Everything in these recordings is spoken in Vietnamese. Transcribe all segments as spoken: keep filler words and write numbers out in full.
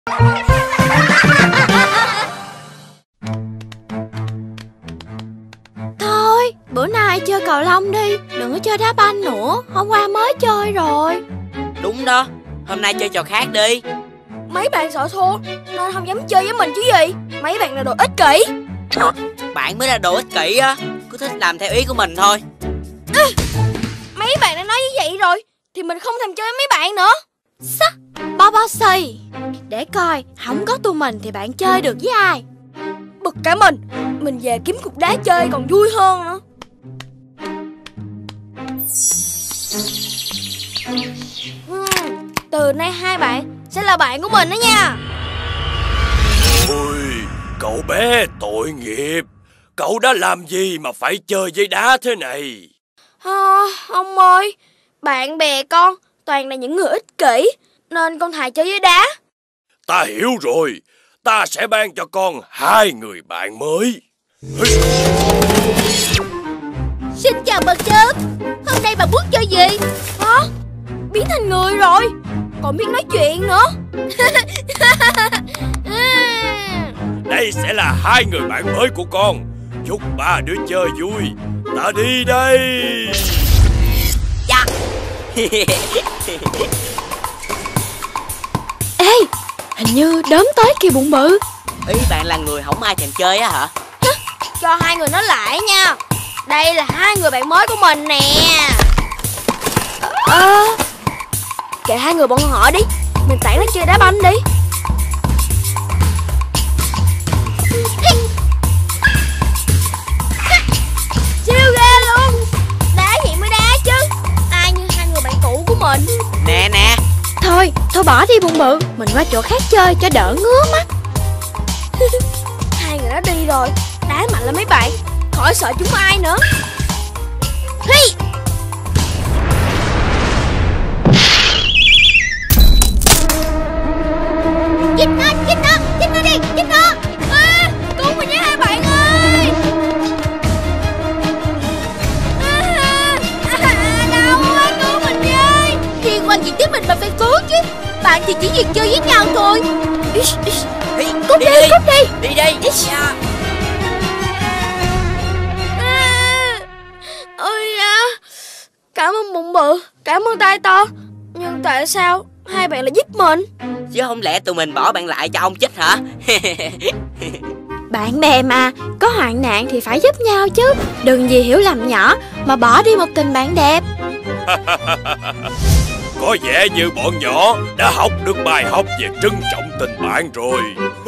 Thôi, bữa nay chơi cầu lông đi, đừng có chơi đá banh nữa, hôm qua mới chơi rồi. Đúng đó, hôm nay chơi trò khác đi. Mấy bạn sợ thua nên không dám chơi với mình chứ gì. Mấy bạn là đồ ích kỷ. À, bạn mới là đồ ích kỷ á, cứ thích làm theo ý của mình thôi. À, mấy bạn đã nói như vậy rồi thì mình không thèm chơi với mấy bạn nữa. Sắc, bo bo xì. Để coi, không có tụi mình thì bạn chơi được với ai? Bực cả mình, mình về kiếm cục đá chơi còn vui hơn nữa. uhm, Từ nay hai bạn sẽ là bạn của mình đó nha. Ôi, cậu bé tội nghiệp. Cậu đã làm gì mà phải chơi với đá thế này? à, Ông ơi, bạn bè con toàn là những người ích kỷ nên con thà chơi với đá. Ta hiểu rồi, ta sẽ ban cho con hai người bạn mới. Xin chào bà Chớp, hôm nay bà muốn chơi gì? Hả? Biến thành người rồi, còn biết nói chuyện nữa. Đây sẽ là hai người bạn mới của con. Chúc ba đứa chơi vui. Ta đi đây. Dạ. Ê, hình như đốm tới kìa bụng bự. Ý bạn là người không ai thèm chơi á hả? Cho hai người nói lại nha. Đây là hai người bạn mới của mình nè. Ờ à, kệ hai người bọn họ đi, mình tản nó chơi đá banh đi. Siêu ghê luôn. Đá vậy mới đá chứ, ai như hai người bạn cũ của mình. Nè nè. Thôi, thôi bỏ đi bụng bự, mình qua chỗ khác chơi cho đỡ ngứa mắt. Hai người đã đi rồi, đá mạnh lên mấy bạn, khỏi sợ chúng ai nữa. Hi. Chích nó, chích nó, chích nó đi, chích nó. À, cứu mình với hai bạn ơi. À, à, đau quá, cứu mình với. Liên quan gì tới mình mà phải cứu chứ. Bạn thì chỉ việc chơi với nhau thôi. Đi, cút đi, đi, cút đi. Đi đi. À, ôi da. Cảm ơn bụng bự, cảm ơn tay to. Nhưng tại sao hai bạn lại giúp mình? Chứ không lẽ tụi mình bỏ bạn lại cho ông chích hả? Bạn bè mà, có hoạn nạn thì phải giúp nhau chứ. Đừng vì hiểu lầm nhỏ mà bỏ đi một tình bạn đẹp. Có vẻ như bọn nhỏ đã học được bài học về trân trọng tình bạn rồi.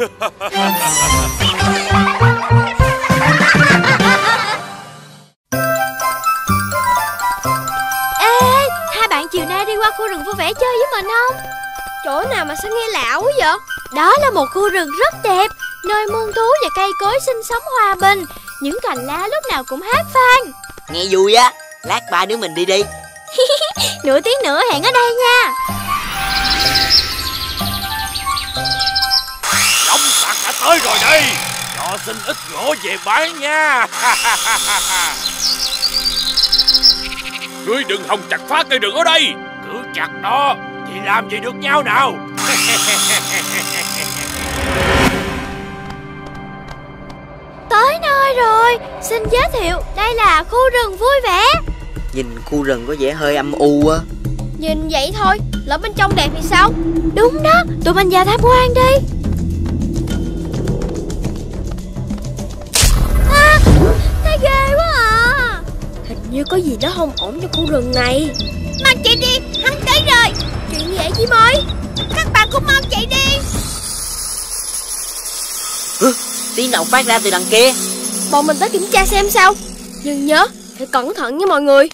Ê, hai bạn chiều nay đi qua khu rừng vui vẻ chơi với mình không? Chỗ nào mà sao nghe lạ quá vậy? Đó là một khu rừng rất đẹp, nơi muôn thú và cây cối sinh sống hòa bình. Những cành lá lúc nào cũng hát vang. Nghe vui á, lát ba đứa mình đi đi. Nửa tiếng nữa hẹn ở đây nha. Lâm tặc đã tới rồi đây, cho xin ít gỗ về bán nha. Ngươi đừng hòng chặt phá cây rừng ở đây, cứ chặt nó thì làm gì được nhau nào. Tới nơi rồi, xin giới thiệu, đây là khu rừng vui vẻ. Nhìn khu rừng có vẻ hơi âm u á. Nhìn vậy thôi, lỡ bên trong đẹp thì sao? Đúng đó, tụi mình vào tham quan đi. À, thấy ghê quá à. Hình như có gì đó không ổn cho khu rừng này. Mang chạy đi, hắn tới rồi. Chuyện gì vậy chị ơi? Các bạn cũng mau chạy đi. Hứ, tiếng động phát ra từ đằng kia. Bọn mình tới kiểm tra xem sao. Nhưng nhớ, phải cẩn thận với mọi người.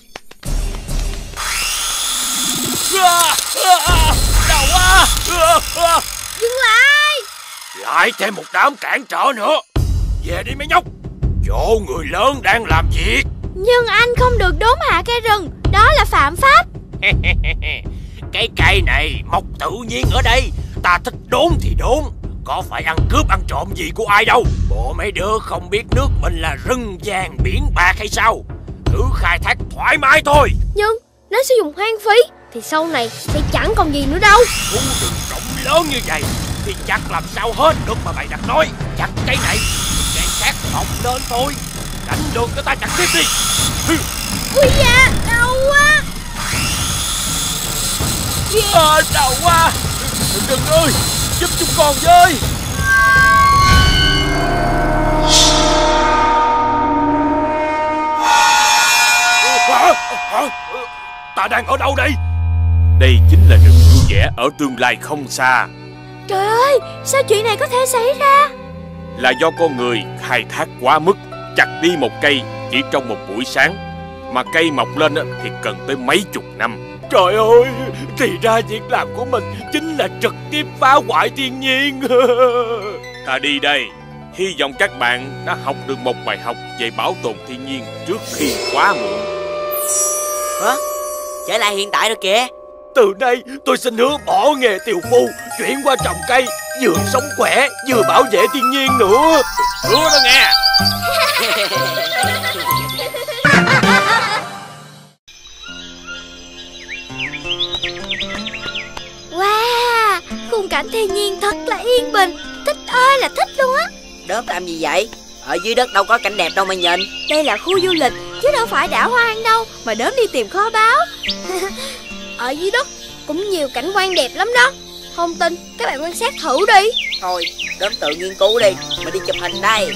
Đau quá. Dừng lại. Lại thêm một đám cản trở nữa. Về đi mấy nhóc, chỗ người lớn đang làm việc. Nhưng anh không được đốn hạ cây rừng, đó là phạm pháp. Cái cây này mọc tự nhiên ở đây, ta thích đốn thì đốn, có phải ăn cướp ăn trộm gì của ai đâu. Bộ mấy đứa không biết nước mình là rừng vàng biển bạc hay sao? Thử khai thác thoải mái thôi. Nhưng nếu sử dụng hoang phí thì sau này sẽ chẳng còn gì nữa đâu. Khu rừng rộng lớn như vậy, thì chắc làm sao hết được mà mày đặt nói. Chặt cây này, cây khác mọc lên thôi. Đánh đường cho ta chặt tiếp đi. Ui da, đau quá. À, đau quá. Đừng ơi, giúp chúng con với. Hả? Hả? Ta đang ở đâu đây? Đây chính là rừng vui vẻ ở tương lai không xa. Trời ơi, sao chuyện này có thể xảy ra? Là do con người khai thác quá mức, chặt đi một cây chỉ trong một buổi sáng, mà cây mọc lên thì cần tới mấy chục năm. Trời ơi, thì ra việc làm của mình chính là trực tiếp phá hoại thiên nhiên. Ta đi đây, hy vọng các bạn đã học được một bài học về bảo tồn thiên nhiên trước khi quá muộn. Hả? Trở lại hiện tại rồi kìa. Từ nay tôi xin hứa bỏ nghề tiều phu, chuyển qua trồng cây, vừa sống khỏe vừa bảo vệ thiên nhiên nữa. Hứa đó nghe. Wow, khung cảnh thiên nhiên thật là yên bình. Thích ơi là thích luôn á. Đớp làm gì vậy? Ở dưới đất đâu có cảnh đẹp đâu mà nhìn. Đây là khu du lịch chứ đâu phải đảo hoang đâu mà đớm đi tìm kho báu. Ở dưới đất cũng nhiều cảnh quan đẹp lắm đó. Không tin, các bạn quan sát thử đi. Thôi, đớm tự nghiên cứu đi. Mình đi chụp hình đây.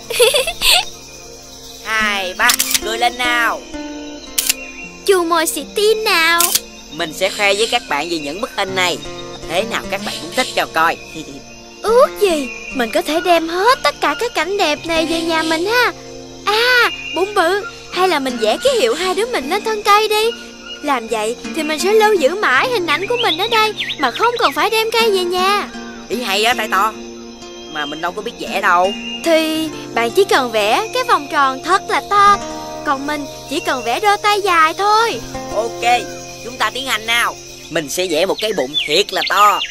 Hai, ba, cười lên nào. Chu môi xì tin nào. Mình sẽ khoe với các bạn về những bức hình này. Thế nào các bạn cũng thích cho coi. Ước gì mình có thể đem hết tất cả các cảnh đẹp này về nhà mình ha. À, Bụng Bự, hay là mình vẽ ký hiệu hai đứa mình lên thân cây đi. Làm vậy thì mình sẽ lưu giữ mãi hình ảnh của mình ở đây mà không cần phải đem cây về nhà. Ý hay á Tài To. Mà mình đâu có biết vẽ đâu. Thì bạn chỉ cần vẽ cái vòng tròn thật là to, còn mình chỉ cần vẽ đôi tay dài thôi. Ok, chúng ta tiến hành nào. Mình sẽ vẽ một cái bụng thiệt là to.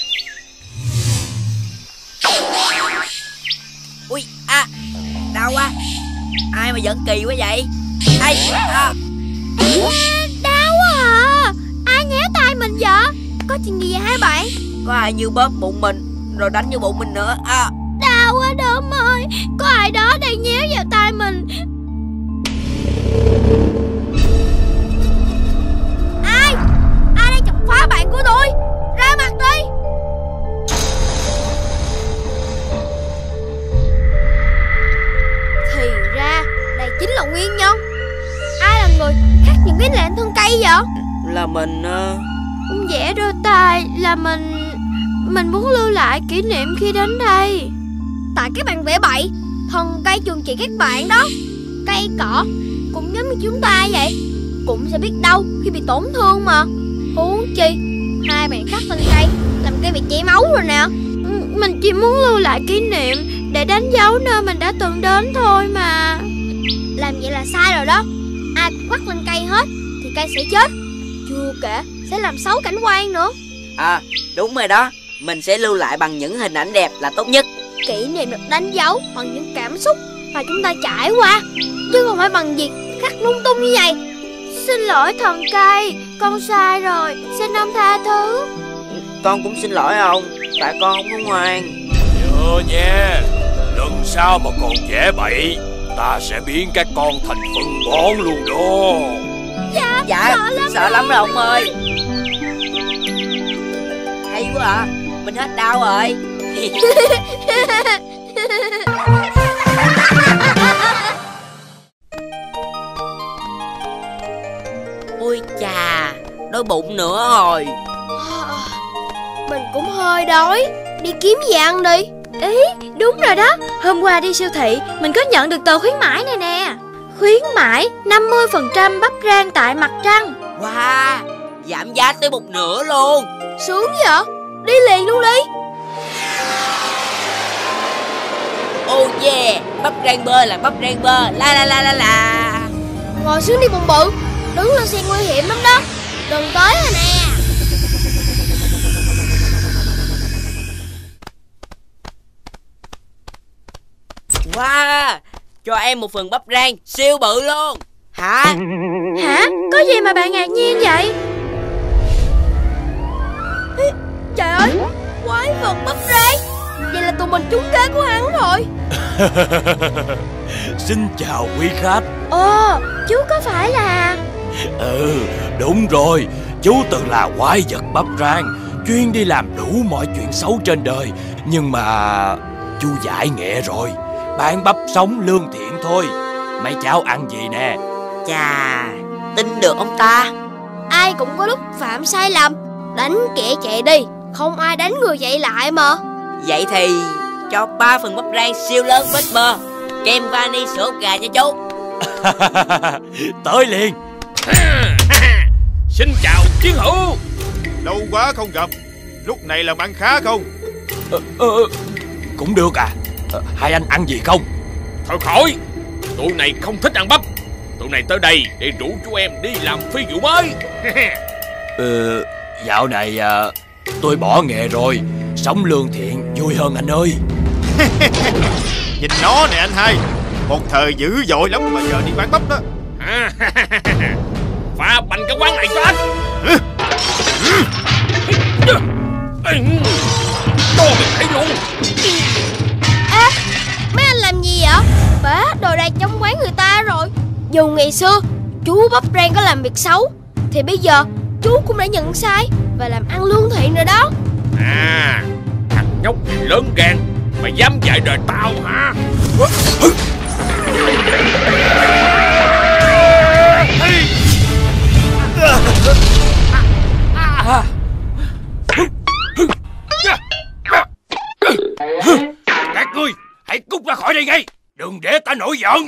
Ui, à, đau quá. Ai mà giận kỳ quá vậy? Ai, à. Đau quá à. Ai nhéo tay mình vậy? Có chuyện gì vậy hả bạn? Có ai như bóp bụng mình rồi đánh vô bụng mình nữa à. Đau quá Đốm ơi. Có ai đó đang nhéo vào tay mình. Ai? Ai đang chọc phá bạn của tôi? Ra mặt đi. Thì ra đây chính là nguyên nhân. Ai là người khắc những cái lệnh thân cây vậy? Là mình uh... vẽ đôi tay là mình. Mình muốn lưu lại kỷ niệm khi đến đây. Tại các bạn vẽ bậy. Thân cây trừng trị các bạn đó. Cây cỏ cũng giống như chúng ta vậy, cũng sẽ biết đau khi bị tổn thương mà. Huống chi hai bạn khắc lên cây làm cây bị chảy máu rồi nè. Mình chỉ muốn lưu lại kỷ niệm để đánh dấu nơi mình đã từng đến thôi mà. Làm vậy là sai rồi đó. Ai cũng khắc lên cây hết thì cây sẽ chết. Chưa kể sẽ làm xấu cảnh quan nữa. À, đúng rồi đó. Mình sẽ lưu lại bằng những hình ảnh đẹp là tốt nhất. Kỷ niệm được đánh dấu bằng những cảm xúc mà chúng ta trải qua, chứ không phải bằng việc khắc lung tung như vậy. Xin lỗi thần cây, con sai rồi, xin ông tha thứ. Con cũng xin lỗi ông, tại con không có ngoan. Nhớ nha, lần sau mà còn vẽ bậy, ta sẽ biến các con thành phân bón luôn đó. Dạ, dạ sợ lắm, sợ lắm rồi ông ơi. Hay quá à, mình hết đau rồi. Ôi chà, đói bụng nữa rồi. Mình cũng hơi đói, đi kiếm gì ăn đi. Ý, đúng rồi đó. Hôm qua đi siêu thị, mình có nhận được tờ khuyến mãi này nè. Khuyến mãi năm mươi phần trăm bắp rang tại Mặt Trăng. Wow, giảm giá tới một nửa luôn. Sướng vậy? Đi liền luôn đi. Oh yeah, bắp rang bơ là bắp rang bơ. La la la la la. Ngồi xuống đi Bụng Bự. Đứng lên xe nguy hiểm lắm đó. Đừng tới rồi nè. Wow, cho em một phần bắp rang siêu bự luôn. Hả? Hả? Có gì mà bạn ngạc nhiên vậy? Trời ơi, quái vật bắp rang. trúng kế của hắn rồi. Xin chào quý khách. Ồ, chú có phải là... Ừ, đúng rồi. Chú từng là quái vật bắp rang, chuyên đi làm đủ mọi chuyện xấu trên đời. Nhưng mà chú giải nghệ rồi, bán bắp sống lương thiện thôi. Mấy cháu ăn gì nè? Chà, tin được ông ta. Ai cũng có lúc phạm sai lầm. Đánh kẻ chạy đi, không ai đánh người chạy lại mà. Vậy thì cho ba phần bắp rang siêu lớn vết bơ, kem vani sữa gà cho chú. Tới liền. Xin chào chiến hữu. Lâu quá không gặp, lúc này làm ăn khá không? ờ, ờ, Cũng được à. ờ, Hai anh ăn gì không? Thôi khỏi, tụi này không thích ăn bắp. Tụi này tới đây để rủ chú em đi làm phi vụ mới. ờ, Dạo này à, tôi bỏ nghề rồi, sống lương thiện vui hơn anh ơi. Nhìn nó nè anh hai, một thời dữ dội lắm mà giờ đi bán bắp đó. Phá bành cái quán này cho anh. Cho mày thấy luôn. À, mấy anh làm gì vậy? Bả đồ đạc trong quán người ta rồi. Dù ngày xưa chú bắp rang có làm việc xấu, thì bây giờ chú cũng đã nhận sai và làm ăn lương thiện rồi đó. À, thằng nhóc gì lớn gan, mày dám dạy đời tao hả? Các ngươi hãy cút ra khỏi đây ngay, đừng để ta nổi giận.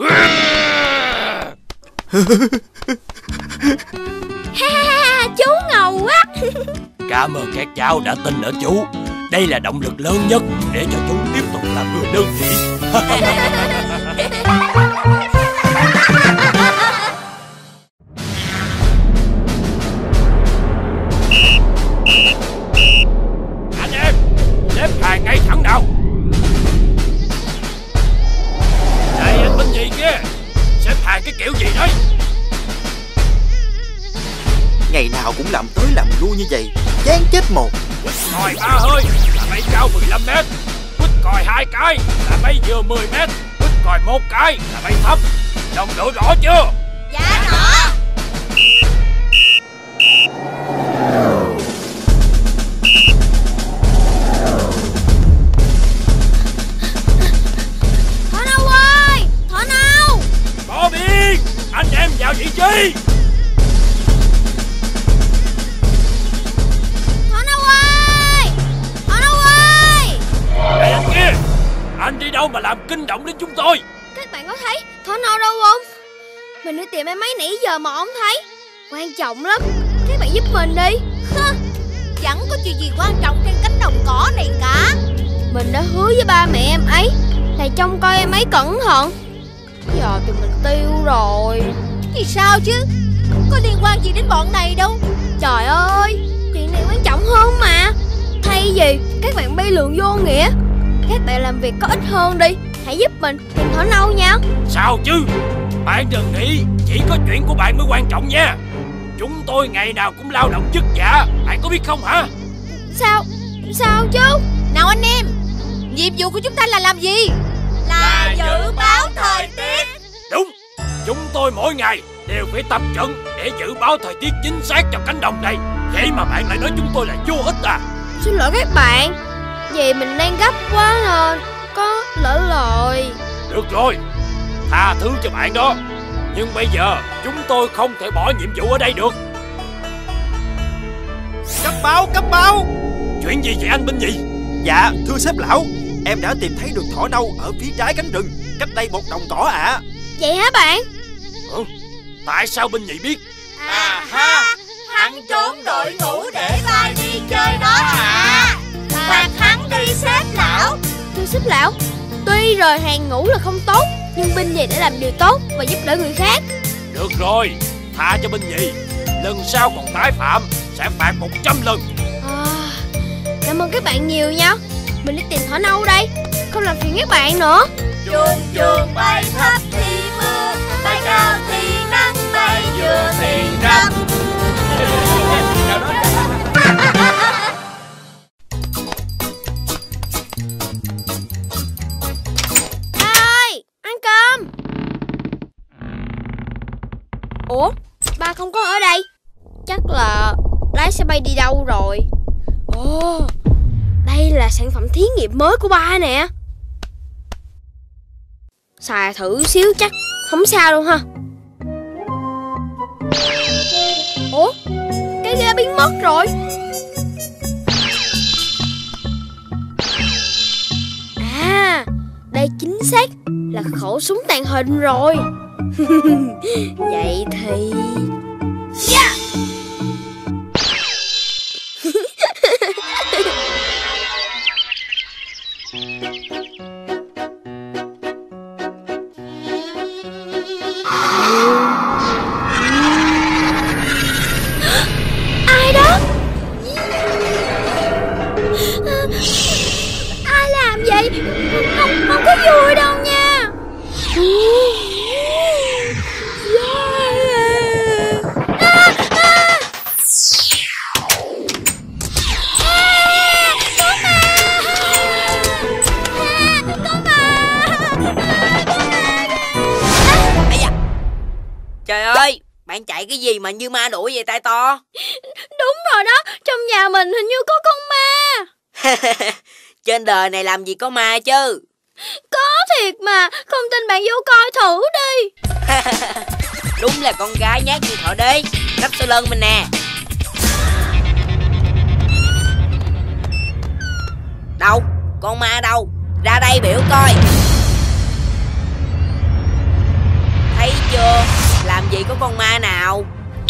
Ha ha ha, chú ngầu quá. Cảm ơn các cháu đã tin ở chú. Đây là động lực lớn nhất để cho chú tiếp tục làm người lương thiện. Anh em, xếp hàng ngay thẳng nào. Này anh bên gì kia, xếp hàng cái kiểu gì đấy? Ngày nào cũng làm tới làm lui như vậy, chán chết một. Quýt còi ba hơi là bay cao mười lăm mét, quýt còi hai cái là bay vừa mười mét, quýt còi một cái là bay thấp. Đồng độ rõ chưa? Dạ rõ. Thỏ nâu ơi, Thỏ nâu. Có biết, anh em vào vị trí. Này anh kia, anh đi đâu mà làm kinh động đến chúng tôi? Các bạn có thấy Thỏ nâu đâu không? Mình đi tìm em ấy nãy giờ mà không thấy. Quan trọng lắm, các bạn giúp mình đi. Chẳng có chuyện gì quan trọng trên cánh đồng cỏ này cả. Mình đã hứa với ba mẹ em ấy là trông coi em ấy cẩn thận. Giờ tụi mình tiêu rồi. Thì sao chứ, không có liên quan gì đến bọn này đâu. Trời ơi, chuyện này quan trọng hơn mà. Thay vì các bạn bay lượn vô nghĩa, các bạn làm việc có ích hơn đi. Hãy giúp mình tìm Thỏ nâu nha. Sao chứ, bạn đừng nghĩ chỉ có chuyện của bạn mới quan trọng nha. Chúng tôi ngày nào cũng lao động vất vả, bạn có biết không hả? Sao, sao chứ? Nào anh em, nhiệm vụ của chúng ta là làm gì? Là dự báo thời tiết. Đúng, chúng tôi mỗi ngày đều phải tập trận để dự báo thời tiết chính xác cho cánh đồng này. Vậy mà bạn lại nói chúng tôi là vô ích à? Xin lỗi các bạn, vì mình đang gấp quá nên có lỡ lời. Được rồi, tha thứ cho bạn đó. Nhưng bây giờ chúng tôi không thể bỏ nhiệm vụ ở đây được. Cấp báo, cấp báo. Chuyện gì vậy anh binh nhì? Dạ, thưa sếp lão, em đã tìm thấy được thỏ nâu ở phía trái cánh rừng, cách đây một đồng cỏ ạ. À. Vậy hả bạn? Ừ, tại sao binh nhì biết? À ha, hắn trốn đội ngũ để bay đi chơi đó hả? Phạt hắn đi sếp lão. Thưa sếp lão, tuy rời hàng ngũ là không tốt, nhưng binh nhì đã làm điều tốt và giúp đỡ người khác. Được rồi, tha cho binh nhì. Lần sau còn tái phạm sẽ phạt một trăm lần. À, cảm ơn các bạn nhiều nha. Mình đi tìm Thỏ nâu đây, không làm phiền các bạn nữa. Chuồn chuồn bay thấp thì mưa, bay cao thì nắng, bay vừa thì râm. ma không có ở đây. Chắc là lái xe bay đi đâu rồi. Ồ, đây là sản phẩm thí nghiệm mới của ba nè. Xài thử xíu chắc không sao đâu ha. Ủa, cái ghế biến mất rồi. À, đây chính xác là khẩu súng tàng hình rồi. Vậy thì yeah. Ai đó? Ai làm vậy? Không, không có vui đâu nha. Trời ơi, bạn chạy cái gì mà như ma đuổi vậy tay to? Đúng rồi đó, trong nhà mình hình như có con ma. Trên đời này làm gì có ma chứ? Có thiệt mà, không tin bạn vô coi thử đi. Đúng là con gái nhát như thỏ đế. Nấp sau lưng mình nè. Đâu? Con ma đâu? Ra đây biểu coi. Thấy chưa? Làm gì có con ma nào.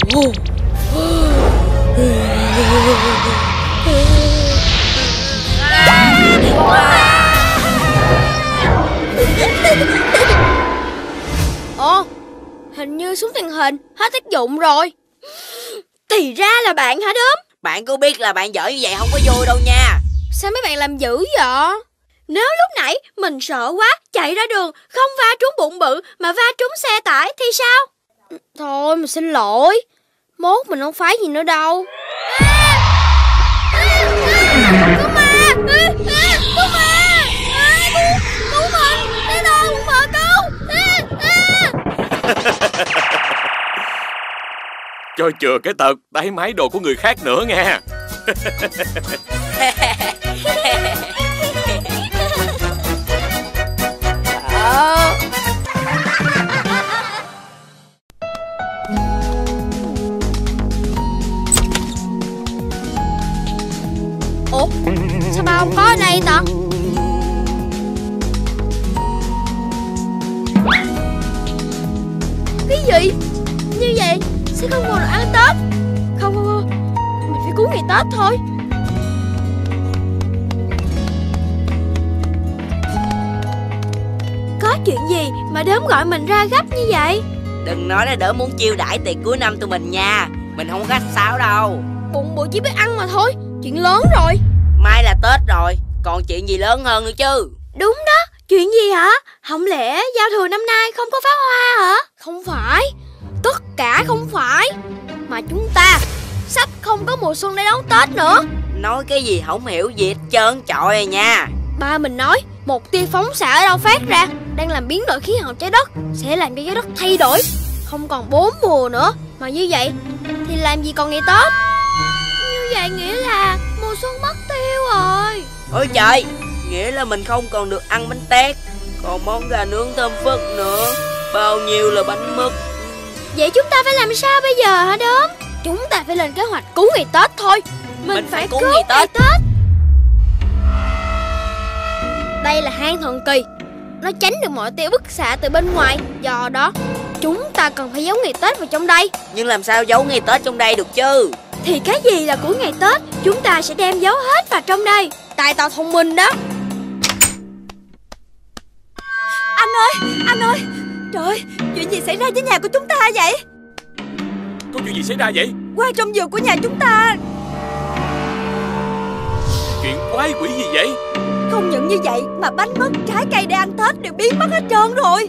Ồ, hình như súng tàng hình hết tác dụng rồi. Thì ra là bạn hả Đốm? Bạn có biết là bạn giỏi như vậy không có vui đâu nha. Sao mấy bạn làm dữ vậy? Nếu lúc nãy mình sợ quá, chạy ra đường, không va trúng bụng bự mà va trúng xe tải thì sao? Thôi mình xin lỗi. Mốt mình không phái gì nữa đâu. À! À! À! Con ma! À! À! Con ma! À! Cứu, cứu mình! Thế đâu cũng mở cứu! À! À! Cho chừa cái tật tái máy đồ của người khác nữa nghe. Ờ. Ủa, sao ba không có ở đây ta? Cái gì? Như vậy sẽ không còn được ăn Tết. Không, không, không, mình phải cứu ngày Tết thôi. Có chuyện gì mà Đốm gọi mình ra gấp như vậy? Đừng nói là đỡ muốn chiêu đãi tiệc cuối năm tụi mình nha. Mình không có khách sáo đâu. Bụng bự chỉ biết ăn mà thôi. Chuyện lớn rồi. Mai là Tết rồi, còn chuyện gì lớn hơn nữa chứ. Đúng đó, chuyện gì hả? Không lẽ giao thừa năm nay không có pháo hoa hả? Không phải, tất cả không phải. Mà chúng ta sắp không có mùa xuân để đón Tết nữa. Nói cái gì không hiểu gì hết trơn trọi à nha. Ba mình nói một tia phóng xạ ở đâu phát ra đang làm biến đổi khí hậu trái đất, sẽ làm cho trái đất thay đổi, không còn bốn mùa nữa. Mà như vậy thì làm gì còn ngày Tết. Như vậy nghĩa là mùa xuân mất tiêu rồi. Ôi trời, nghĩa là mình không còn được ăn bánh tét, còn món gà nướng thơm phức nữa, bao nhiêu là bánh mứt. Vậy chúng ta phải làm sao bây giờ hả Đốm? Chúng ta phải lên kế hoạch cứu ngày Tết thôi. Mình, Mình phải, phải cứu cứu ngày ngày Tết. Tết. Đây là hang thần kỳ, nó tránh được mọi tia bức xạ từ bên ngoài. Do đó chúng ta cần phải giấu ngày Tết vào trong đây. Nhưng làm sao giấu ngày Tết trong đây được chứ? Thì cái gì là của ngày Tết, chúng ta sẽ đem giấu hết vào trong đây. Tài tao thông minh đó. Anh ơi, anh ơi, trời ơi, chuyện gì xảy ra với nhà của chúng ta vậy? Có chuyện gì xảy ra vậy? Qua trong vườn của nhà chúng ta. Chuyện quái quỷ gì vậy? Không những như vậy mà bánh mứt, trái cây để ăn Tết đều biến mất hết trơn rồi.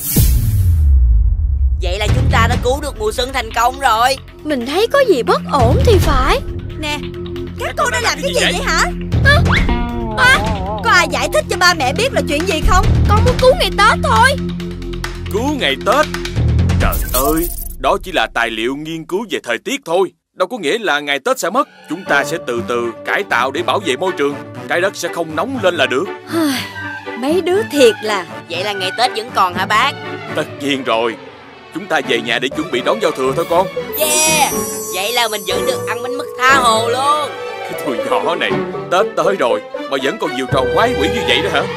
Vậy là chúng ta đã cứu được mùa xuân thành công rồi. Mình thấy có gì bất ổn thì phải. Nè, các cô đang làm cái gì vậy hả? À, à, có ai giải thích cho ba mẹ biết là chuyện gì không? Con muốn cứu ngày Tết thôi. Cứu ngày Tết? Trời ơi, Đó chỉ là tài liệu nghiên cứu về thời tiết thôi, đâu có nghĩa là ngày Tết sẽ mất. Chúng ta sẽ từ từ cải tạo để bảo vệ môi trường. Trái đất sẽ không nóng lên là được. Mấy đứa thiệt là. Vậy là ngày Tết vẫn còn hả bác? Tất nhiên rồi. Chúng ta về nhà để chuẩn bị đón giao thừa thôi con. Yeah. Vậy là mình vẫn được ăn bánh mứt tha hồ luôn. Cái tụi nhỏ này, Tết tới rồi mà vẫn còn nhiều trò quái quỷ như vậy đó hả?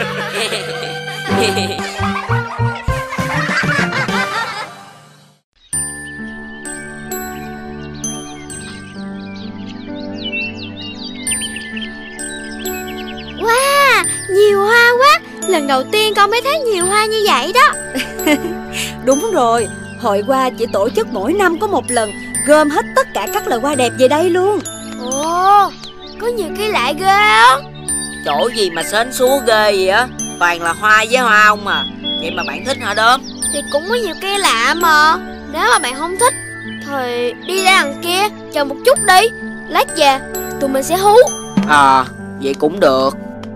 Wow, nhiều hoa quá. Lần đầu tiên con mới thấy nhiều hoa như vậy đó. Đúng rồi, hội hoa chỉ tổ chức mỗi năm có một lần, gom hết tất cả các loài hoa đẹp về đây luôn. Ồ, có nhiều cái lạ ghê á. Chỗ gì mà sến súa ghê vậy á? Toàn là hoa với hoa không à. Vậy mà bạn thích hả Đốm? Thì cũng có nhiều cây lạ mà. Nếu mà bạn không thích thì đi ra đằng kia chờ một chút đi. Lát về tụi mình sẽ hú. À, vậy cũng được.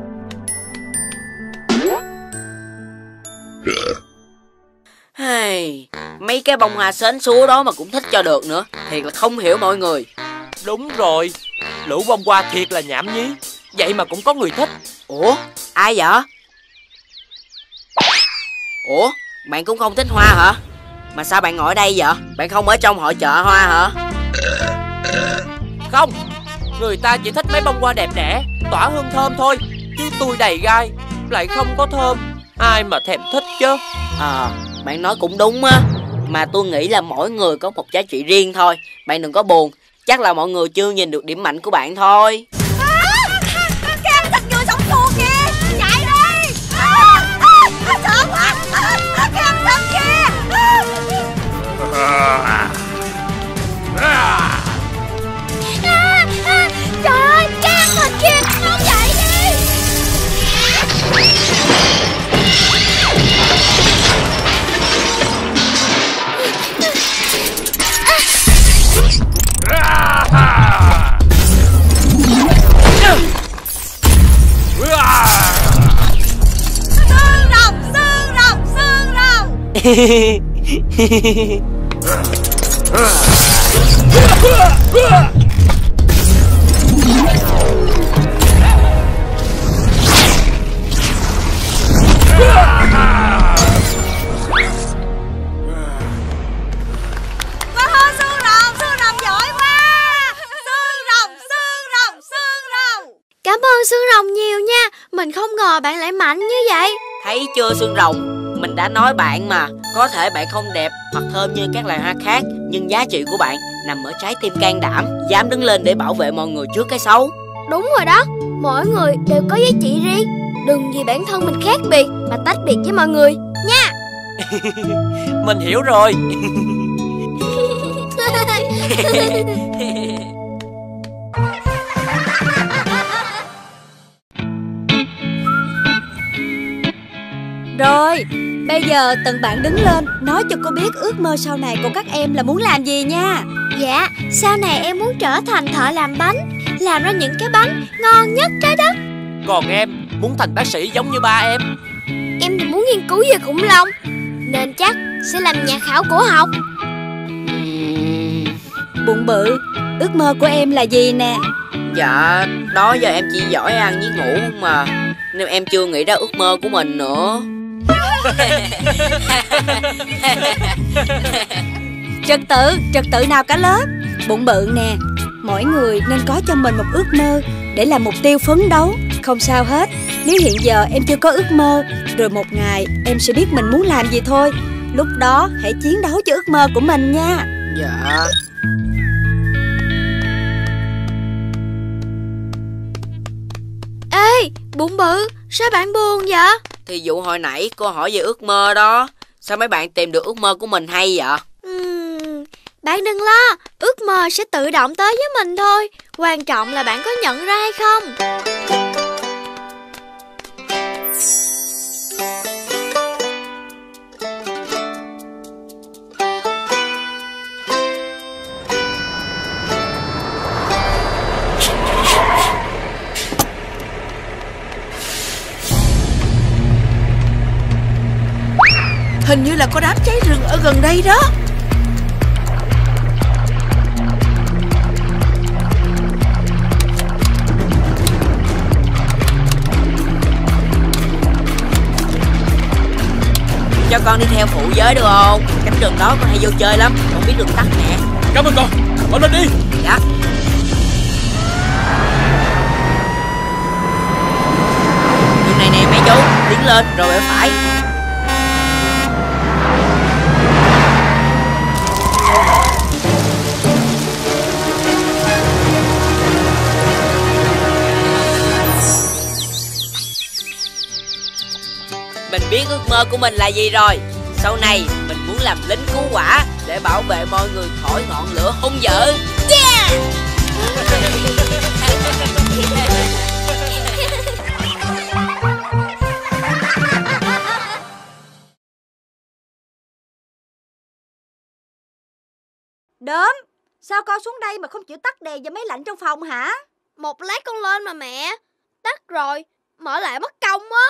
Hey, mấy cái bông hoa sến súa đó mà cũng thích cho được nữa. Thiệt là không hiểu mọi người. Đúng rồi, lũ bông hoa thiệt là nhảm nhí. Vậy mà cũng có người thích. Ủa, ai vậy? Ủa, bạn cũng không thích hoa hả? Mà sao bạn ngồi ở đây vậy? Bạn không ở trong hội chợ hoa hả? Không, người ta chỉ thích mấy bông hoa đẹp đẽ, tỏa hương thơm thôi. Chứ tôi đầy gai, lại không có thơm. Ai mà thèm thích chứ. À, bạn nói cũng đúng á. Mà tôi nghĩ là mỗi người có một giá trị riêng thôi. Bạn đừng có buồn. Chắc là mọi người chưa nhìn được điểm mạnh của bạn thôi. Cam thịt người sống xuồng kìa. Chạy đi. À, à, à, sợ quá. À, à, cam thịt kìa. À, à, à, trời ơi, cam thịt kìa. Không chạy đi. Xương rồng, xương rồng, xương rồng. Cảm ơn xương rồng nhiều nha. Mình không ngờ bạn lại mạnh như vậy. Thấy chưa xương rồng? Mình đã nói bạn mà. Có thể bạn không đẹp hoặc thơm như các loài hoa khác, nhưng giá trị của bạn nằm ở trái tim can đảm, dám đứng lên để bảo vệ mọi người trước cái xấu. Đúng rồi đó. Mỗi người đều có giá trị riêng. Đừng vì bản thân mình khác biệt mà tách biệt với mọi người nha. Mình hiểu rồi. Rồi, bây giờ từng bạn đứng lên nói cho cô biết ước mơ sau này của các em là muốn làm gì nha. Dạ, sau này em muốn trở thành thợ làm bánh, làm ra những cái bánh ngon nhất trái đất. Còn em muốn thành bác sĩ giống như ba em. Em thì muốn nghiên cứu về khủng long, nên chắc sẽ làm nhà khảo cổ học. Bụng bự, ước mơ của em là gì nè? Dạ, đó giờ em chỉ giỏi ăn với ngủ không mà, nên em chưa nghĩ ra ước mơ của mình nữa. Trật tự, trật tự nào cả lớp. Bụng bự nè, mỗi người nên có cho mình một ước mơ để làm mục tiêu phấn đấu. Không sao hết, nếu hiện giờ em chưa có ước mơ, rồi một ngày em sẽ biết mình muốn làm gì thôi. Lúc đó hãy chiến đấu cho ước mơ của mình nha. Dạ. Ê, Bụng bự, sao bạn buồn vậy? Thì vụ hồi nãy cô hỏi về ước mơ đó, sao mấy bạn tìm được ước mơ của mình hay vậy? Uhm, bạn đừng lo, ước mơ sẽ tự động tới với mình thôi. Quan trọng là bạn có nhận ra hay không. Hình như là có đám cháy rừng ở gần đây đó. cho con đi theo phụ giới được không? Cánh rừng đó con hay vô chơi lắm, con biết đường tắt nè. Cảm ơn con, con lên đi. Dạ. Đường này nè mấy chú, tiến lên rồi bên phải. Mình biết ước mơ của mình là gì rồi. Sau này mình muốn làm lính cứu hỏa để bảo vệ mọi người khỏi ngọn lửa hung dữ. Yeah! Đốm, sao con xuống đây mà không chịu tắt đèn và máy lạnh trong phòng hả? Một lát con lên mà mẹ. Tắt rồi, mở lại mất công á.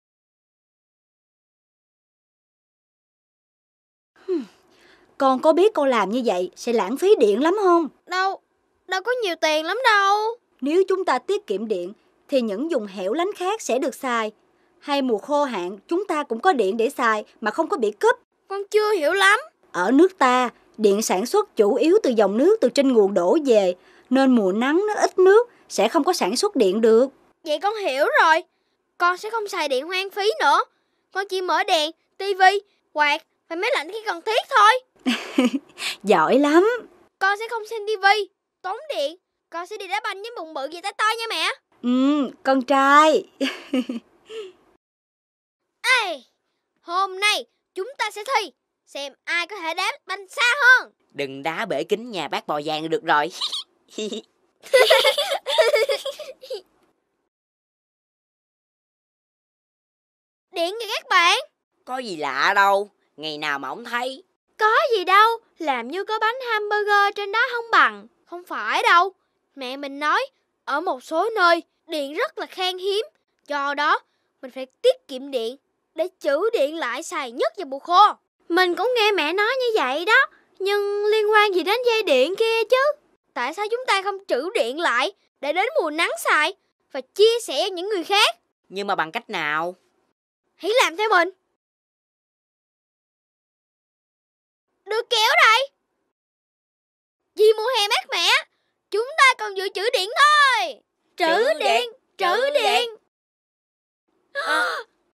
Con có biết con làm như vậy sẽ lãng phí điện lắm không? Đâu, đâu có nhiều tiền lắm đâu. Nếu chúng ta tiết kiệm điện thì những vùng hẻo lánh khác sẽ được xài. Hay mùa khô hạn chúng ta cũng có điện để xài mà không có bị cúp. Con chưa hiểu lắm. Ở nước ta, điện sản xuất chủ yếu từ dòng nước từ trên nguồn đổ về, nên mùa nắng nó ít nước sẽ không có sản xuất điện được. Vậy con hiểu rồi. Con sẽ không xài điện hoang phí nữa. Con chỉ mở đèn, tivi, quạt và máy lạnh khi cần thiết thôi. Giỏi lắm. Con sẽ không xem tivi, tốn điện. Con sẽ đi đá banh với bụng bự gì tới toi nha mẹ. Ừ, con trai. Ê, hôm nay chúng ta sẽ thi xem ai có thể đá banh xa hơn. Đừng đá bể kính nhà bác bò vàng được rồi. Điện kìa các bạn. Có gì lạ đâu, ngày nào mà không thấy. Có gì đâu, làm như có bánh hamburger trên đó không bằng. Không phải đâu. Mẹ mình nói ở một số nơi điện rất là khan hiếm. Do đó mình phải tiết kiệm điện để trữ điện lại xài nhất vào mùa khô. Mình cũng nghe mẹ nói như vậy đó. Nhưng liên quan gì đến dây điện kia chứ? Tại sao chúng ta không trữ điện lại để đến mùa nắng xài và chia sẻ với những người khác? Nhưng mà bằng cách nào? Hãy làm theo mình. Được kéo đây. Vì mùa hè mát mẻ, chúng ta còn dự trữ điện thôi. Trữ, trữ điện, điện, trữ điện, điện. À.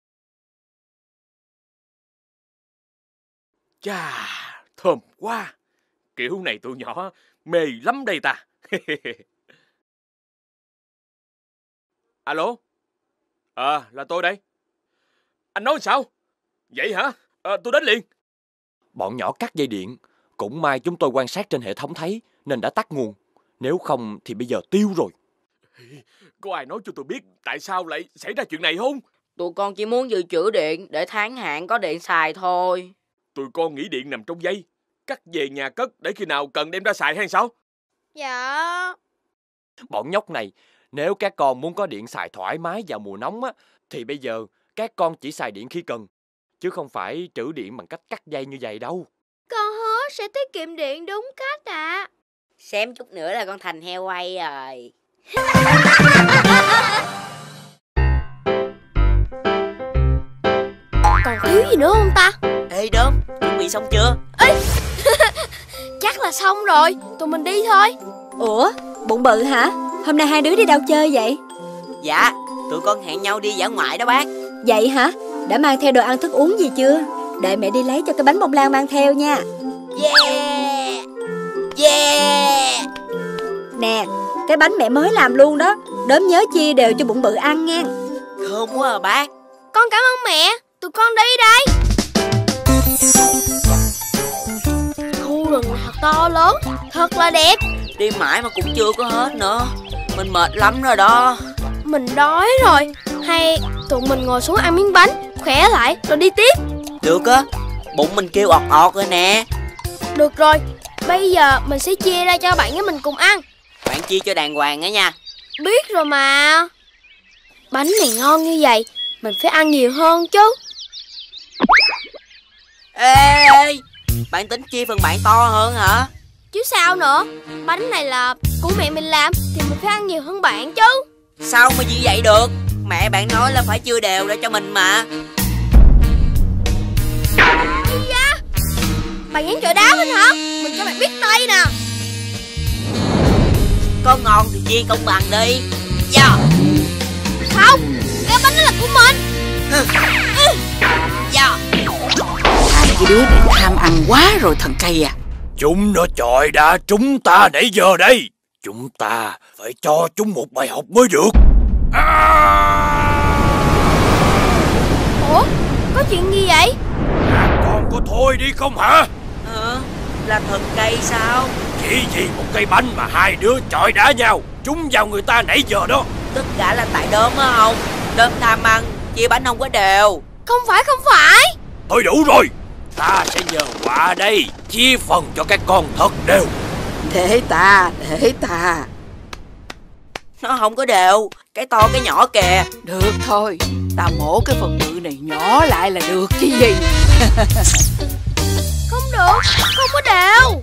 Chà, thơm quá. Kiểu này tụi nhỏ mê lắm đây ta. Alo. Ờ, à, là tôi đây. Anh nói sao? Vậy hả? À, tôi đến liền. Bọn nhỏ cắt dây điện. Cũng may chúng tôi quan sát trên hệ thống thấy nên đã tắt nguồn. Nếu không thì bây giờ tiêu rồi. Có ai nói cho tôi biết tại sao lại xảy ra chuyện này không? Tụi con chỉ muốn dự trữ điện để tháng hạn có điện xài thôi. Tụi con nghĩ điện nằm trong dây, cắt về nhà cất để khi nào cần đem ra xài hay sao? Dạ. Bọn nhóc này, nếu các con muốn có điện xài thoải mái vào mùa nóng á, thì bây giờ các con chỉ xài điện khi cần, chứ không phải trữ điện bằng cách cắt dây như vậy đâu. Con hứa sẽ tiết kiệm điện đúng cách ạ. À. Xém chút nữa là con thành heo quay rồi. Còn thiếu gì nữa không ta? Ê Đốm, chuẩn bị xong chưa? Ê. Chắc là xong rồi, tụi mình đi thôi. Ủa, Bụng Bự hả? Hôm nay hai đứa đi đâu chơi vậy? Dạ, tụi con hẹn nhau đi dã ngoại đó bác. Vậy hả? Đã mang theo đồ ăn thức uống gì chưa? Đợi mẹ đi lấy cho cái bánh bông lan mang theo nha. Yeah! Yeah! Nè, cái bánh mẹ mới làm luôn đó. Đốm nhớ chia đều cho Bụng Bự ăn nha. Thơm quá à bác. Con cảm ơn mẹ. Tụi con đi đây. Khu rừng thật to lớn, thật là đẹp. Đi mãi mà cũng chưa có hết nữa. Mình mệt lắm rồi đó. Mình đói rồi. Hay tụi mình ngồi xuống ăn miếng bánh, khỏe lại rồi đi tiếp. Được á, bụng mình kêu ọt ọt rồi nè. Được rồi, bây giờ mình sẽ chia ra cho bạn với mình cùng ăn. Bạn chia cho đàng hoàng á nha. Biết rồi mà. Bánh này ngon như vậy, mình phải ăn nhiều hơn chứ. Ê, ê, bạn tính chia phần bạn to hơn hả? Chứ sao nữa, bánh này là của mẹ mình làm thì mình phải ăn nhiều hơn bạn chứ. Sao mà như vậy được? Mẹ bạn nói là phải chia đều ra cho mình mà. Bạn dán chọi đá mình hả? Mình cho bạn biết tay nè. Có ngon thì chia công bằng đi. Dạ. Không, cái bánh đó là của mình. Dạ. Hai cái đứa này tham ăn quá rồi thằng cây à. Chúng nó chọi đá chúng ta nãy giờ đây. Chúng ta phải cho chúng một bài học mới được. À! Ủa, có chuyện gì vậy? À, con có thôi đi không hả? Ờ, là thần cây sao? Chỉ vì một cây bánh mà hai đứa chọi đá nhau, trúng vào người ta nãy giờ đó. Tất cả là tại Đốm á không? Đốm tham ăn, chia bánh không có đều. Không phải, không phải. Thôi đủ rồi. Ta sẽ nhờ quả đây chia phần cho các con thật đều. Để ta, để ta. Nó không có đều, cái to cái nhỏ kìa. Được thôi, ta mổ cái phần bự này nhỏ lại là được chứ gì. Không được, không có đều.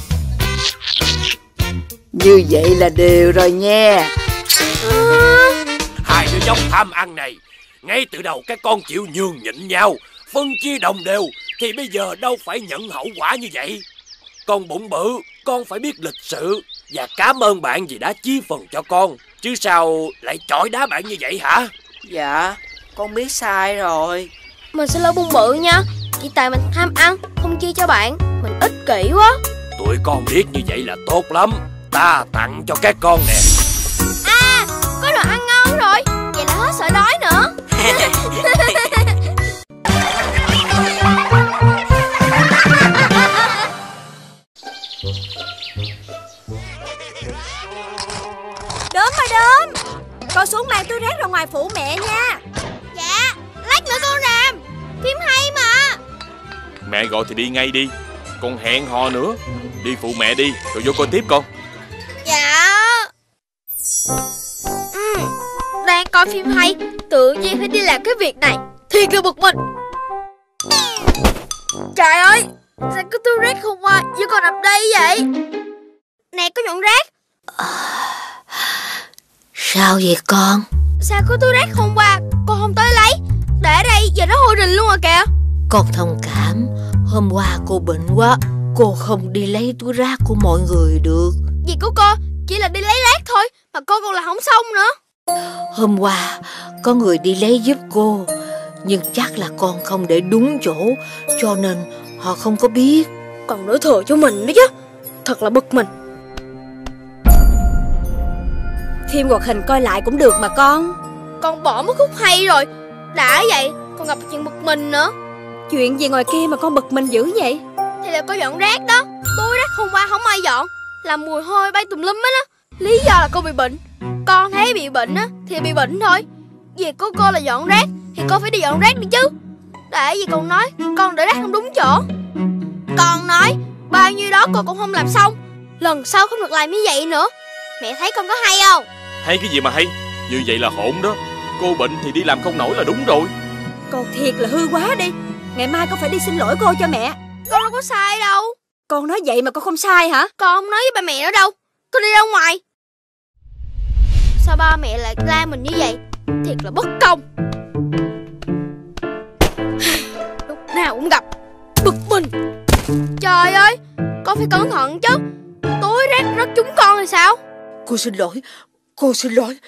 Như vậy là đều rồi nha. Ừ. Hai đứa nhóc tham ăn này, ngay từ đầu các con chịu nhường nhịn nhau, phân chia đồng đều, thì bây giờ đâu phải nhận hậu quả như vậy. Con Bụng Bự, con phải biết lịch sự và cảm ơn bạn vì đã chia phần cho con, chứ sao lại chọi đá bạn như vậy hả? Dạ, con biết sai rồi. Mình sẽ lỗi Bụng Bự nha. Chỉ tại mình tham ăn, không chia cho bạn. Mình ích kỷ quá. Tụi con biết như vậy là tốt lắm. Ta tặng cho các con nè. À, có đồ ăn ngon rồi. Vậy là hết sợ đói nữa. Đốm ơi Đốm, con xuống mang túi rác ra ngoài phụ mẹ nha. Dạ, lát nữa con làm. Phim hay mà. Mẹ gọi thì đi ngay đi. Con hẹn hò nữa. Đi phụ mẹ đi, rồi vô coi tiếp con. Dạ. Ừ, đang coi phim hay, tự nhiên phải đi làm cái việc này, thiệt là bực mình. Trời ơi, sao có túi rác hôm qua giờ còn nằm đây vậy? Nè, có dọn rác. Sao vậy con? Sao có túi rác hôm qua con không tới lấy? Để đây giờ nó hôi rình luôn à kìa. Con thông cảm, hôm qua cô bệnh quá, cô không đi lấy túi rác của mọi người được. Việc của cô chỉ là đi lấy rác thôi, mà cô còn là không xong nữa. Hôm qua có người đi lấy giúp cô, nhưng chắc là con không để đúng chỗ, cho nên họ không có biết. Còn đổ thừa cho mình nữa chứ. Thật là bực mình. Phim hoạt hình coi lại cũng được mà con. Con bỏ mất khúc hay rồi. Đã vậy còn gặp chuyện bực mình nữa. Chuyện gì ngoài kia mà con bực mình dữ vậy? Thì là có dọn rác đó. Túi rác hôm qua không ai dọn, làm mùi hôi bay tùm lum hết á. Lý do là cô bị bệnh. Con thấy bị bệnh á thì bị bệnh thôi. Việc của cô là dọn rác thì cô phải đi dọn rác đi chứ. Để gì con nói con để rác không đúng chỗ. Con nói bao nhiêu đó cô cũng không làm xong, lần sau không được làm như vậy nữa. Mẹ thấy con có hay không? Hay cái gì mà hay? Như vậy là hỗn đó. Cô bệnh thì đi làm không nổi là đúng rồi. Con thiệt là hư quá đi. Ngày mai con phải đi xin lỗi cô cho mẹ. Con đâu có sai đâu. Con nói vậy mà con không sai hả? Con không nói với ba mẹ nữa đâu. Con đi ra ngoài. Sao ba mẹ lại la mình như vậy? Thiệt là bất công. Lúc nào cũng gặp, bực mình. Trời ơi, con phải cẩn thận chứ. Túi rác rớt trúng con thì sao? Cô xin lỗi, cô xin lỗi.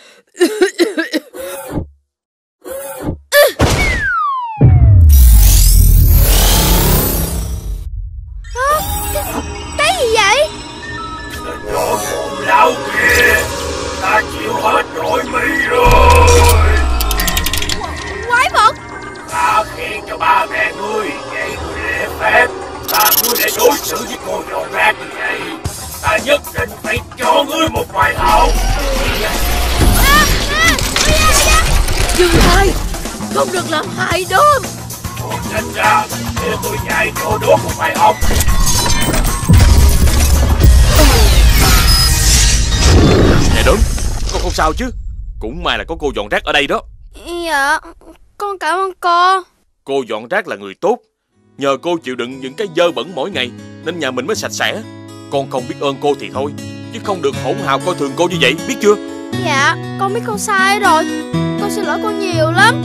À, cái, cái gì vậy? Nó mồm lão kìa, ta chịu hết nổi mi rồi. Quái vật. Ta khen cho ba mẹ ngươi, vậy ngươi lễ phép. Ta ngươi để đối xử với cô dọn rác như vậy. Ta nhất định phải cho ngươi một bài học. À, à, Dừng lại, không được làm hại Đốm. Cô tránh ra, để tôi dạy cho Đốm một bài học. Nè Đốm, con không sao chứ? Cũng may là có cô dọn rác ở đây đó. Dạ, con cảm ơn cô. Cô dọn rác là người tốt. Nhờ cô chịu đựng những cái dơ bẩn mỗi ngày nên nhà mình mới sạch sẽ. Con không biết ơn cô thì thôi, chứ không được hỗn hào coi thường cô như vậy, biết chưa? Dạ, con biết con sai rồi. Con xin lỗi cô nhiều lắm.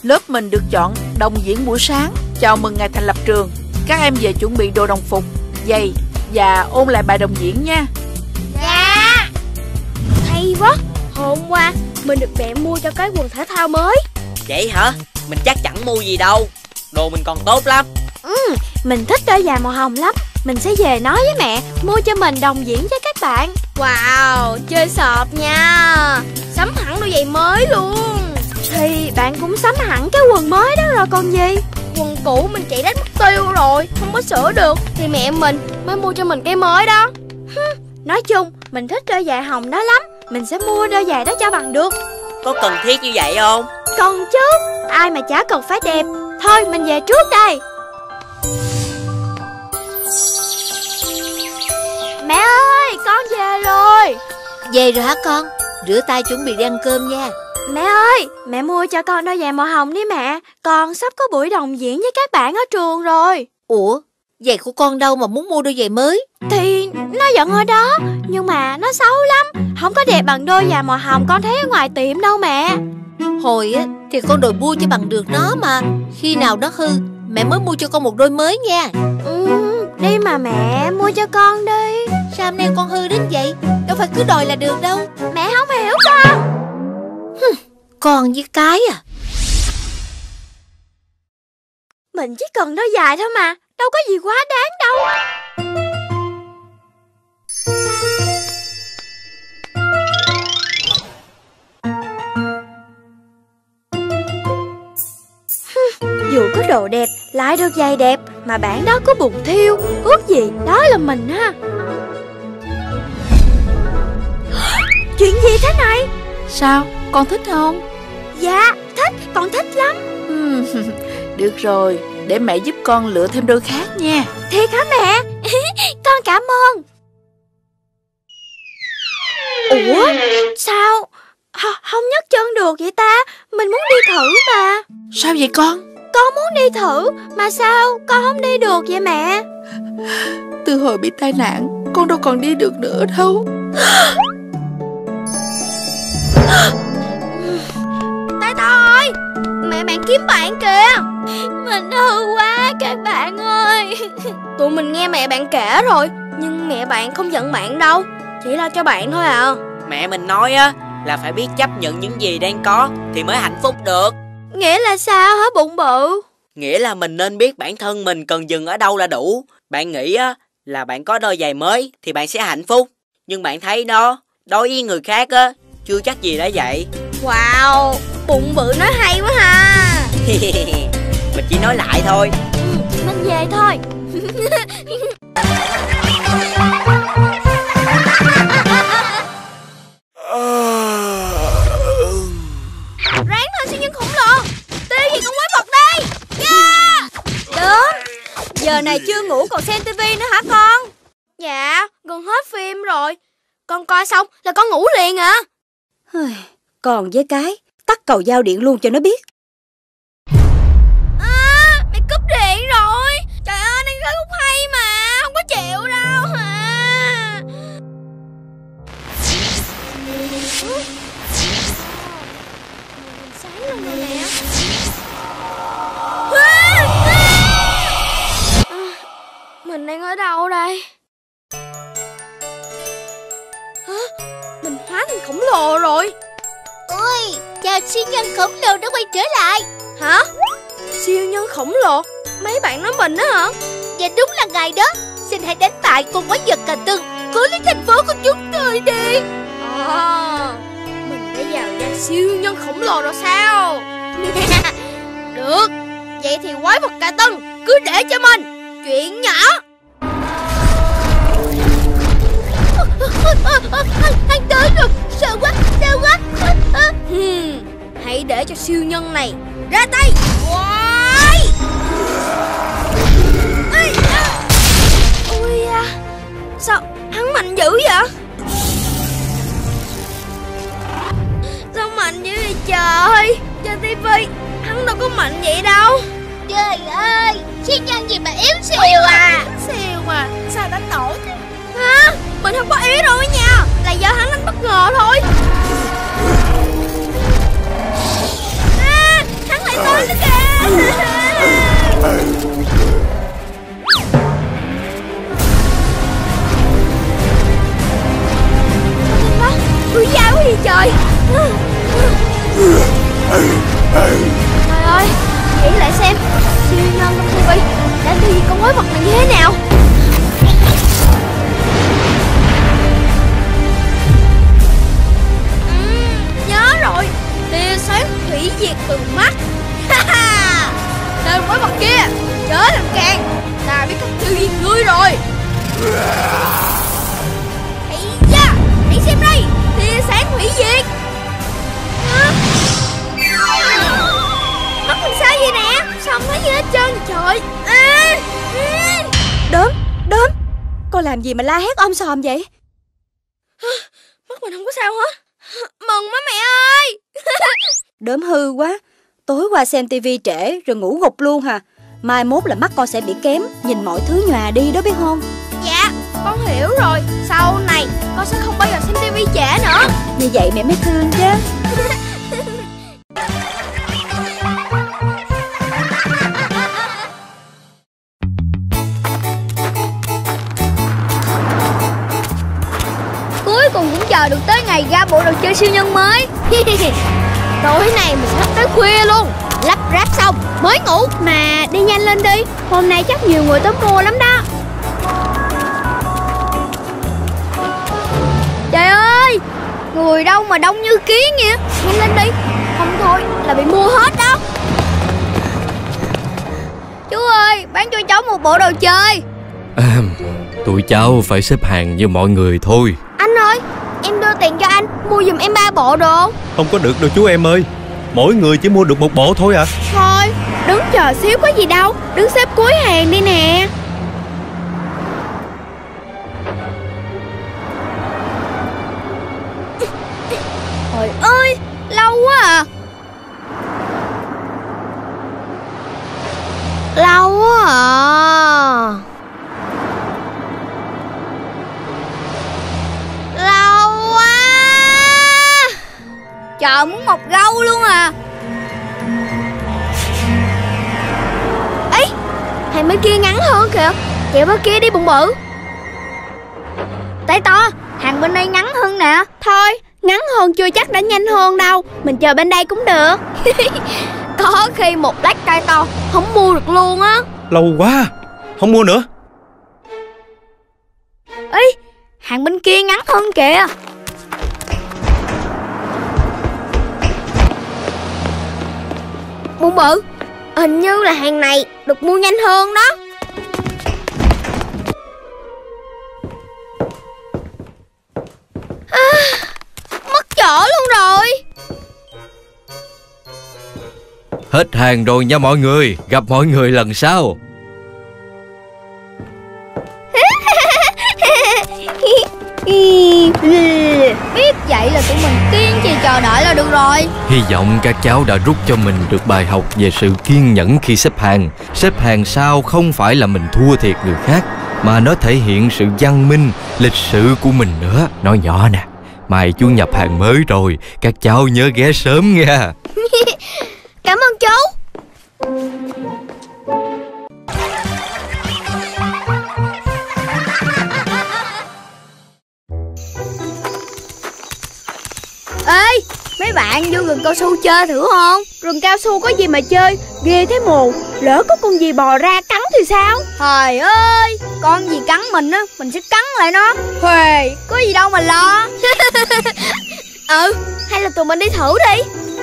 Lớp mình được chọn đồng diễn buổi sáng chào mừng ngày thành lập trường. Các em về chuẩn bị đồ đồng phục, giày và ôn lại bài đồng diễn nha. Dạ. Hay quá. Hôm qua mình được mẹ mua cho cái quần thể thao mới. Vậy hả? Mình chắc chẳng mua gì đâu. Đồ mình còn tốt lắm. Ừ, mình thích đôi giày màu hồng lắm. Mình sẽ về nói với mẹ mua cho mình đồng diễn với các bạn. Wow, chơi sọp nha. Sắm hẳn đôi giày mới luôn. Thì bạn cũng sắm hẳn cái quần mới đó rồi còn gì. Quần cũ mình chạy đắt mất tiêu rồi, không có sửa được, thì mẹ mình mới mua cho mình cái mới đó. Nói chung mình thích đôi giày hồng đó lắm. Mình sẽ mua đôi giày đó cho bằng được. Có cần thiết như vậy không? Cần chứ. Ai mà chả cần phải đẹp. Thôi mình về trước đây. Mẹ ơi, con về rồi. Về rồi hả con? Rửa tay chuẩn bị đi ăn cơm nha. Mẹ ơi, mẹ mua cho con đôi giày màu hồng đi mẹ. Con sắp có buổi đồng diễn với các bạn ở trường rồi. Ủa, giày của con đâu mà muốn mua đôi giày mới? Thì nó vẫn ở đó, nhưng mà nó xấu lắm. Không có đẹp bằng đôi giày màu hồng con thấy ở ngoài tiệm đâu mẹ. Hồi á thì con đòi mua cho bằng được nó mà. Khi nào nó hư, mẹ mới mua cho con một đôi mới nha. Ừ, đi mà mẹ, mua cho con đi. Sao hôm nay con hư đến vậy? Đâu phải cứ đòi là được đâu. Mẹ không hiểu con. Hừm, con với cái à. Mình chỉ cần đôi giày thôi mà, đâu có gì quá đáng đâu. Dù có đồ đẹp, lại đôi giày đẹp, mà bạn đó có bụng thiêu, ước gì đó là mình ha. Chuyện gì thế này? Sao, con thích không? Dạ, thích, con thích lắm. Uhm, được rồi, để mẹ giúp con lựa thêm đôi khác nha. Thiệt hả mẹ? Con cảm ơn. Ủa, sao H- không nhấc chân được vậy ta? Mình muốn đi thử mà. Sao vậy con? Con muốn đi thử, mà sao con không đi được vậy mẹ? Từ hồi bị tai nạn, con đâu còn đi được nữa đâu. Tay thôi, mẹ bạn kiếm bạn kìa. Mình hư quá các bạn ơi. Tụi mình nghe mẹ bạn kể rồi, nhưng mẹ bạn không giận bạn đâu, chỉ lo cho bạn thôi à. Mẹ mình nói á là phải biết chấp nhận những gì đang có thì mới hạnh phúc được. Nghĩa là sao hả bụng bự? Nghĩa là mình nên biết bản thân mình cần dừng ở đâu là đủ. Bạn nghĩ á là bạn có đôi giày mới thì bạn sẽ hạnh phúc, nhưng bạn thấy đó, đối với người khác á chưa chắc gì đã vậy. Wow, bụng bự nói hay quá ha. Mình chỉ nói lại thôi. Ừ, mình về thôi. Ráng thôi siêu nhân khổng lồ. Tiêu gì con quái vật đây. Yeah. Được. Giờ này chưa ngủ còn xem tivi nữa hả con? Dạ, gần hết phim rồi. Con coi xong là con ngủ liền à. Còn với cái, tắt cầu giao điện luôn cho nó biết. À, mẹ cúp điện rồi. Trời ơi, đang coi khúc hay mà, không có chịu đâu hả. Sáng luôn rồi nè. À, mình đang ở đâu đây? Hả? Mình hóa thành khổng lồ rồi. Ôi, chào siêu nhân khổng lồ đã quay trở lại. Hả? Siêu nhân khổng lồ? Mấy bạn nói mình đó hả? Dạ đúng là ngài đó. Xin hãy đánh bại con quái vật cà tưng, cố lấy thành phố của chúng tôi đi. À, mình đã vào da siêu nhân khổng lồ rồi sao? Được, vậy thì quái vật cà tưng cứ để cho mình. Chuyện nhỏ. Anh tới rồi, sợ quá, sợ quá. Hmm, hãy để cho siêu nhân này ra tay. Ôi, ôi à, sao hắn mạnh dữ vậy? Sao mạnh dữ vậy trời? Trên tivi hắn đâu có mạnh vậy đâu. Trời ơi, siêu nhân gì mà yếu xìu à. Xìu mà, sao đánh nổi chứ? Hả? Mình không có ý đâu á nha. Là do hắn đánh bất ngờ thôi. À, hắn lại tới Trời ơi, nghĩ lại xem siêu nhân trong ti vi đã tiêu diệt con quái vật này như thế nào. uhm, Nhớ rồi, tia sáng hủy diệt từ mắt. Tên quái vật kia chớ làm càng, ta biết cách tiêu diệt ngươi rồi. Hãy da, hãy xem đây, tia sáng hủy diệt. Mắt mình sao vậy nè? Sao không thấy gì hết trơn trời. À, à. Đốm, Đốm, con làm gì mà la hét om sòm vậy? Mắt mình không có sao hết. Mừng quá mẹ ơi. Đốm hư quá. Tối qua xem tivi trễ rồi ngủ gục luôn hả? Mai mốt là mắt con sẽ bị kém, nhìn mọi thứ nhòa đi đó biết không? Dạ, con hiểu rồi. Sau này con sẽ không bao giờ xem tivi trễ nữa. Như vậy mẹ mới thương chứ. Cuối cùng cũng chờ được tới ngày ra bộ đồ chơi siêu nhân mới. Tối nay mình lắp tới khuya luôn. Lắp ráp xong mới ngủ. Mà đi nhanh lên đi, hôm nay chắc nhiều người tới mua lắm đó. Trời ơi, người đâu mà đông như kiến vậy. Nhanh lên đi, không thôi là bị mua hết đó. Chú ơi, bán cho cháu một bộ đồ chơi. À, tụi cháu phải xếp hàng như mọi người thôi. Anh ơi, em đưa tiền cho anh, mua giùm em ba bộ đồ. Không có được đâu chú em ơi. Mỗi người chỉ mua được một bộ thôi à. Thôi, đứng chờ xíu có gì đâu. Đứng xếp cuối hàng đi nè. Trời ơi, lâu quá à. Lâu quá à. Lâu quá. Trời muốn mọc gâu luôn à. Ấy, hàng bên kia ngắn hơn kìa. Chạy bên kia đi bụng bự. Tay to, hàng bên đây ngắn hơn nè. Thôi, ngắn hơn chưa chắc đã nhanh hơn đâu. Mình chờ bên đây cũng được. Có khi một lát tay to không mua được luôn á. Lâu quá, không mua nữa. Ý, hàng bên kia ngắn hơn kìa. Bụng bự, hình như là hàng này được mua nhanh hơn đó. À, mất chỗ luôn rồi. Hết hàng rồi nha mọi người. Gặp mọi người lần sau. Biết vậy là tụi mình kiên trì chờ đợi là được rồi. Hy vọng các cháu đã rút cho mình được bài học về sự kiên nhẫn khi xếp hàng. Xếp hàng sao không phải là mình thua thiệt người khác, mà nó thể hiện sự văn minh, lịch sự của mình nữa. Nói nhỏ nè, mai chú nhập hàng mới rồi, các cháu nhớ ghé sớm nha. Cảm ơn chú. Ê, mấy bạn vô rừng cao su chơi thử không? Rừng cao su có gì mà chơi, ghê thế mồ. Lỡ có con gì bò ra cắn thì sao? Trời ơi, con gì cắn mình á, mình sẽ cắn lại nó. Huề, có gì đâu mà lo. Ừ, hay là tụi mình đi thử đi.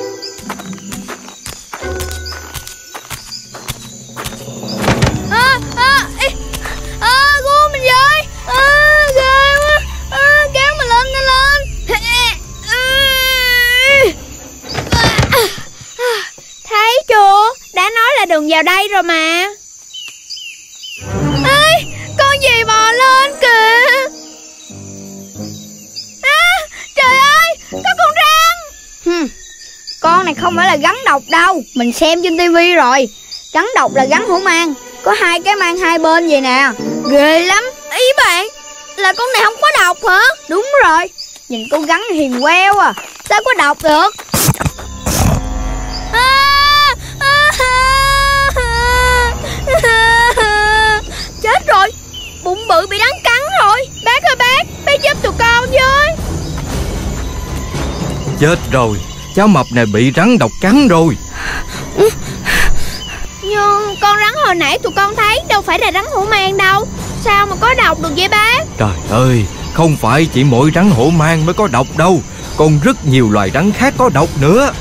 À, à, à, cứu mình với. À, ghê quá. À, kéo mình lên, lên, lên. Thấy chưa, đã nói là đừng vào đây rồi mà. Ê, con gì bò lên kìa. À, trời ơi, có con rắn. hmm, Con này không phải là rắn độc đâu. Mình xem trên tivi rồi. Rắn độc là rắn hổ mang, có hai cái mang hai bên vậy nè. Ghê lắm. Ý bạn là con này không có độc hả? Đúng rồi. Nhìn con rắn hiền queo à, sao có độc được. À, à, à, à, chết rồi, bụng bự bị rắn cắn rồi. Bác ơi bác, bác giúp tụi con với. Chết rồi, cháu mập này bị rắn độc cắn rồi. con rắn hồi nãy tụi con thấy đâu phải là rắn hổ mang đâu. Sao mà có độc được vậy bác? Trời ơi, không phải chỉ mỗi rắn hổ mang mới có độc đâu, còn rất nhiều loài rắn khác có độc nữa.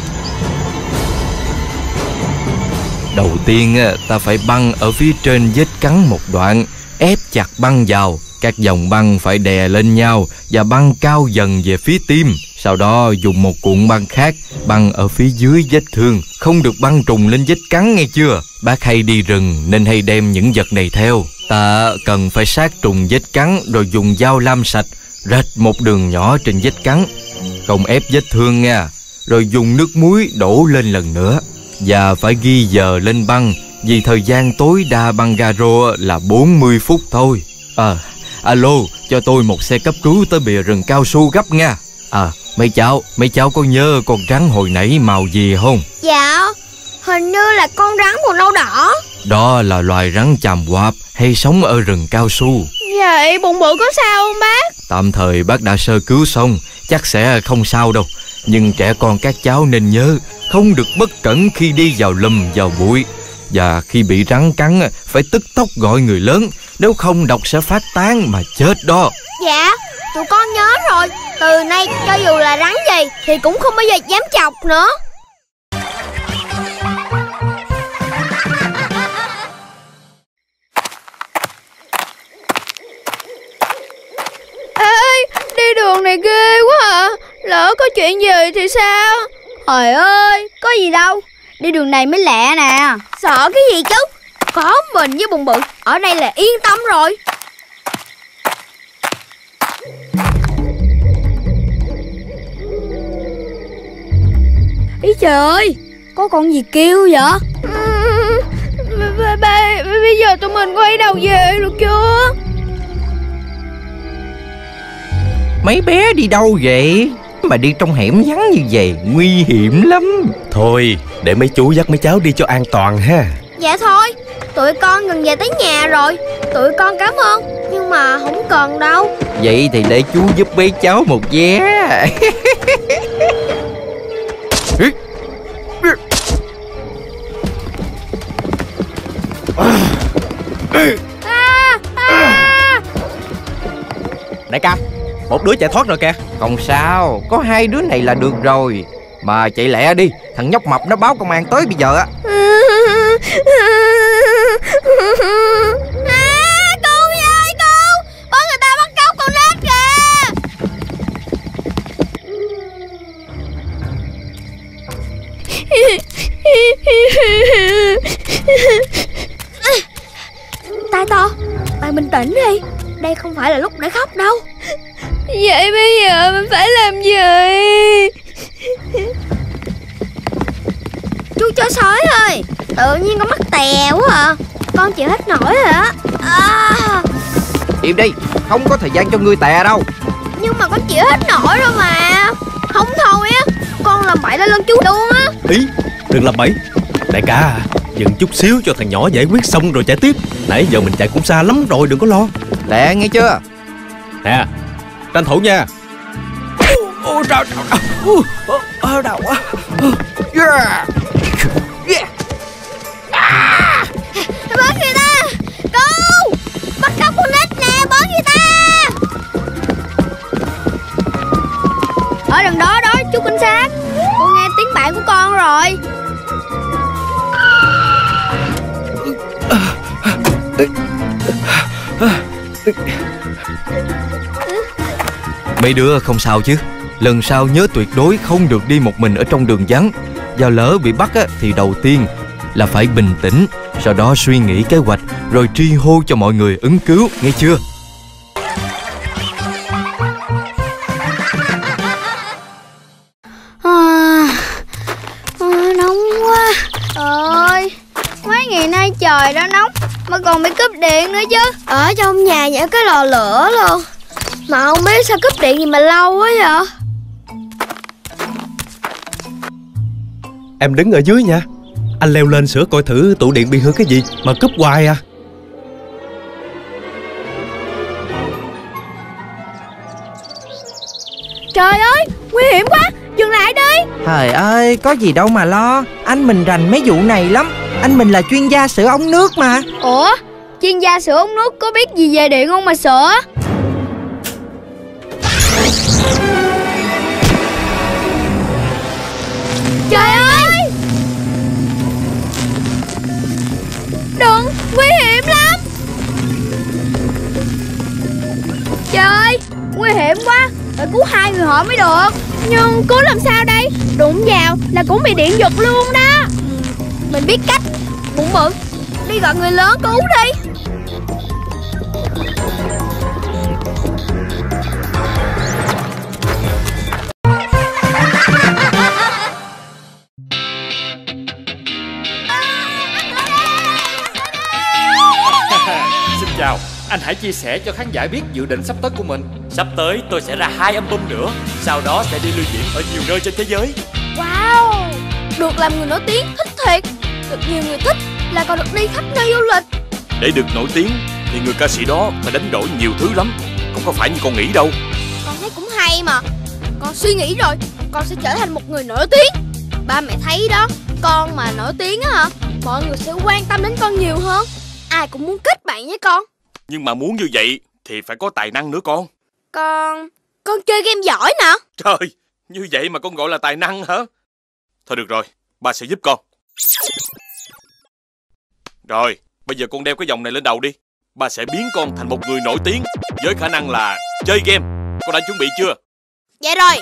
Đầu tiên ta phải băng ở phía trên vết cắn một đoạn, ép chặt băng vào. Các dòng băng phải đè lên nhau và băng cao dần về phía tim. Sau đó dùng một cuộn băng khác băng ở phía dưới vết thương, không được băng trùng lên vết cắn, nghe chưa? Bác hay đi rừng nên hay đem những vật này theo. Ta cần phải sát trùng vết cắn rồi dùng dao lam sạch rạch một đường nhỏ trên vết cắn, không ép vết thương nha. Rồi dùng nước muối đổ lên lần nữa. Và phải ghi giờ lên băng, vì thời gian tối đa băng garo là bốn mươi phút thôi. À, alo, cho tôi một xe cấp cứu tới bìa rừng cao su gấp nha. À, mấy cháu, mấy cháu có nhớ con rắn hồi nãy màu gì không? Dạ, hình như là con rắn màu nâu đỏ. Đó là loài rắn chàm quạp hay sống ở rừng cao su. Vậy bụng bự có sao không bác? Tạm thời bác đã sơ cứu xong, chắc sẽ không sao đâu. Nhưng trẻ con các cháu nên nhớ, không được bất cẩn khi đi vào lùm vào bụi. Và khi bị rắn cắn phải tức tốc gọi người lớn, nếu không độc sẽ phát tán mà chết đó. Dạ, tụi con nhớ rồi. Từ nay cho dù là rắn gì thì cũng không bao giờ dám chọc nữa. Ê, đi đường này ghê quá à. Lỡ có chuyện gì thì sao? Trời ơi, có gì đâu. Đi đường này mới lạ nè. Sợ cái gì chứ? Có mình với bụng bự ở đây là yên tâm rồi. Ý trời ơi, có con gì kêu vậy? Bây giờ tụi mình quay đầu về được chưa? Mấy bé đi đâu vậy? Mà đi trong hẻm vắng như vậy nguy hiểm lắm. Thôi, để mấy chú dắt mấy cháu đi cho an toàn ha. Dạ thôi, tụi con gần về tới nhà rồi. Tụi con cảm ơn, nhưng mà không cần đâu. Vậy thì để chú giúp mấy cháu một vé. À, à. Đại ca, một đứa chạy thoát rồi kìa. Không sao, có hai đứa này là được rồi. Mà chạy lẹ đi, thằng nhóc mập nó báo công an tới bây giờ á. À, cứu ơi cứu, có người ta bắt cóc con nít kìa. Tai to, bạn bình tĩnh đi. Đây không phải là lúc để khóc đâu. Vậy bây giờ mình phải làm gì? Chú chó sói ơi, tự nhiên con mắc tè quá à. Con chịu hết nổi rồi á. À. Im đi, không có thời gian cho ngươi tè đâu. Nhưng mà con chịu hết nổi rồi mà. Không thôi á, con làm bậy lên lưng chú luôn á. Ý, đừng làm bậy. Đại ca, dừng chút xíu cho thằng nhỏ giải quyết xong rồi chạy tiếp. Nãy giờ mình chạy cũng xa lắm rồi, đừng có lo. Lẹ nghe chưa? Nè, tranh thủ nha. Ôi trời ơi, đau quá. Bớt người ta. Cô, bắt cóc con nít nè, bớt người ta. Ở đằng đó đó, chú cảnh sát. Con nghe tiếng bạn của con rồi. Mấy đứa không sao chứ? Lần sau nhớ tuyệt đối không được đi một mình ở trong đường vắng. Và lỡ bị bắt á, thì đầu tiên là phải bình tĩnh, sau đó suy nghĩ kế hoạch, rồi tri hô cho mọi người ứng cứu, nghe chưa? À, à, nóng quá. Ơi, mấy ngày nay trời đã nóng mà còn bị cúp điện nữa chứ. Ở trong nhà nhảy cái lò lửa luôn. Mà không biết sao cúp điện gì mà lâu quá vậy. Em đứng ở dưới nha. Anh leo lên sửa coi thử tủ điện bị hư cái gì mà cúp hoài à. Trời ơi, nguy hiểm quá, dừng lại đi. Trời ơi, có gì đâu mà lo. Anh mình rành mấy vụ này lắm. Anh mình là chuyên gia sửa ống nước mà. Ủa, chuyên gia sửa ống nước có biết gì về điện không mà sửa? Trời ơi! Đừng, nguy hiểm lắm. Trời ơi, nguy hiểm quá. Phải cứu hai người họ mới được. Nhưng cứu làm sao đây? Đụng vào là cũng bị điện giật luôn đó. Mình biết cách. Bụng bự, đi gọi người lớn cứu đi. Xin chào, anh hãy chia sẻ cho khán giả biết dự định sắp tới của mình. Sắp tới tôi sẽ ra hai album nữa, sau đó sẽ đi lưu diễn ở nhiều nơi trên thế giới. Wow, được làm người nổi tiếng thích thiệt. Được nhiều người thích là còn được đi khắp nơi du lịch. Để được nổi tiếng thì người ca sĩ đó phải đánh đổi nhiều thứ lắm, không có phải như con nghĩ đâu. Con thấy cũng hay mà. Con suy nghĩ rồi, con sẽ trở thành một người nổi tiếng. Ba mẹ thấy đó, con mà nổi tiếng á hả, mọi người sẽ quan tâm đến con nhiều hơn. Ai cũng muốn kết bạn với con. Nhưng mà muốn như vậy thì phải có tài năng nữa con. Con... con chơi game giỏi nè. Trời, như vậy mà con gọi là tài năng hả? Thôi được rồi, ba sẽ giúp con. Rồi, bây giờ con đeo cái vòng này lên đầu đi. Ba sẽ biến con thành một người nổi tiếng với khả năng là chơi game. Con đã chuẩn bị chưa? Dạ rồi.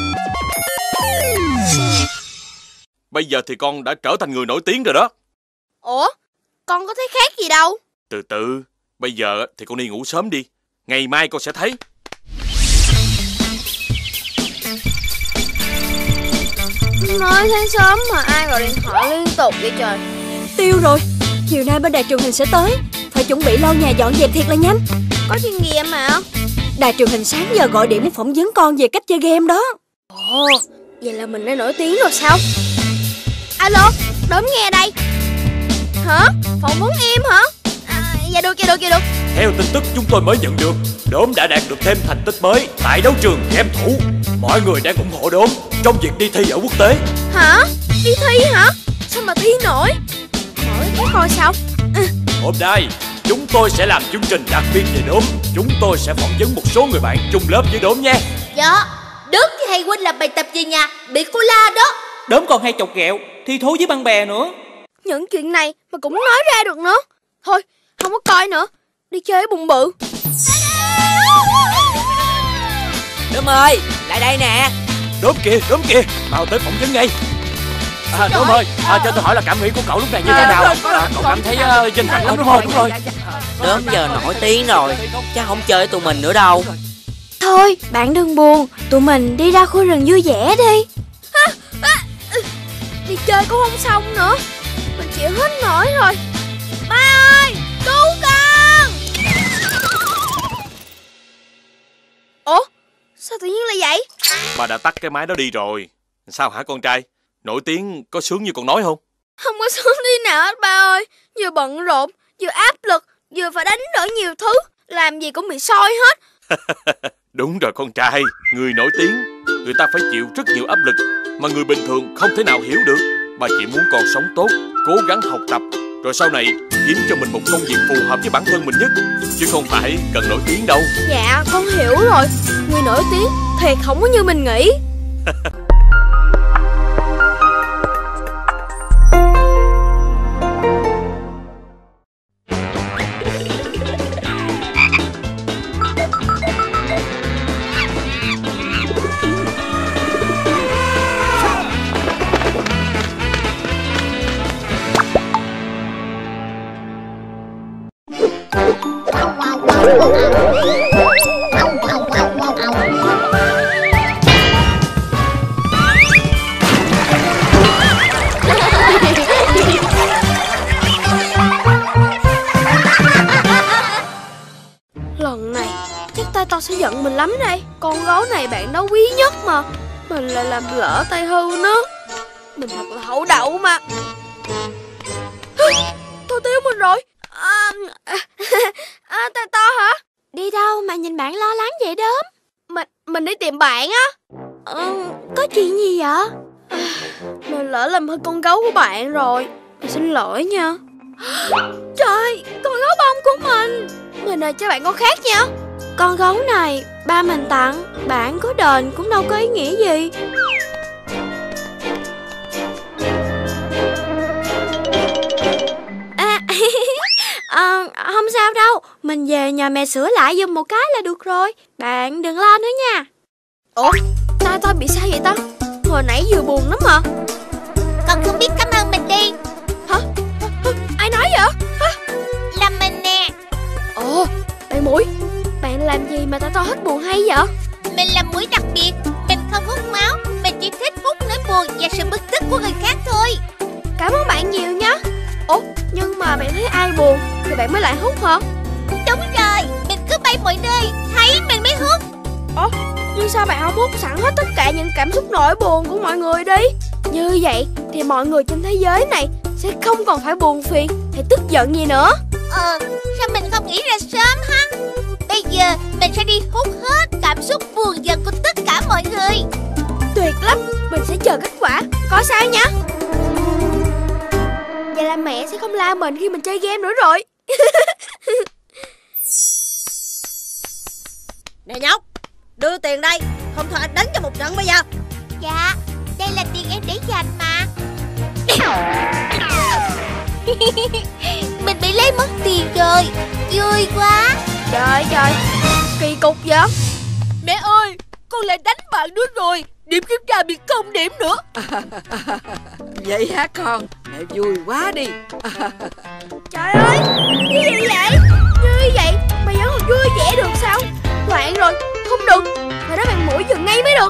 Bây giờ thì con đã trở thành người nổi tiếng rồi đó. Ủa, con có thấy khác gì đâu. Từ từ, bây giờ thì con đi ngủ sớm đi. Ngày mai con sẽ thấy. Nói sáng sớm mà ai gọi điện thoại liên tục vậy trời. Tiêu rồi, chiều nay bên đài truyền hình sẽ tới, phải chuẩn bị lau nhà dọn dẹp thiệt là nhanh. Có chuyên nghiệp mà. Đài truyền hình sáng giờ gọi điện muốn phỏng vấn con về cách chơi game đó. Ồ, vậy là mình đã nổi tiếng rồi sao? Alo, Đốm nghe đây. Hả? Phỏng vấn em hả? À, dạ được, dạ được, dạ được. Theo tin tức chúng tôi mới nhận được, Đốm đã đạt được thêm thành tích mới tại đấu trường game thủ. Mọi người đang ủng hộ Đốm trong việc đi thi ở quốc tế. Hả? Đi thi hả? Sao mà thi nổi? Mở cái coi sao? Ừ. Hôm nay chúng tôi sẽ làm chương trình đặc biệt về Đốm. Chúng tôi sẽ phỏng vấn một số người bạn chung lớp với Đốm nha. Dạ, Đốm thì hay quên làm bài tập về nhà, bị cô la đó. Đốm còn hay chọc ghẹo, thi thố với bạn bè nữa. Những chuyện này mà cũng nói ra được nữa. Thôi, không có coi nữa, đi chơi với Bụng Bự. Đốm ơi, lại đây nè. Đốm kìa, Đốm kìa, mau tới phỏng vấn ngay. À, Đốm ơi, à, cho tôi hỏi là cảm nghĩ của cậu lúc này như thế nào? À, cậu cảm thấy uh, vinh hạnh lắm đúng không? Đúng rồi. Đốm giờ nổi tiếng rồi, chắc không chơi với tụi mình nữa đâu. Thôi, bạn đừng buồn, tụi mình đi ra khu rừng vui vẻ đi. À, à, đi chơi cũng không xong nữa. Mình chịu hết nổi rồi. Ba ơi, cứu con. Ủa, sao tự nhiên là vậy? Bà đã tắt cái máy đó đi rồi. Sao hả con trai? Nổi tiếng có sướng như con nói không? Không có sướng tí nào hết ba ơi. Vừa bận rộn, vừa áp lực, vừa phải đánh đổi nhiều thứ. Làm gì cũng bị soi hết. Đúng rồi con trai. Người nổi tiếng, người ta phải chịu rất nhiều áp lực mà người bình thường không thể nào hiểu được. Bà chỉ muốn con sống tốt, cố gắng học tập, rồi sau này kiếm cho mình một công việc phù hợp với bản thân mình nhất, chứ không phải cần nổi tiếng đâu. Dạ, con hiểu rồi. Người nổi tiếng thiệt không có như mình nghĩ. Lần này chắc tay to sẽ giận mình lắm đây. Con gấu này bạn đó quý nhất mà mình lại làm lỡ tay hư nó. Mình thật là hậu đậu mà. Tôi thiếu mình rồi. À, à, à, tay to hả? Đi đâu mà nhìn bạn lo lắng vậy Đốm? Mình mình đi tìm bạn á. Ừ, có chuyện gì vậy? Mình lỡ làm hư con gấu của bạn rồi. Xin lỗi nha. Trời, con gấu bông của mình. Mình ơi cho bạn con khác nha. Con gấu này ba mình tặng, bạn có đền cũng đâu có ý nghĩa gì. À, à, không sao đâu. Mình về nhà mẹ sửa lại giùm một cái là được rồi. Bạn đừng lo nữa nha. Ủa, tay tôi bị sao vậy ta? Hồi nãy vừa buồn lắm mà. Con không biết cảm ơn mình đi. Hả? Ai nói vậy? Hả? Là mình nè. Ồ, bạn Mũi, bạn làm gì mà tao to hết buồn hay vậy? Mình là muỗi đặc biệt. Mình không hút máu. Mình chỉ thích hút nỗi buồn và sự bực tức của người khác thôi. Cảm ơn bạn nhiều nhé. Ủa, nhưng mà bạn thấy ai buồn thì bạn mới lại hút hả? Đúng rồi, mình cứ bay mọi nơi, thấy mình mới hút. Ủa, nhưng sao bạn không hút sẵn hết tất cả những cảm xúc nỗi buồn của mọi người đi? Như vậy thì mọi người trên thế giới này sẽ không còn phải buồn phiền hay tức giận gì nữa. Ờ, sao mình không nghĩ ra sớm ha? Bây giờ mình sẽ đi hút hết cảm xúc buồn giận của tất cả mọi người. Tuyệt lắm, mình sẽ chờ kết quả. Có sao nhá. Vậy là mẹ sẽ không la mình khi mình chơi game nữa rồi. Nè nhóc, đưa tiền đây, không thôi anh đánh cho một trận bây giờ. Dạ, đây là tiền em để dành mà. Mình bị lấy mất tiền rồi, vui quá. Trời trời, kỳ cục vậy. Mẹ ơi, con lại đánh bạn nữa rồi. Điểm kiểm tra bị không điểm nữa. Vậy hả con? Mẹ vui quá đi. Trời ơi, cái gì vậy? Như vậy mà vẫn còn vui vẻ được sao? Loạn rồi, không được. Phải đó bạn Mũi dừng ngay mới được.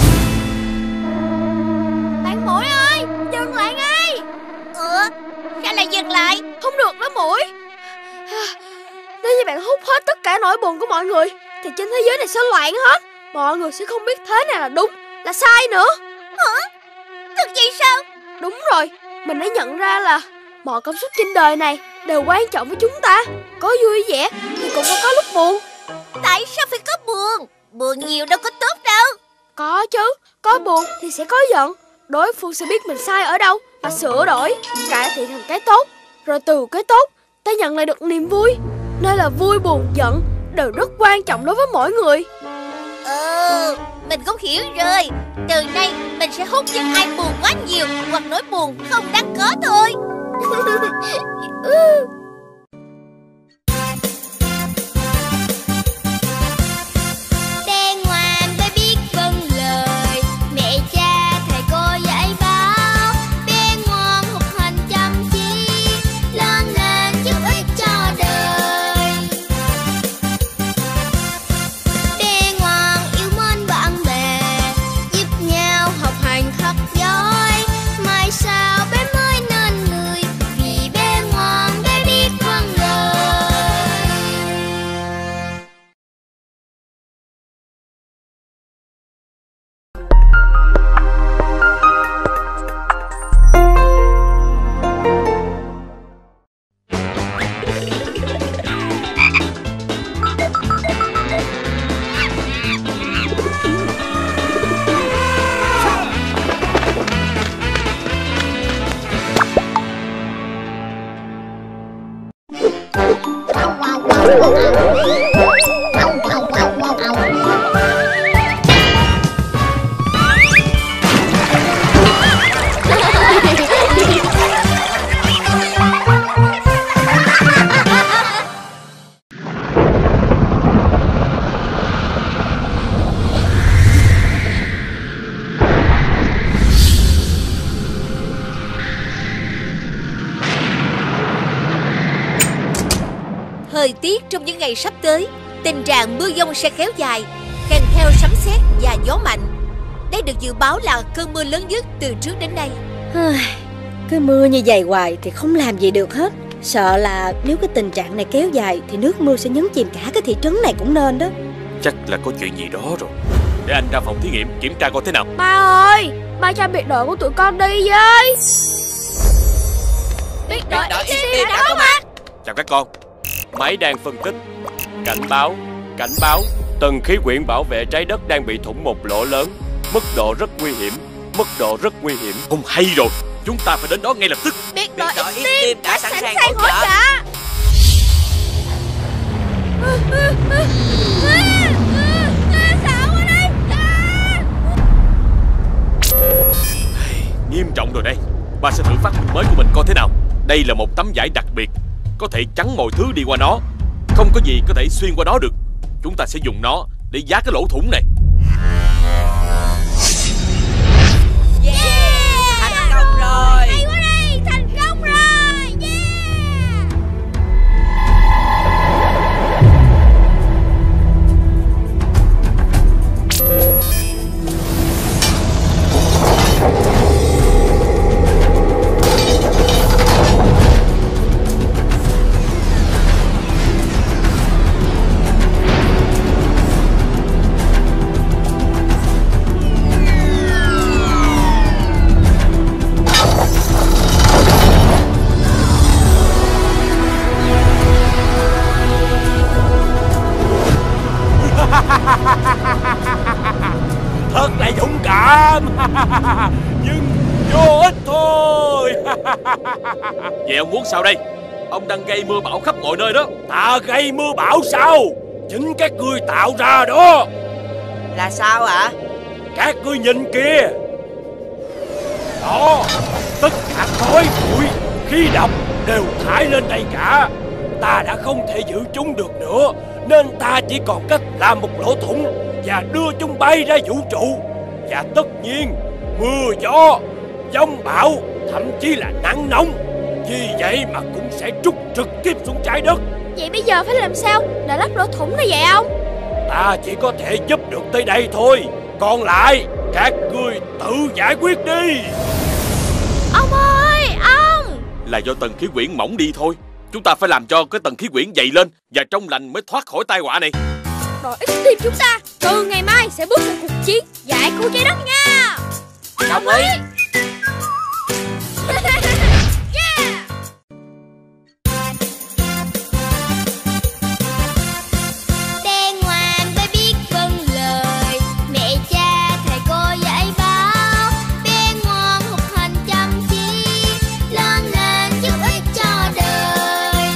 Bạn Mũi ơi, dừng lại ngay. Ủa, sao lại dừng lại? Không được đó Mũi. Nếu như bạn hút hết tất cả nỗi buồn của mọi người thì trên thế giới này sẽ loạn hết. Mọi người sẽ không biết thế nào là đúng, là sai nữa. Hả? Thật vậy sao? Đúng rồi, mình đã nhận ra là mọi cảm xúc trên đời này đều quan trọng với chúng ta. Có vui vẻ thì cũng có, có lúc buồn. Tại sao phải có buồn? Buồn nhiều đâu có tốt đâu. Có chứ, có buồn thì sẽ có giận. Đối phương sẽ biết mình sai ở đâu và sửa đổi, cải thiện thành cái tốt. Rồi từ cái tốt ta nhận lại được niềm vui. Nên là vui buồn giận đều rất quan trọng đối với mỗi người. Ừ, mình cũng hiểu rồi. Từ nay mình sẽ hút những ai buồn quá nhiều hoặc nỗi buồn không đáng có thôi. Bé ngoan, bé biết vâng lời mẹ cha thầy cô dạy bảo. Bé ngoan học hành chăm chỉ, lớn lên giúp ích cho đời. Bé ngoan yêu mến bạn bè, giúp nhau học hành thật giỏi. Mai sau bé mới nên người, vì bé ngoan bé biết vâng lời. Thời tiết trong những ngày sắp tới, tình trạng mưa dông sẽ kéo dài, kèm theo sấm sét và gió mạnh. Đây được dự báo là cơn mưa lớn nhất từ trước đến nay. Cứ mưa như vậy hoài thì không làm gì được hết. Sợ là nếu cái tình trạng này kéo dài thì nước mưa sẽ nhấn chìm cả cái thị trấn này cũng nên đó. Chắc là có chuyện gì đó rồi. Để anh ra phòng thí nghiệm kiểm tra coi thế nào. Ba ơi, ba cho biệt đội của tụi con đi với. Biệt đội ích tê đã có mặt. Chào các con. Máy đang phân tích. Cảnh báo, cảnh báo. Tầng khí quyển bảo vệ trái đất đang bị thủng một lỗ lớn. Mức độ rất nguy hiểm. Mức độ rất nguy hiểm. Không hay rồi. Chúng ta phải đến đó ngay lập tức. Biệt đội đội X X Team Team đã đã sẵn sẵn sàng sàng hỗ hỗ trợ. trợ. Sao ở đây? Nghiêm trọng rồi đây. Ba sẽ thử phát minh mới của mình coi thế nào. Đây là một tấm vải đặc biệt, có thể chắn mọi thứ đi qua nó. Không có gì có thể xuyên qua nó được. Chúng ta sẽ dùng nó để giá cái lỗ thủng này. Yeah! Thành công rồi. Hay quá đây, thành công rồi. Yeah! Thật là dũng cảm. Nhưng vô ích thôi. Vậy ông muốn sao đây? Ông đang gây mưa bão khắp mọi nơi đó. Ta gây mưa bão sao? Chính các ngươi tạo ra đó. Là sao ạ? Các ngươi nhìn kìa. Đó, tất cả khói bụi khí độc đều thải lên đây cả. Ta đã không thể giữ chúng được nữa, nên ta chỉ còn cách làm một lỗ thủng và đưa chúng bay ra vũ trụ. Và tất nhiên mưa gió, giông bão, thậm chí là nắng nóng, vì vậy mà cũng sẽ trút trực tiếp xuống trái đất. Vậy bây giờ phải làm sao để lắp lỗ thủng này vậy ông? Ta chỉ có thể giúp được tới đây thôi. Còn lại các ngươi tự giải quyết đi. Ông ơi, ông! Là do tầng khí quyển mỏng đi thôi. Chúng ta phải làm cho cái tầng khí quyển dày lên và trong lành mới thoát khỏi tai họa này. Đội X Team chúng ta từ ngày mai sẽ bước vào cuộc chiến giải cứu trái đất nha. Đồng ý. Đen ngoan bé biết vâng lời mẹ cha thầy cô dạy bảo. Bé ngoan học hành chăm chỉ lớn lên giúp ích cho đời.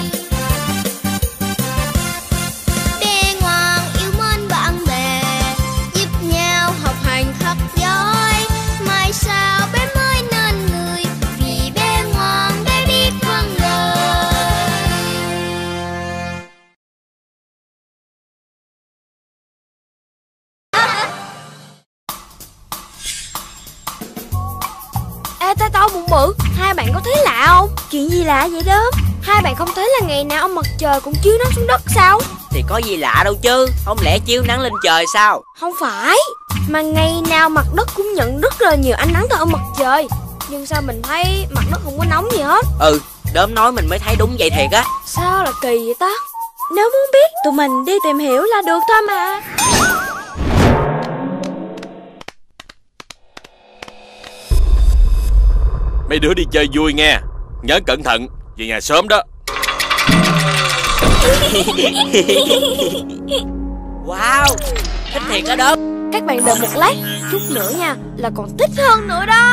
Bé ngoan yêu mến bạn bè giúp nhau học hành thật giỏi. Mai sau bé mới nên người vì bé ngoan bé biết vâng lời. Ê Tao Tao Bụng Bự, hai bạn có thấy lạ không? Chuyện gì lạ vậy đó? Hai bạn không thấy là ngày nào ông mặt trời cũng chiếu nắng xuống đất sao? Thì có gì lạ đâu chứ. Không lẽ chiếu nắng lên trời sao? Không phải, mà ngày nào mặt đất cũng nhận rất là nhiều ánh nắng từ ông mặt trời. Nhưng sao mình thấy mặt đất không có nóng gì hết? Ừ, đốm nói mình mới thấy đúng vậy thiệt á. Sao là kỳ vậy ta? Nếu muốn biết, tụi mình đi tìm hiểu là được thôi mà. Mấy đứa đi chơi vui nghe. Nhớ cẩn thận, về nhà sớm đó. Wow, thích thiệt đó đốm. Các bạn đợi một lát, chút nữa nha, là còn thích hơn nữa đó.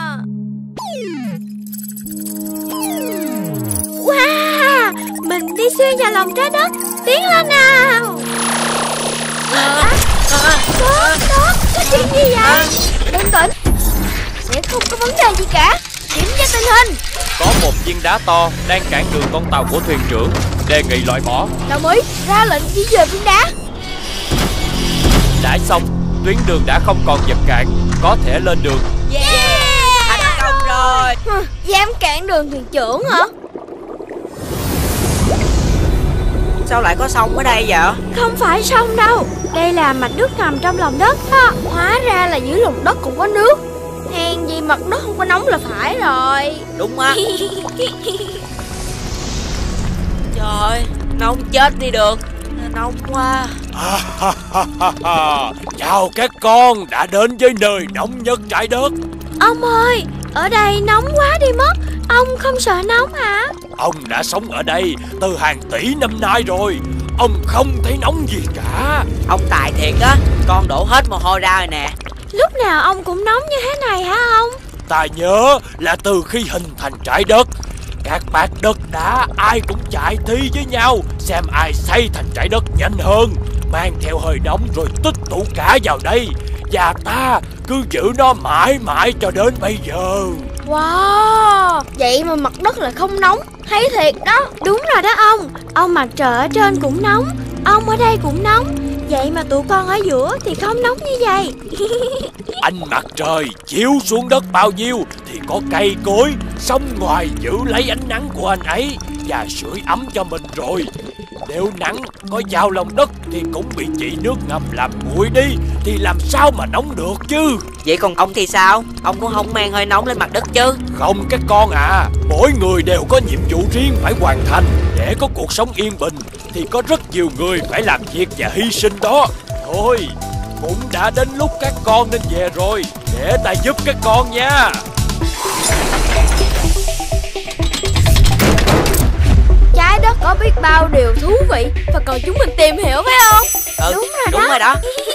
Wow, mình đi xuyên vào lòng trái đất. Tiến lên nào. À, đó, đó, có chuyện gì vậy? Bình tĩnh, sẽ không có vấn đề gì cả. Kiểm tra tình hình. Có một viên đá to đang cản đường con tàu của thuyền trưởng. Đề nghị loại bỏ. Đồng ý, ra lệnh di dời viên đá. Đã xong, tuyến đường đã không còn vật cản, có thể lên đường. Yeah, thành công rồi. Dám cản đường thuyền trưởng hả? Sao lại có sông ở đây vậy? Không phải sông đâu, đây là mạch nước ngầm trong lòng đất đó. Hóa ra là dưới lòng đất cũng có nước. Hèn gì mặt đất không có nóng là phải rồi. Đúng á. Trời, nóng chết đi được. Nóng quá. Chào các con đã đến với nơi nóng nhất trái đất. Ông ơi, ở đây nóng quá đi mất. Ông không sợ nóng hả? Ông đã sống ở đây từ hàng tỷ năm nay rồi. Ông không thấy nóng gì cả. Ông tài thiệt á, con đổ hết mồ hôi ra rồi nè. Lúc nào ông cũng nóng như thế này hả ông? ta nhớ là từ khi hình thành trái đất, các bát đất đá ai cũng chạy thi với nhau xem ai xây thành trái đất nhanh hơn, mang theo hơi nóng rồi tích tụ cả vào đây. Và ta cứ giữ nó mãi mãi cho đến bây giờ. Wow, vậy mà mặt đất lại không nóng, hay thiệt đó. Đúng rồi đó ông. Ông mặt trời ở trên cũng nóng, ông ở đây cũng nóng. Vậy mà tụi con ở giữa thì không nóng như vậy. Ánh mặt trời chiếu xuống đất bao nhiêu thì có cây cối sống ngoài giữ lấy ánh nắng của anh ấy và sưởi ấm cho mình rồi. Nếu nắng có vào lòng đất thì cũng bị chỉ nước ngầm làm nguội đi, thì làm sao mà nóng được chứ. Vậy còn ông thì sao? Ông cũng không mang hơi nóng lên mặt đất chứ? Không các con à, mỗi người đều có nhiệm vụ riêng phải hoàn thành. Để có cuộc sống yên bình thì có rất nhiều người phải làm việc và hy sinh đó. Thôi, cũng đã đến lúc các con nên về rồi, để ta giúp các con nha. Trái đất có biết bao điều thú vị và cần chúng mình tìm hiểu phải không? Ừ, đúng rồi đúng đó. rồi đó.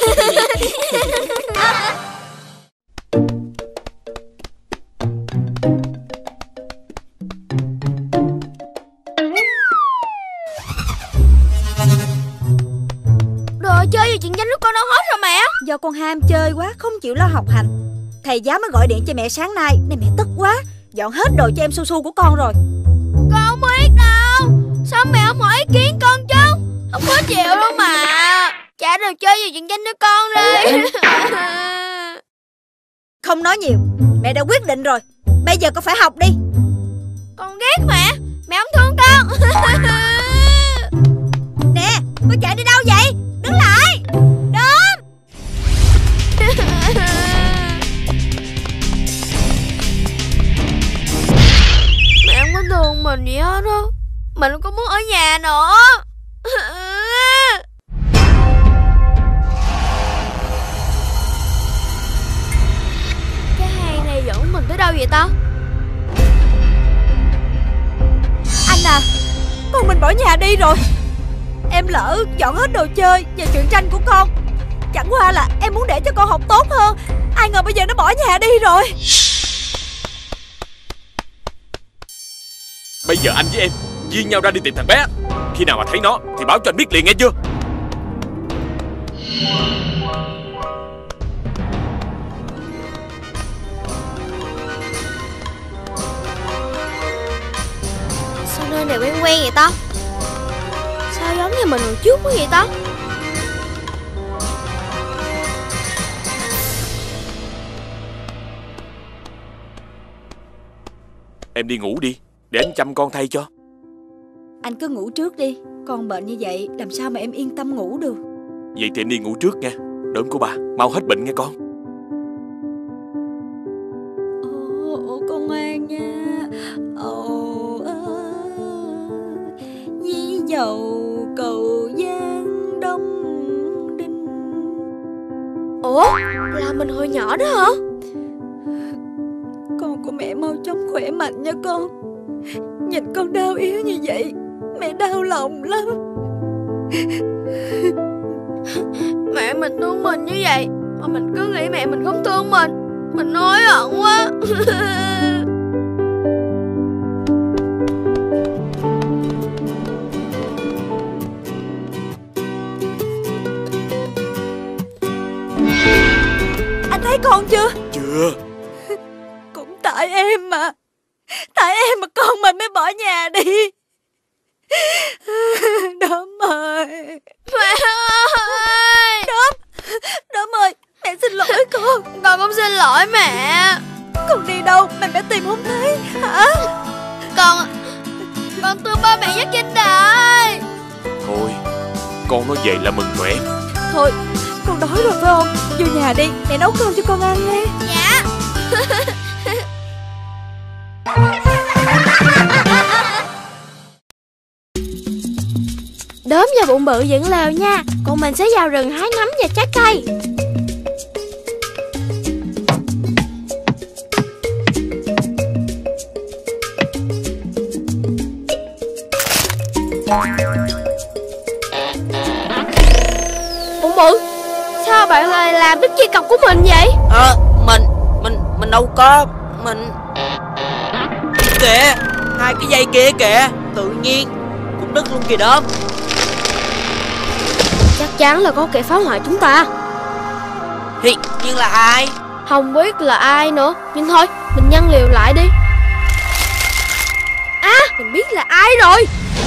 Đồ chơi về chuyện danh của con đâu hết rồi mẹ? Do con ham chơi quá, không chịu lo học hành. Thầy giáo mới gọi điện cho mẹ sáng nay, nên mẹ tức quá, dọn hết đồ cho em Su Su của con rồi. Con không biết đâu. Sao mẹ không hỏi ý kiến con chứ? Không có chịu đâu mà. Trả đồ chơi về chuyện danh với con đi. Không nói nhiều, mẹ đã quyết định rồi. Bây giờ con phải học đi. Con ghét mẹ. Mẹ không thương con. Nè, con chạy đi đâu vậy? Đứng lại. Đốm. Mẹ không có thương mình gì hết á. Mình không có muốn ở nhà nữa. Cái hang này dẫn mình tới đâu vậy ta? Anh à, con mình bỏ nhà đi rồi. Em lỡ dọn hết đồ chơi và truyện tranh của con. Chẳng qua là em muốn để cho con học tốt hơn. Ai ngờ bây giờ nó bỏ nhà đi rồi. Bây giờ anh với em chia nhau ra đi tìm thằng bé. Khi nào mà thấy nó thì báo cho anh biết liền, nghe chưa? Sao nơi này quen quen vậy ta? Sao giống như mình hồi trước quá vậy ta? Em đi ngủ đi, để anh chăm con thay cho. Anh cứ ngủ trước đi. Con bệnh như vậy làm sao mà em yên tâm ngủ được. Vậy thì em đi ngủ trước nha. Đốm của bà mau hết bệnh nghe con. Ồ, ồ con ngoan nha. Ồ dí dầu cầu giang đông đinh. Ủa, là mình hồi nhỏ đó hả? Con của mẹ mau chóng khỏe mạnh nha con. Nhìn con đau yếu như vậy, mẹ đau lòng lắm. Mẹ mình thương mình như vậy mà mình cứ nghĩ mẹ mình không thương mình. Mình hối hận quá. Anh thấy con chưa? Chưa. Cũng tại em mà. Tại em mà con mình mới bỏ nhà đi. Đốm ơi. Mẹ ơi. Đốm. Đốm ơi, mẹ xin lỗi con. Con cũng xin lỗi mẹ. Con đi đâu mà mẹ tìm không thấy hả? Con Con thương ba mẹ nhất trên đời. Thôi, con nói vậy là mừng rồi em. Thôi, con đói rồi phải không? Vô nhà đi, mẹ nấu cơm cho con ăn nghe. Dạ. Đốm và Bụng Bự dựng lều nha. Còn mình sẽ vào rừng hái nấm và trái cây. Bụng Bự, sao bạn lại làm đứt dây cọc của mình vậy? Ờ, mình, mình, mình đâu có Mình... Kìa, hai cái dây kia kìa, tự nhiên cũng đứt luôn kìa Đốm. Chắc chắn là có kẻ phá hoại chúng ta. Thì, nhưng là ai? Không biết là ai nữa. Nhưng thôi, mình nhân liều lại đi. À, mình biết là ai rồi.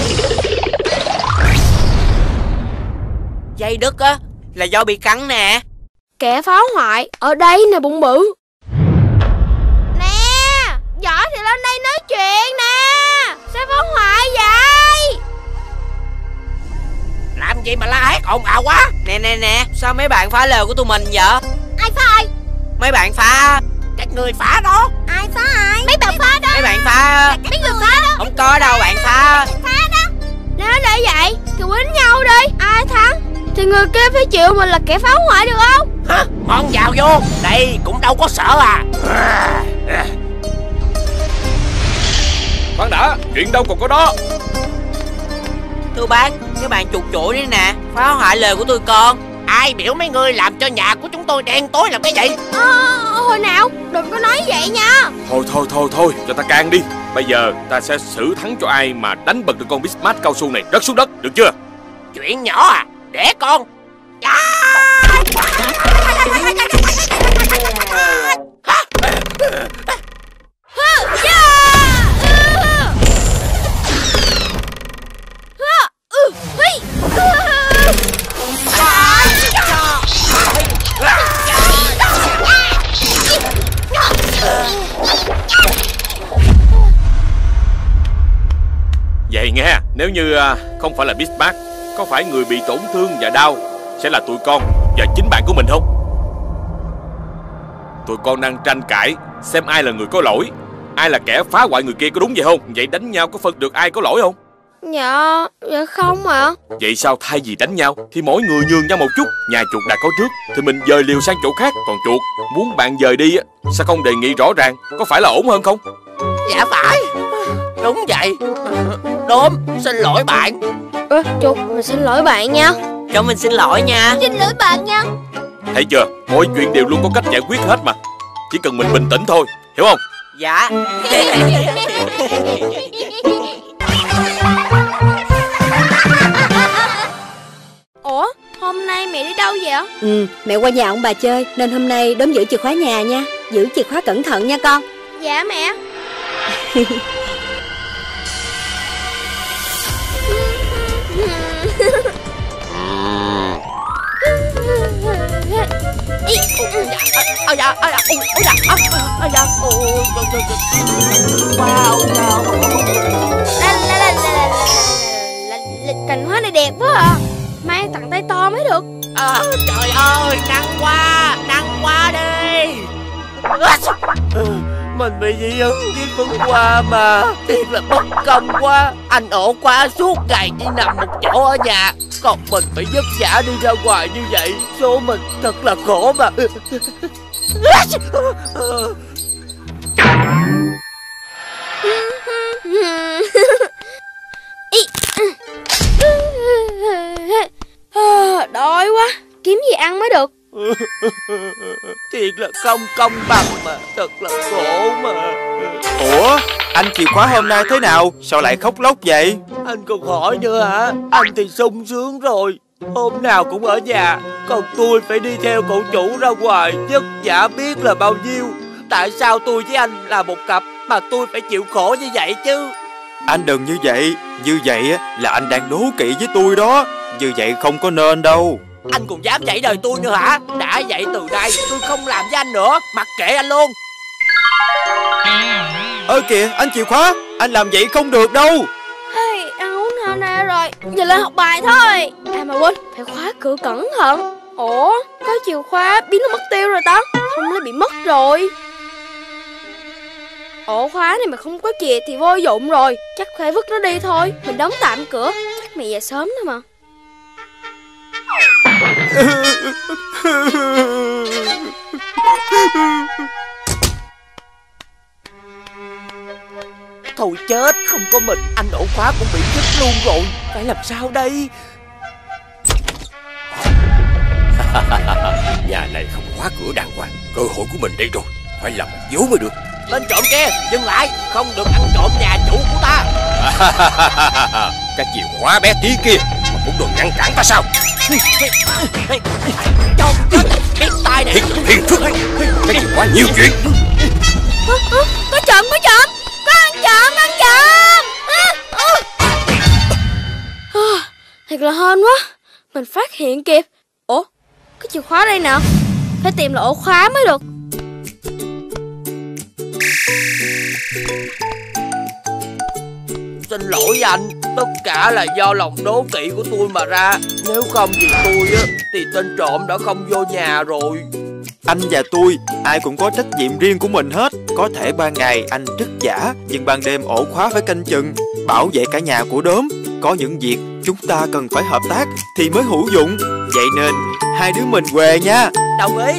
Dây đứt á, là do bị cắn nè. Kẻ phá hoại ở đây nè Bụng Bự. Nè, giỏi thì lên đây nói chuyện nè. Sao phá hoại vậy? Làm gì mà la hét ồn ào quá. Nè nè nè, sao mấy bạn phá lều của tụi mình vậy? Ai phá ai? Mấy bạn phá. Các người phá đó. Ai phá ai? Mấy bạn phá đó. Mấy bạn phá. Mấy người phá đó. Không có đâu bạn phá. Phá đó. Nếu để vậy thì quýnh nhau đi. Ai thắng thì người kia phải chịu mình là kẻ phá hoại được không? Hả? Ngon vào vô. Đây cũng đâu có sợ à. Khoan đã, chuyện đâu còn có đó. Thưa bác, các bạn chuột chuỗi đi nè, phá hoại lều của tôi con. Ai biểu mấy người làm cho nhà của chúng tôi đen tối làm cái gì? À, hồi nào, đừng có nói vậy nha. Thôi thôi thôi thôi, cho ta can đi. Bây giờ ta sẽ xử thắng cho ai mà đánh bật được con Bismarck cao su này rớt xuống đất, được chưa? Chuyện nhỏ à, để con. Vậy nghe, nếu như không phải là Bismarck, có phải người bị tổn thương và đau sẽ là tụi con và chính bạn của mình không? Tụi con đang tranh cãi xem ai là người có lỗi, ai là kẻ phá hoại người kia, có đúng vậy không? Vậy đánh nhau có phân được ai có lỗi không? Dạ, dạ không ạ. Vậy sao thay vì đánh nhau thì mỗi người nhường nhau một chút. Nhà chuột đã có trước thì mình dời liều sang chỗ khác. Còn chuột muốn bạn dời đi sao không đề nghị rõ ràng, có phải là ổn hơn không? Dạ phải, đúng vậy. Đốm, xin lỗi bạn. Ơ, chuột, mình xin lỗi bạn nha. Cho mình xin lỗi nha. Xin lỗi bạn nha. Thấy chưa, mọi chuyện đều luôn có cách giải quyết hết mà. Chỉ cần mình bình tĩnh thôi, hiểu không? Dạ. Ủa, hôm nay mẹ đi đâu vậy? Ừ, mẹ qua nhà ông bà chơi nên hôm nay Đốm giữ chìa khóa nhà nha. Giữ chìa khóa cẩn thận nha con. Dạ mẹ. Ôi da, ôi da, ôi da, ôi da, ôi wow, cành hoa này đẹp quá à. Mang tặng tay to mới được. À, trời ơi, nắng quá, nắng quá đi. Mình bị dị ứng với phấn hoa mà. Thiệt là bất công quá. Anh ổn quá, suốt ngày chỉ nằm một chỗ ở nhà, còn mình phải vất vả đi ra ngoài như vậy. Số mình thật là khổ mà. Đói quá, kiếm gì ăn mới được. Thiệt là không công bằng mà, thật là khổ mà. Ủa, anh chìa khóa hôm nay thế nào? Sao lại khóc lóc vậy? Anh còn hỏi nữa hả? Anh thì sung sướng rồi, hôm nào cũng ở nhà, còn tôi phải đi theo cậu chủ ra ngoài, vất vả biết là bao nhiêu. Tại sao tôi với anh là một cặp mà tôi phải chịu khổ như vậy chứ? Anh đừng như vậy. Như vậy là anh đang đố kỵ với tôi đó. Như vậy không có nên đâu. Anh còn dám dạy đời tôi nữa hả? Đã vậy từ đây tôi không làm với anh nữa, mặc kệ anh luôn. Ơ kìa, anh chìa khóa, anh làm vậy không được đâu. Hey, ăn uống no nê rồi, giờ lên học bài thôi. À mà quên, phải khóa cửa cẩn thận. Ủa, có chìa khóa biến nó mất tiêu rồi ta. Không lẽ bị mất rồi. Ổ khóa này mà không có chìa thì vô dụng rồi. Chắc phải vứt nó đi thôi. Mình đóng tạm cửa. Chắc mẹ về sớm thôi mà. Thôi chết, không có mình, anh ổ khóa cũng bị vứt luôn rồi. Phải làm sao đây? Nhà này không khóa cửa đàng hoàng, cơ hội của mình đây rồi, phải làm dấu mới được. Tên trộm kia, dừng lại, không được ăn trộm nhà chủ của ta. Cái chìa khóa bé tí kia mà cũng đừng ngăn cản ta sao? Trộm chết, biết tay này. Hiền phức, cái chìa khóa nhiều chuyện. À, à, có trộm, có trộm, có ăn trộm, ăn trộm. À, à. À, thật là hên quá, mình phát hiện kịp. Ủa, cái chìa khóa đây nè, phải tìm là ổ khóa mới được. Xin lỗi anh, tất cả là do lòng đố kỵ của tôi mà ra. Nếu không vì tôi á, thì tên trộm đã không vô nhà rồi. Anh và tôi, ai cũng có trách nhiệm riêng của mình hết. Có thể ban ngày anh trức giả, nhưng ban đêm ổ khóa phải canh chừng, bảo vệ cả nhà của đốm. Có những việc chúng ta cần phải hợp tác thì mới hữu dụng. Vậy nên hai đứa mình què nha. Đồng ý.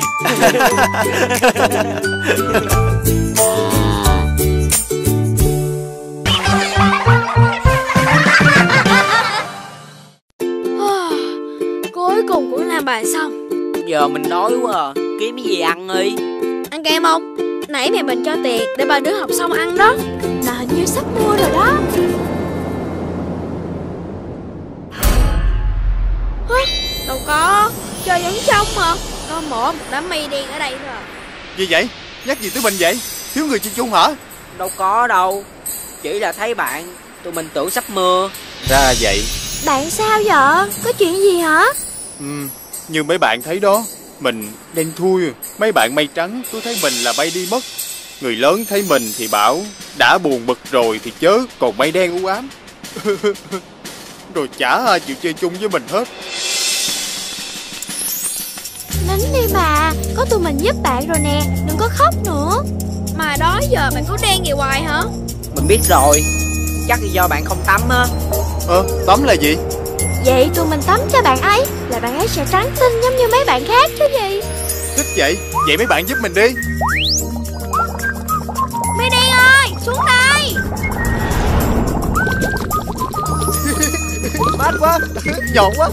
Cuối cùng cũng làm bài xong. Giờ mình đói quá à, kiếm cái gì ăn đi. Ăn kem không? Nãy mẹ mình cho tiền để ba đứa học xong ăn đó. Là hình như sắp mua rồi đó. Hả? Đâu có, trời vẫn trong mà. Có mỗi một đám mây đen ở đây thôi à. Gì vậy? Nhắc gì tới mình vậy? Thiếu người chơi chung hả? Đâu có đâu, chỉ là thấy bạn, tụi mình tưởng sắp mưa. Ra vậy. Bạn sao vậy? Có chuyện gì hả? Ừ, như mấy bạn thấy đó, mình đen thui. Mấy bạn mây trắng cứ thấy mình là bay đi mất. Người lớn thấy mình thì bảo đã buồn bực rồi thì chớ, còn mây đen u ám. Rồi chả ai chịu chơi chung với mình hết. Nín đi mà, có tụi mình giúp bạn rồi nè, đừng có khóc nữa. Mà đó giờ bạn cứ đen vậy hoài hả? Mình biết rồi, chắc là do bạn không tắm á. Ờ, tắm là gì? Vậy tụi mình tắm cho bạn ấy, là bạn ấy sẽ trắng tinh giống như mấy bạn khác chứ gì. Thích vậy, vậy mấy bạn giúp mình đi. Mây đen ơi, xuống đây. Mát quá, nhọn quá.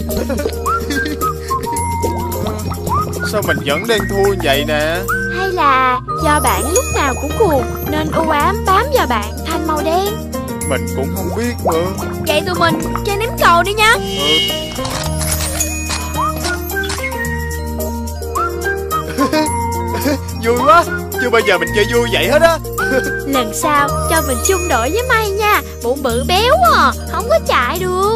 Sao mình vẫn đen thui vậy nè? Hay là do bạn lúc nào cũng buồn nên u ám bám vào bạn thành màu đen? Mình cũng không biết nữa. Vậy tụi mình chơi ném cầu đi nha. Ừ. Vui quá, chưa bao giờ mình chơi vui vậy hết á. Lần sau cho mình chung đội với May nha. Bụng bự béo à, không có chạy được.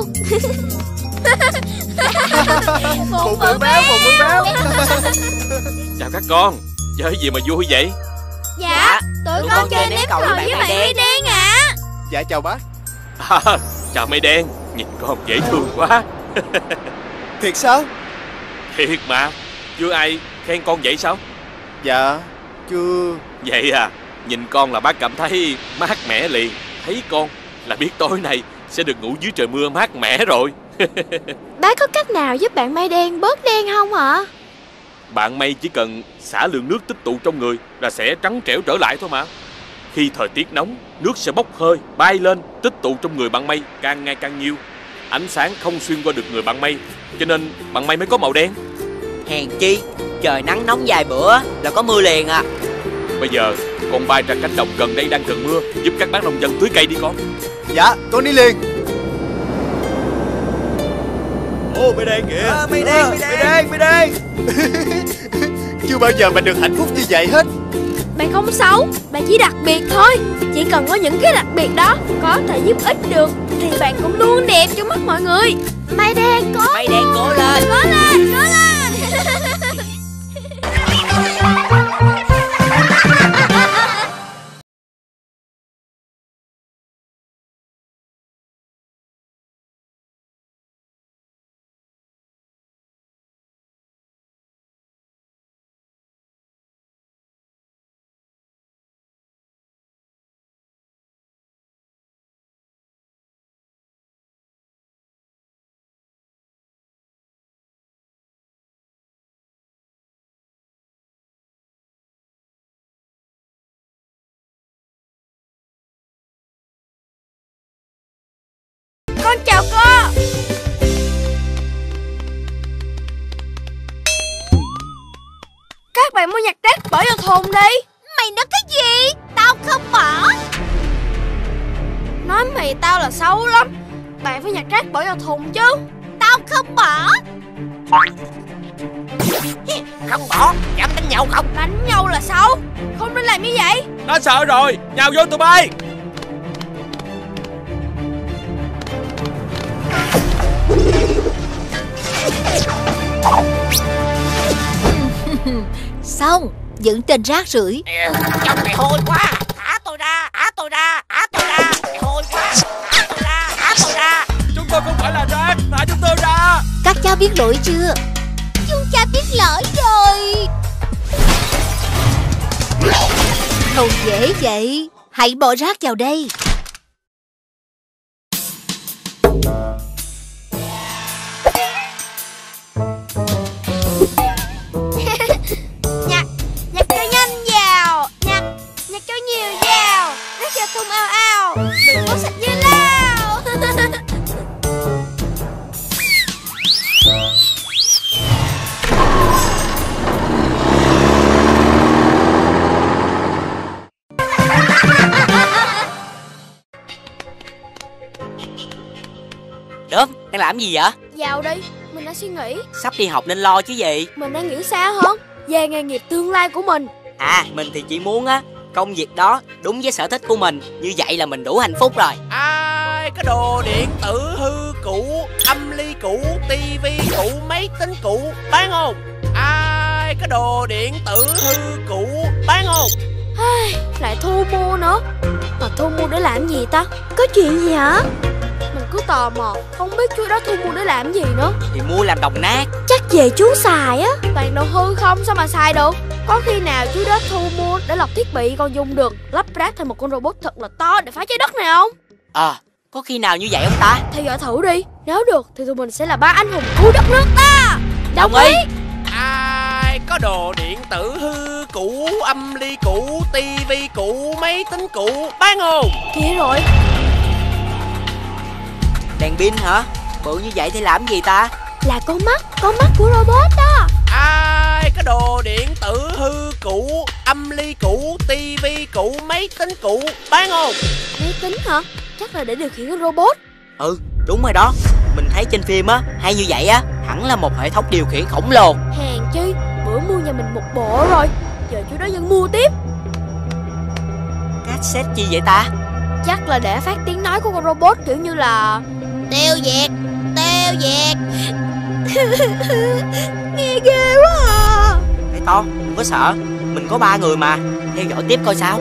Bụng bự béo, bụng bự béo. Chào các con, chơi gì mà vui vậy? Dạ, dạ tụi, tụi con, con chơi ném cầu với bạn Mây Đen ạ. À. Dạ chào bác. À, chào Mây Đen, nhìn con dễ thương quá. Thiệt sao? Thiệt mà, chưa ai khen con vậy sao? Dạ, chưa. Vậy à, nhìn con là bác cảm thấy mát mẻ liền. Thấy con là biết tối nay sẽ được ngủ dưới trời mưa mát mẻ rồi. Bác có cách nào giúp bạn Mây Đen bớt đen không ạ? Bạn Mây chỉ cần xả lượng nước tích tụ trong người là sẽ trắng trẻo trở lại thôi mà. Khi thời tiết nóng, nước sẽ bốc hơi, bay lên, tích tụ trong người bạn Mây càng ngày càng nhiều. Ánh sáng không xuyên qua được người bạn Mây, cho nên bạn Mây mới có màu đen. Hèn chi, trời nắng nóng vài bữa là có mưa liền à. Bây giờ, con bay ra cánh đồng gần đây đang cần mưa, giúp các bác nông dân tưới cây đi con. Dạ, con đi liền. Ô, Mây Đen kìa. À, Mây Đen, Mây Đen, Mây Đen. Chưa bao giờ mình được hạnh phúc như vậy hết. Bạn không xấu, bạn chỉ đặc biệt thôi. Chỉ cần có những cái đặc biệt đó có thể giúp ích được thì bạn cũng luôn đẹp trong mắt mọi người. Mây Đen cố Mây Đen cố lên. Cố lên, cố lên. Con chào cô. Các bạn mua nhặt rác bỏ vào thùng đi. Mày nói cái gì? Tao không bỏ. Nói mày tao là xấu lắm. Bạn phải nhặt rác bỏ vào thùng chứ. Tao không bỏ. Không bỏ, dám đánh nhau không? Đánh nhau là xấu, không nên làm như vậy. Nó sợ rồi, nhào vô tụi bay. Xong, những tên rác rưởi. Trong này hôi quá. Thả tôi ra, thả tôi ra, thả tôi ra. Hôi quá, thả tôi ra, thả tôi ra. Chúng tôi không phải là rác, thả chúng tôi ra. Các cháu biết lỗi chưa? Chúng cha biết lỗi rồi. Không dễ vậy. Hãy bỏ rác vào đây. Nhặt, nhặt cho nhanh vào. Nhặt, nhặt cho nhiều vào. Rác vào thùng ao ao. Đừng có sạch như lao. Đốm, đang làm gì vậy? Vào đi, mình đã suy nghĩ. Sắp đi học nên lo chứ gì. Mình đang nghĩ xa hơn về nghề nghiệp tương lai của mình. À, mình thì chỉ muốn á, công việc đó đúng với sở thích của mình. Như vậy là mình đủ hạnh phúc rồi. Ai có đồ điện tử hư cũ, âm ly cũ, tivi cũ, máy tính cũ bán không? Ai có đồ điện tử hư cũ bán không? Lại thu mua nữa. Mà thu mua để làm gì ta? Có chuyện gì hả? Mình cứ tò mò, không biết chú đó thu mua để làm gì nữa. Thì mua làm đồng nát. Chắc về chú xài á. Toàn đồ hư không sao mà xài được. Có khi nào chú đó thu mua để lọc thiết bị còn dùng được, lắp ráp thành một con robot thật là to để phá trái đất này không? Ờ, à, có khi nào như vậy không ta? Theo dõi thử đi. Nếu được thì tụi mình sẽ là ba anh hùng cứu đất nước ta. Đồng ý. Ai có đồ điện tử hư cũ, âm ly cũ, tivi cũ, máy tính cũ bán không? Kia rồi. Đèn pin hả? Bự như vậy thì làm gì ta? Là con mắt, con mắt của robot đó. Ai có đồ điện tử hư cũ, âm ly cũ, tivi cũ, máy tính cũ bán không? Máy tính hả? Chắc là để điều khiển con robot. Ừ, đúng rồi đó. Mình thấy trên phim á, hay như vậy á, hẳn là một hệ thống điều khiển khổng lồ. Hèn chi, bữa mua nhà mình một bộ rồi, giờ chú đó vẫn mua tiếp. Cassette chi vậy ta? Chắc là để phát tiếng nói của con robot kiểu như là tiêu diệt, tiêu diệt. Nghe ghê quá à. Cái to, đừng có sợ. Mình có ba người mà. Theo dõi tiếp coi sao.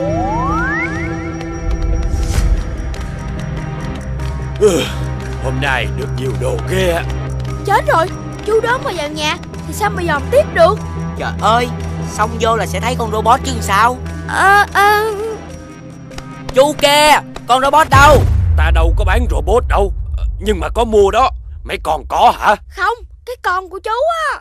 Ừ, hôm nay được nhiều đồ ghê á. Chết rồi, chú đó mà vào nhà thì sao mà dòm tiếp được. Trời ơi, xông vô là sẽ thấy con robot chứ sao. Ờ, à, à... Chú kia, con robot đâu? Ta đâu có bán robot đâu. Nhưng mà có mua đó. Mấy con có hả? Không, cái con của chú á.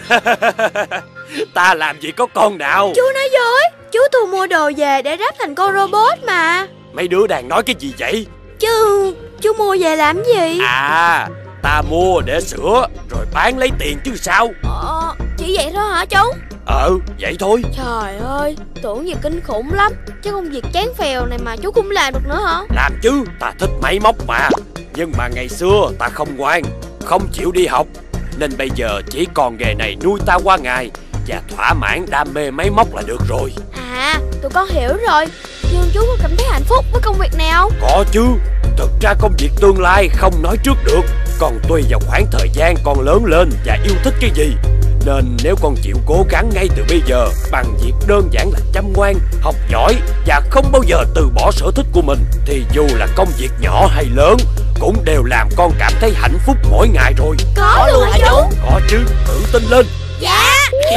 Ta làm gì có con nào. Chú nói dối. Chú thu mua đồ về để ráp thành con robot mà. Mấy đứa đang nói cái gì vậy? Chứ chú mua về làm gì? À, ta mua để sửa rồi bán lấy tiền chứ sao. Ờ, chỉ vậy thôi hả chú? Ờ, vậy thôi. Trời ơi, tưởng gì kinh khủng lắm. Chứ công việc chán phèo này mà chú cũng làm được nữa hả? Làm chứ, ta thích máy móc mà. Nhưng mà ngày xưa ta không ngoan, không chịu đi học, nên bây giờ chỉ còn nghề này nuôi ta qua ngày và thỏa mãn đam mê máy móc là được rồi. À, tụi con hiểu rồi. Nhưng chú có cảm thấy hạnh phúc với công việc này không? Có chứ. Thực ra công việc tương lai không nói trước được, còn tùy vào khoảng thời gian con lớn lên và yêu thích cái gì. Nên nếu con chịu cố gắng ngay từ bây giờ bằng việc đơn giản là chăm ngoan, học giỏi và không bao giờ từ bỏ sở thích của mình, thì dù là công việc nhỏ hay lớn cũng đều làm con cảm thấy hạnh phúc mỗi ngày rồi. Có, Có luôn hả chú? Có chứ, tự tin lên. Dạ.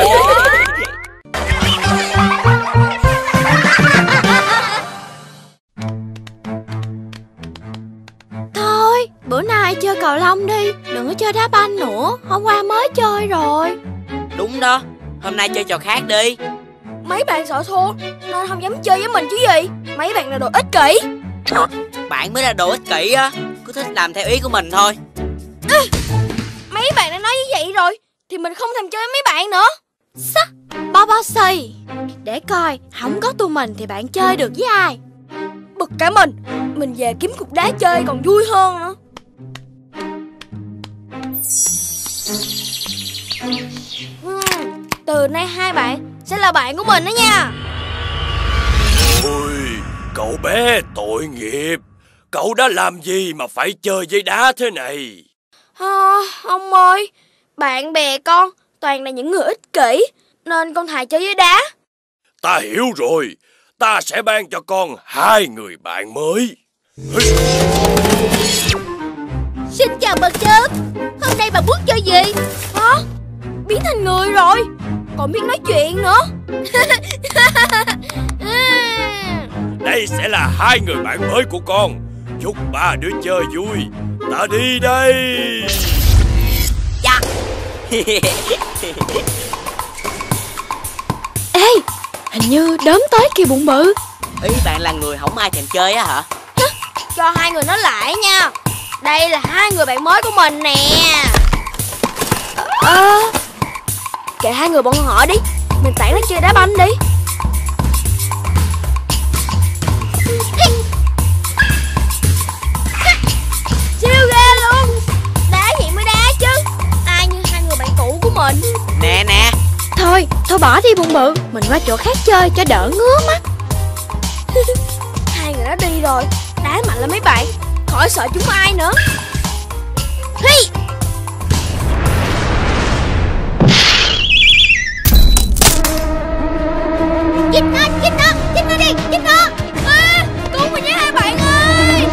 Thôi, bữa nay chơi cầu lông đi, đừng có chơi đá banh nữa, hôm qua mới chơi rồi. Đúng đó, hôm nay chơi trò khác đi. Mấy bạn sợ thua nên không dám chơi với mình chứ gì. Mấy bạn là đồ ích kỷ. À, bạn mới là đồ ích kỷ á, cứ thích làm theo ý của mình thôi. À, mấy bạn đã nói như vậy rồi thì mình không thèm chơi với mấy bạn nữa. Sắc, bó to bossy. Để coi, không có tụi mình thì bạn chơi được với ai? Bực cả mình. Mình về kiếm cục đá chơi còn vui hơn nữa. uhm, Từ nay hai bạn sẽ là bạn của mình đó nha. Ôi, cậu bé tội nghiệp. Cậu đã làm gì mà phải chơi với đá thế này? à, Ông ơi, bạn bè con toàn là những người ích kỷ, nên con thà chơi với đá. Ta hiểu rồi. Ta sẽ ban cho con hai người bạn mới. Xin chào bậc lớp. Hôm nay bà muốn chơi gì? Hả? Biến thành người rồi, còn biết nói chuyện nữa. Đây sẽ là hai người bạn mới của con. Chúc ba đứa chơi vui. Ta đi đây. Dạ. Ê, hình như đốm tới kìa Bụng Bự. Ý bạn là người không ai thèm chơi á hả? Cho hai người nói lại nha. Đây là hai người bạn mới của mình nè. Ơ à, kệ hai người bọn họ đi. Mình tản nó chơi đá banh đi. Siêu ghê luôn. Đá vậy mới đá chứ. Ai như hai người bạn cũ của mình. Nè nè. Thôi, thôi bỏ đi Bụng Bự. Mình qua chỗ khác chơi cho đỡ ngứa mắt. Hai người đã đi rồi. Đá mạnh lên mấy bạn. Khỏi sợ chúng ai nữa. Hi. Chích nó, chích nó, chích nó đi, chích nó. À, cứu mình với hai bạn ơi.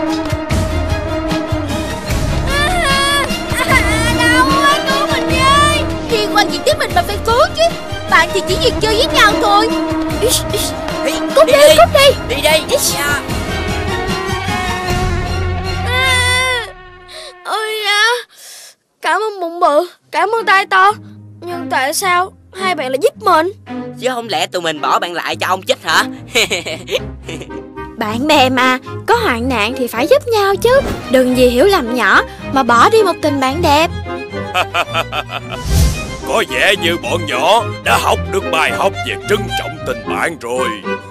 À, à, đau quá, cứu mình với. Liên quan gì tới mình mà phải cứu chứ. Bạn thì chỉ việc chơi với nhau thôi. Cút đi, đi, cút đi. Đi đi. À, ôi da. Cảm ơn Bụng Bự, cảm ơn tay to. Nhưng tại sao hai bạn lại giúp mình? Chứ không lẽ tụi mình bỏ bạn lại cho ông chích hả? Bạn bè mà, có hoạn nạn thì phải giúp nhau chứ. Đừng vì hiểu lầm nhỏ mà bỏ đi một tình bạn đẹp. Có vẻ như bọn nhỏ đã học được bài học về trân trọng tình bạn rồi.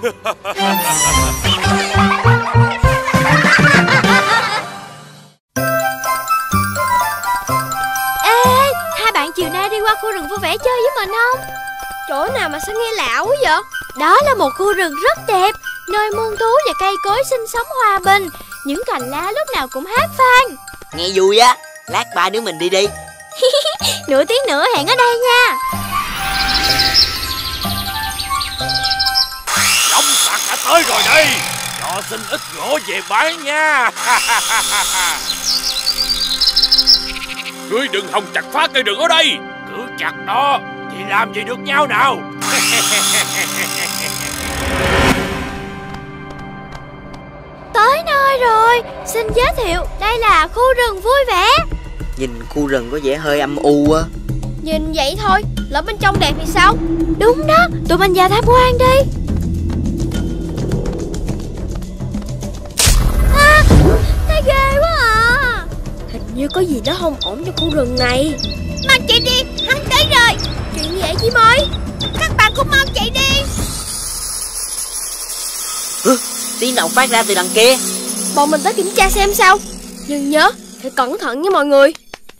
Ê, hai bạn chiều nay đi qua khu rừng vui vẻ chơi với mình không? Chỗ nào mà sao nghe lạ quá vậy? Đó là một khu rừng rất đẹp, nơi muôn thú và cây cối sinh sống hòa bình. Những cành lá lúc nào cũng hát vang. Nghe vui á. Lát ba đứa mình đi đi. Nửa tiếng nữa hẹn ở đây nha. Đống sạc đã tới rồi đây. Cho xin ít gỗ về bán nha. Ngươi đừng hòng chặt phá cây rừng ở đây. Cứ chặt đó thì làm gì được nhau nào. Tới nơi rồi. Xin giới thiệu, đây là khu rừng vui vẻ. Nhìn khu rừng có vẻ hơi âm u á. Nhìn vậy thôi, lỡ bên trong đẹp thì sao? Đúng đó, tụi mình vào tham quan đi. À, thấy ghê quá à. Hình như có gì đó không ổn trong khu rừng này. Mang chạy đi, hắn tới rồi. Chuyện gì vậy chị ơi? Các bạn cũng mau chạy đi. Hứ, tiếng động phát ra từ đằng kia. Bọn mình tới kiểm tra xem sao. Nhưng nhớ phải cẩn thận nha mọi người.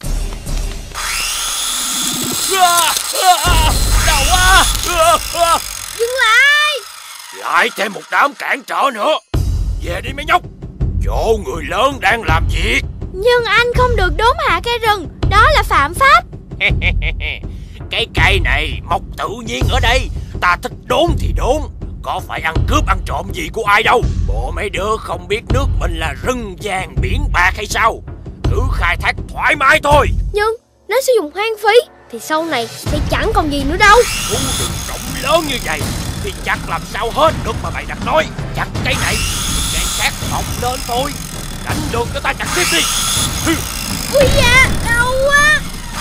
Đau quá. Dừng lại. Lại thêm một đám cản trở nữa. Về đi mấy nhóc. Chỗ người lớn đang làm việc. Nhưng anh không được đốn hạ cây rừng. Đó là phạm pháp. Cái cây này mọc tự nhiên ở đây. Ta thích đốn thì đốn. Có phải ăn cướp ăn trộm gì của ai đâu. Bộ mấy đứa không biết nước mình là rừng vàng biển bạc hay sao? Cứ khai thác thoải mái thôi. Nhưng nếu sử dụng hoang phí thì sau này sẽ chẳng còn gì nữa đâu. Khu rừng rộng lớn như vậy thì chặt làm sao hết được mà mày đặt nói. Chặt cây này cây khác mọc lên thôi. Đánh đường cho ta chặt tiếp đi. Ui da, đau quá.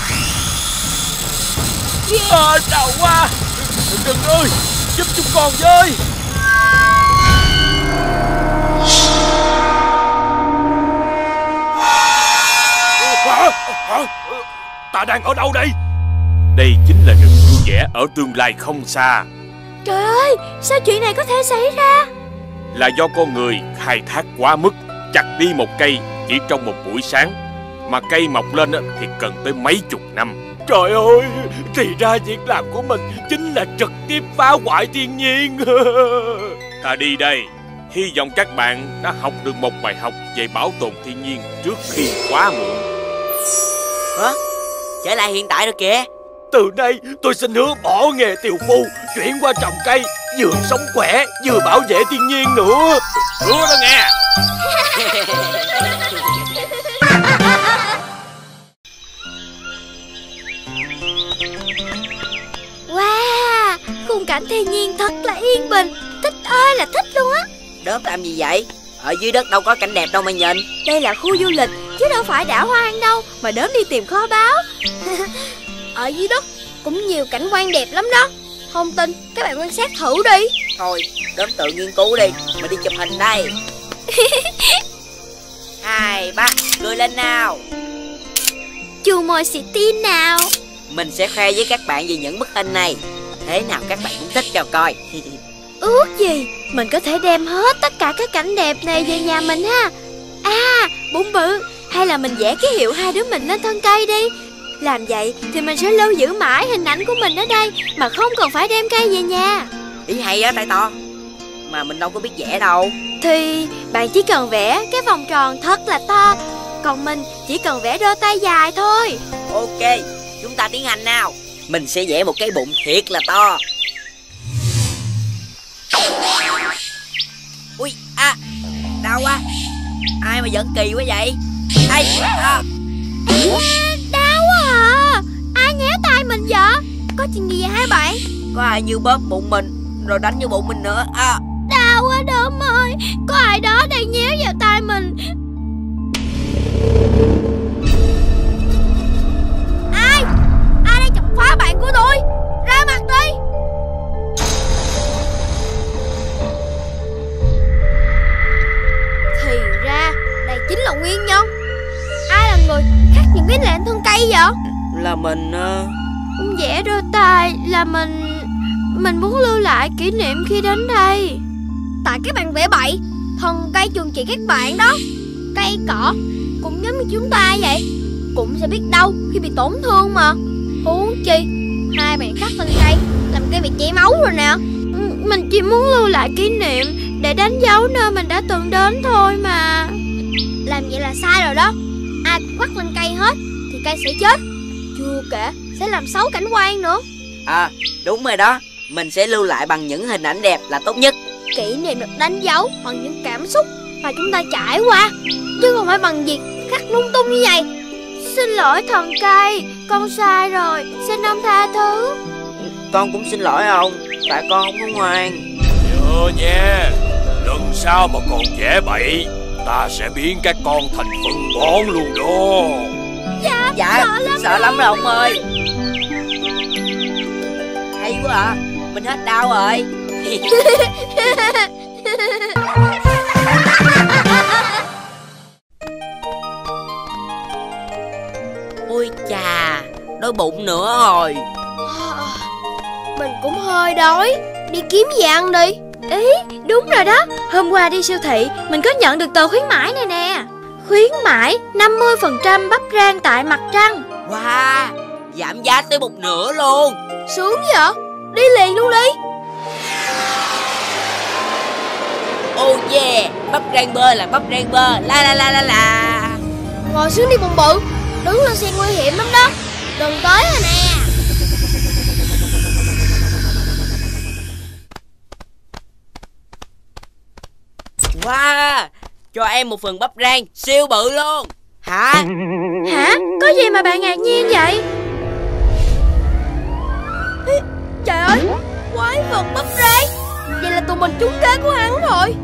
À, đau quá. Đừng ơi, giúp chúng con với. Hả? Hả? Ta đang ở đâu đây? Đây chính là rừng vẽ ở tương lai không xa. Trời ơi, sao chuyện này có thể xảy ra? Là do con người khai thác quá mức, chặt đi một cây chỉ trong một buổi sáng, mà cây mọc lên thì cần tới mấy chục năm. Trời ơi, thì ra việc làm của mình chính là trực tiếp phá hoại thiên nhiên. Ta đi đây, hy vọng các bạn đã học được một bài học về bảo tồn thiên nhiên trước khi quá muộn. Hả? Trở lại hiện tại rồi kìa. Từ nay tôi xin hứa bỏ nghề tiều phu, chuyển qua trồng cây, vừa sống khỏe vừa bảo vệ thiên nhiên nữa. Hứa đó nghe. Wow, khung cảnh thiên nhiên thật là yên bình. Thích ơi là thích luôn á. Đớp làm gì vậy? Ở dưới đất đâu có cảnh đẹp đâu mà nhìn. Đây là khu du lịch chứ đâu phải đảo hoang đâu mà Đốm đi tìm kho báu. Ở dưới đất cũng nhiều cảnh quan đẹp lắm đó. Không tin các bạn quan sát thử đi. Thôi Đốm tự nghiên cứu đi. Mình đi chụp hình đây. Hai ba, cười lên nào. Chu môi xì tin nào. Mình sẽ khoe với các bạn về những bức hình này. Thế nào các bạn cũng thích cho coi. Ước gì mình có thể đem hết tất cả các cảnh đẹp này về nhà mình ha. À, Bụng Bự, hay là mình vẽ ký hiệu hai đứa mình lên thân cây đi. Làm vậy thì mình sẽ lưu giữ mãi hình ảnh của mình ở đây mà không cần phải đem cây về nhà. Ý hay á Tay To. Mà mình đâu có biết vẽ đâu. Thì bạn chỉ cần vẽ cái vòng tròn thật là to, còn mình chỉ cần vẽ đôi tay dài thôi. Ok, chúng ta tiến hành nào. Mình sẽ vẽ một cái bụng thiệt là to. Ui, à, đau quá. Ai mà giận kỳ quá vậy? Ai, à. Đau quá à. Ai nhéo tay mình vậy? Có chuyện gì vậy hai bạn? Có ai như bóp bụng mình rồi đánh vô bụng mình nữa à. Đau quá Đốm ơi. Có ai đó đang nhéo vào tay mình. Ai? Ai đang chọc phá bạn của tôi? Ra mặt đi. Thì ra đây chính là nguyên nhân. Ai là người khắc những cái lệnh thân cây vậy? Là mình uh... vẽ đôi tay là mình. Mình muốn lưu lại kỷ niệm khi đến đây. Tại các bạn vẽ bậy. Thân cây chuồng chị các bạn đó. Cây cỏ cũng giống như chúng ta vậy, cũng sẽ biết đau khi bị tổn thương mà. Huống chi hai bạn khắc lên cây làm cây bị chảy máu rồi nè. Mình chỉ muốn lưu lại kỷ niệm để đánh dấu nơi mình đã từng đến thôi mà. Làm vậy là sai rồi đó. Ai cũng khắc lên cây hết thì cây sẽ chết. Chưa kể sẽ làm xấu cảnh quan nữa. À đúng rồi đó. Mình sẽ lưu lại bằng những hình ảnh đẹp là tốt nhất. Kỷ niệm được đánh dấu bằng những cảm xúc mà chúng ta trải qua, chứ không phải bằng việc khắc lung tung như vậy. Xin lỗi thần cây, con sai rồi, xin ông tha thứ. Con cũng xin lỗi ông, tại con không có ngoan. Nhớ nha, lần sau mà còn vẽ bậy, ta sẽ biến các con thành phân bón luôn đó. Dạ, dạ sợ lắm, sợ lắm rồi ông ơi. Hay quá à, mình hết đau rồi. Ôi chà, đói bụng nữa rồi. Mình cũng hơi đói. Đi kiếm gì ăn đi. Ý, đúng rồi đó. Hôm qua đi siêu thị, mình có nhận được tờ khuyến mãi này nè. Khuyến mãi năm mươi phần trăm bắp rang tại Mặt Trăng. Wow, giảm giá tới một nửa luôn. Sướng vậy? Đi liền luôn đi. Oh yeah, bắp rang bơ là bắp rang bơ. La la la la la. Ngồi xuống đi Bụng Bự. Đứng lên xe nguy hiểm lắm đó. Đừng tới rồi nè. Wow, cho em một phần bắp rang siêu bự luôn. Hả? Hả? Có gì mà bạn ngạc nhiên vậy? Trời ơi, quái vật bắp rang. Vậy là tụi mình trúng kế của hắn rồi.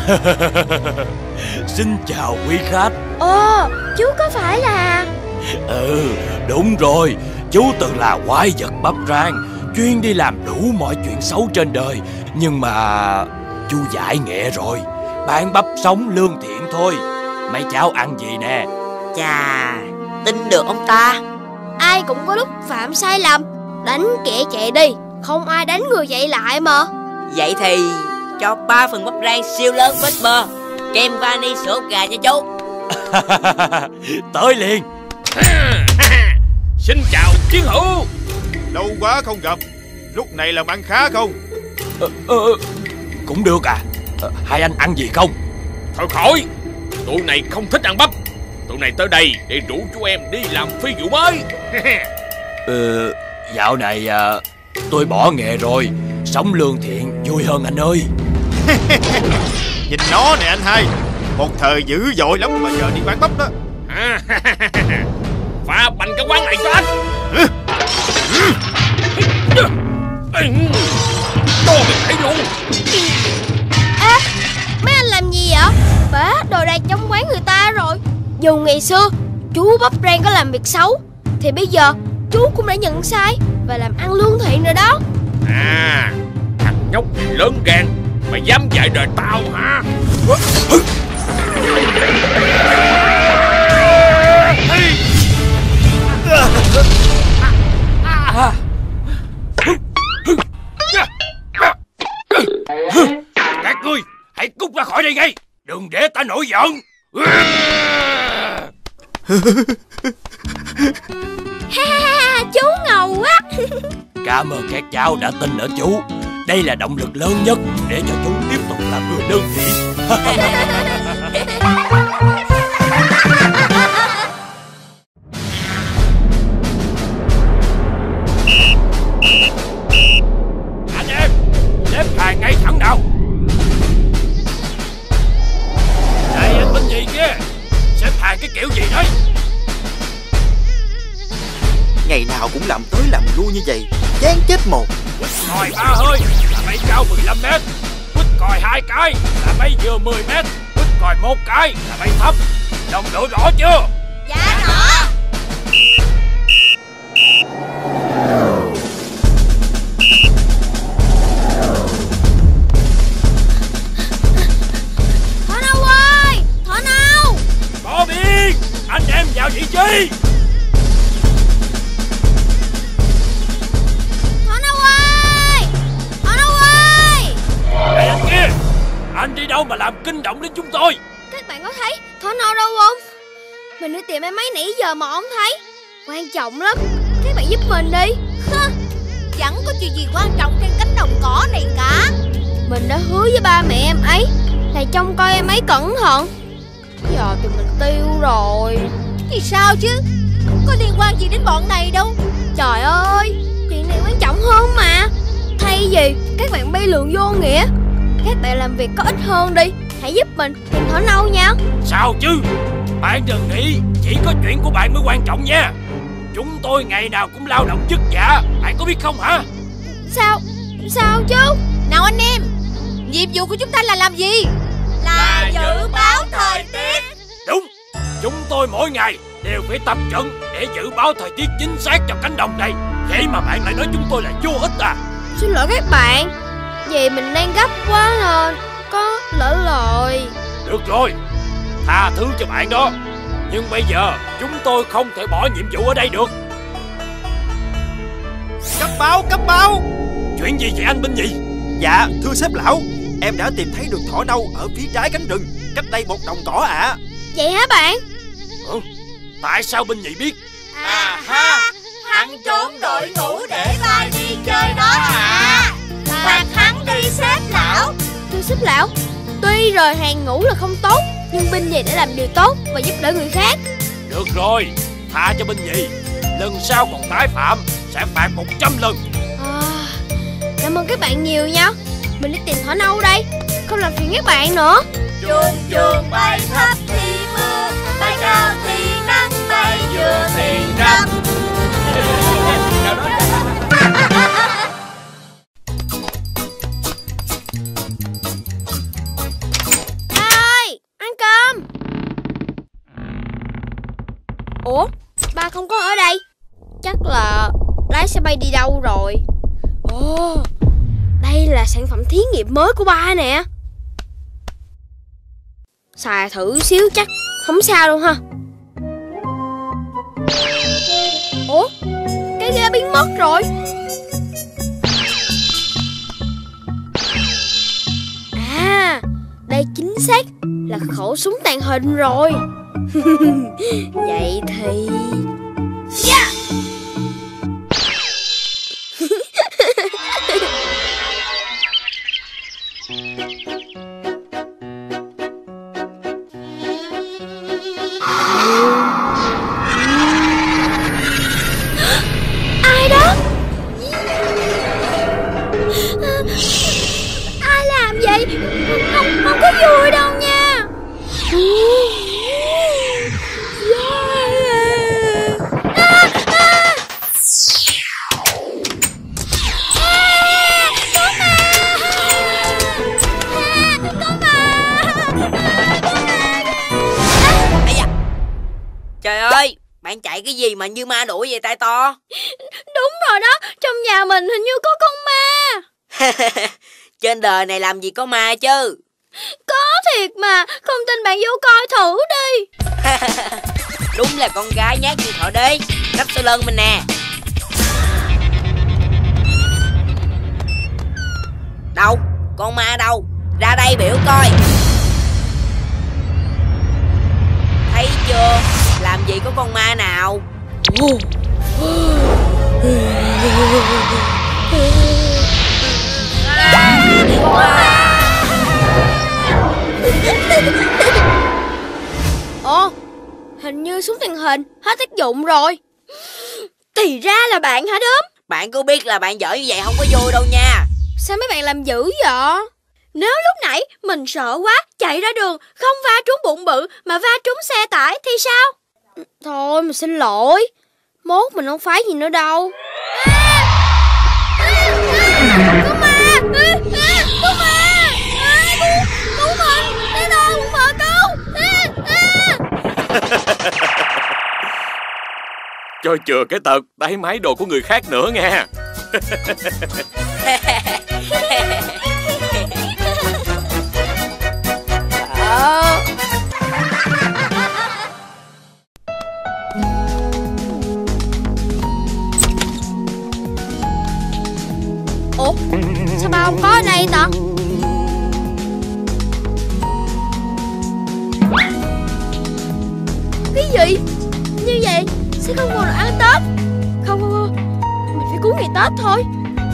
Xin chào quý khách. Ồ, chú có phải là... Ừ, đúng rồi. Chú từng là quái vật bắp rang, chuyên đi làm đủ mọi chuyện xấu trên đời. Nhưng mà chú giải nghệ rồi, bán bắp sống lương thiện thôi. Mấy cháu ăn gì nè? Chà, tin được ông ta. Ai cũng có lúc phạm sai lầm. Đánh kẻ chạy đi, không ai đánh người chạy lại mà. Vậy thì cho ba phần bắp rang siêu lớn vết bơ kem vani sữa ốc gà nha chú. Tới liền. Xin chào chiến hữu. Lâu quá không gặp. Lúc này làm ăn khá không? Ờ, ờ, cũng được à. ờ, Hai anh ăn gì không? Thôi khỏi. Tụi này không thích ăn bắp. Tụi này tới đây để rủ chú em đi làm phi vụ mới. Ờ, dạo này à, tôi bỏ nghề rồi. Sống lương thiện vui hơn anh ơi. Nhìn nó nè anh hai. Một thời dữ dội lắm mà giờ đi bán bắp đó. Phá bành cái quán này cho anh. Cho mày thấy luôn. À, mấy anh làm gì vậy? Bả đồ đạc trong quán người ta rồi. Dù ngày xưa chú Bắp Rang có làm việc xấu, thì bây giờ chú cũng đã nhận sai và làm ăn lương thiện rồi đó. À, thằng nhóc này lớn gan, mày dám dạy đời tao hả? Các ngươi hãy cút ra khỏi đây ngay, đừng để ta nổi giận. Ha ha ha, chú ngầu quá. Cảm ơn các cháu đã tin ở chú. Đây là động lực lớn nhất để cho chú tiếp tục làm người lương thiện. Anh em, xếp hàng ngay thẳng nào. Này anh bên gì kia, xếp hàng cái kiểu gì đấy? Ngày nào cũng làm tới làm lui như vậy, chán chết một. Quýt còi ba hơi là bay cao mười lăm mét. Quýt còi hai cái là bay vừa mười mét. Quýt còi một cái là bay thấp. Đồng đội rõ chưa? Dạ rõ. Thỏ nâu ơi, Thỏ nâu. Có biết, anh em vào vị trí. Này anh kia, anh đi đâu mà làm kinh động đến chúng tôi? Các bạn có thấy Thỏ nâu đâu không? Mình đi tìm em ấy nãy giờ mà không thấy. Quan trọng lắm, các bạn giúp mình đi. Chẳng có chuyện gì quan trọng trên cánh đồng cỏ này cả. Mình đã hứa với ba mẹ em ấy là trông coi em ấy cẩn thận. Giờ thì mình tiêu rồi. Thì sao chứ, có liên quan gì đến bọn này đâu. Trời ơi, chuyện này quan trọng hơn mà. Thay vì các bạn bay lượn vô nghĩa, các bạn làm việc có ích hơn đi. Hãy giúp mình tìm Thỏ nâu nha. Sao chứ, bạn đừng nghĩ chỉ có chuyện của bạn mới quan trọng nha. Chúng tôi ngày nào cũng lao động vất vả, bạn có biết không hả? Sao, sao chứ? Nào anh em, nhiệm vụ của chúng ta là làm gì? Là dự báo thời tiết. Đúng, chúng tôi mỗi ngày đều phải tập trận để dự báo thời tiết chính xác cho cánh đồng này. Vậy mà bạn lại nói chúng tôi là vô ích à? Xin lỗi các bạn, vì mình đang gấp quá nên có lỡ lời. Được rồi, tha thứ cho bạn đó. Nhưng bây giờ chúng tôi không thể bỏ nhiệm vụ ở đây được. Cấp báo, cấp báo. Chuyện gì vậy anh binh nhì? Dạ, thưa sếp lão, em đã tìm thấy được thỏ nâu ở phía trái cánh rừng, cách đây một đồng cỏ ạ. À. Vậy hả bạn? Ừ, tại sao binh nhì biết? À ha, hắn trốn đội ngũ để bay đi chơi đó hả? Phạt hắn đi sếp lão. Thưa sếp lão, tuy rời hàng ngũ là không tốt, nhưng binh nhì đã làm điều tốt và giúp đỡ người khác. Được rồi, tha cho binh nhì. Lần sau còn tái phạm sẽ phạt một trăm lần. À, cảm ơn các bạn nhiều nha. Mình đi tìm Thỏ nâu đây, không làm phiền các bạn nữa. Chuồn chuồn bay thấp thì mưa, bay cao thì nắng, bay vừa thì râm. Ơi, ăn cơm. Ủa, ba không có ở đây. Chắc là lái xe bay đi đâu rồi. Ồ, đây là sản phẩm thí nghiệm mới của ba nè. Xài thử xíu chắc không sao đâu ha. Ủa, cái ghế biến mất rồi. chính xác là khẩu súng tàng hình rồi. Vậy thì yeah! Ai đó? Ai làm vậy? Không, không có vui đâu nha. Trời ơi, bạn chạy cái gì mà như ma đuổi vậy tay to? Đúng rồi đó, trong nhà mình hình như có con ma. Trên đời này làm gì có ma chứ? Có thiệt mà, không tin bạn vô coi thử đi. Đúng là con gái nhát như thỏ đế. Nấp sau lưng mình nè. Đâu? Con ma đâu? Ra đây biểu coi. Thấy chưa? Làm gì có con ma nào. Ồ, hình như súng tàng hình hết tác dụng rồi. Thì ra là bạn hả Đốm? Bạn có biết là bạn giỏi như vậy không có vui đâu nha. Sao mấy bạn làm dữ vậy? Nếu lúc nãy mình sợ quá, chạy ra đường, không va trúng bụng bự mà va trúng xe tải thì sao? Thôi mình xin lỗi. Mốt mình không phái gì nữa đâu. À! À! À! Có ma! À! À! Có ma! À! Cứu, cứu mình! Thế thôi, cũng mở cứu! À! À! Cho chừa cái tật tái máy đồ của người khác nữa nghe. Ờ. Ủa, sao ba không có ở đây ta? Cái gì? Như vậy sẽ không còn được ăn Tết. Không, không, không, mình phải cứu ngày Tết thôi.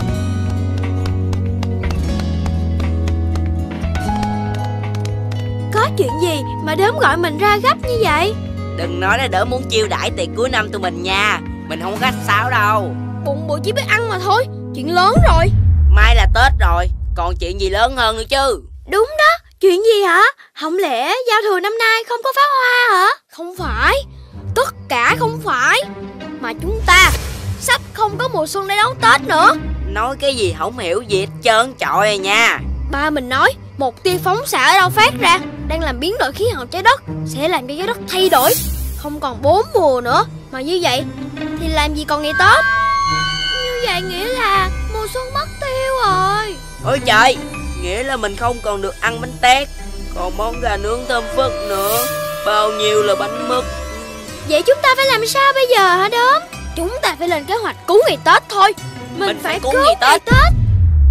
Có chuyện gì mà Đốm gọi mình ra gấp như vậy? Đừng nói là Đốm muốn chiêu đãi tiệc cuối năm tụi mình nha. Mình không có khách sáo đâu. Bụng bự chỉ biết ăn mà thôi. Chuyện lớn rồi. Mai là Tết rồi, còn chuyện gì lớn hơn nữa chứ? Đúng đó, chuyện gì hả? Không lẽ giao thừa năm nay không có pháo hoa hả? Không phải, tất cả không phải. Mà chúng ta sắp không có mùa xuân để đón Tết nữa. Nói cái gì không hiểu gì hết trơn trọi à nha. Ba mình nói một tia phóng xạ ở đâu phát ra đang làm biến đổi khí hậu trái đất, sẽ làm cho trái đất thay đổi, không còn bốn mùa nữa. Mà như vậy thì làm gì còn ngày Tết? Như vậy nghĩa là mùa xuân mất tiêu rồi. Ôi trời, nghĩa là mình không còn được ăn bánh tét, còn món gà nướng thơm phức nữa. Bao nhiêu là bánh mứt. Vậy chúng ta phải làm sao bây giờ hả Đốm? Chúng ta phải lên kế hoạch cứu ngày Tết thôi. Mình, mình phải, phải cứu cứu ngày Tết. ngày Tết.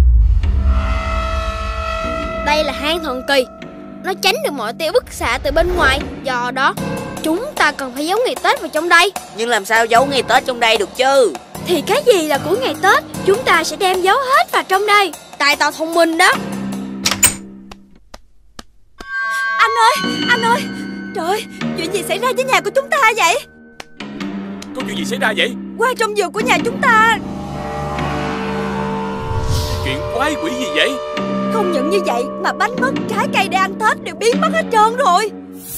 Đây là hang thần kỳ, nó tránh được mọi tia bức xạ từ bên ngoài. Do đó chúng ta cần phải giấu ngày Tết vào trong đây. Nhưng làm sao giấu ngày Tết trong đây được chứ? Thì cái gì là của ngày Tết chúng ta sẽ đem giấu hết vào trong đây. Tài tao thông minh đó. Anh ơi, anh ơi, trời ơi, chuyện gì xảy ra với nhà của chúng ta vậy? Có chuyện gì xảy ra vậy? Qua trong vườn của nhà chúng ta. Chuyện quái quỷ gì vậy? Không những như vậy mà bánh mứt, trái cây để ăn Tết đều biến mất hết trơn rồi.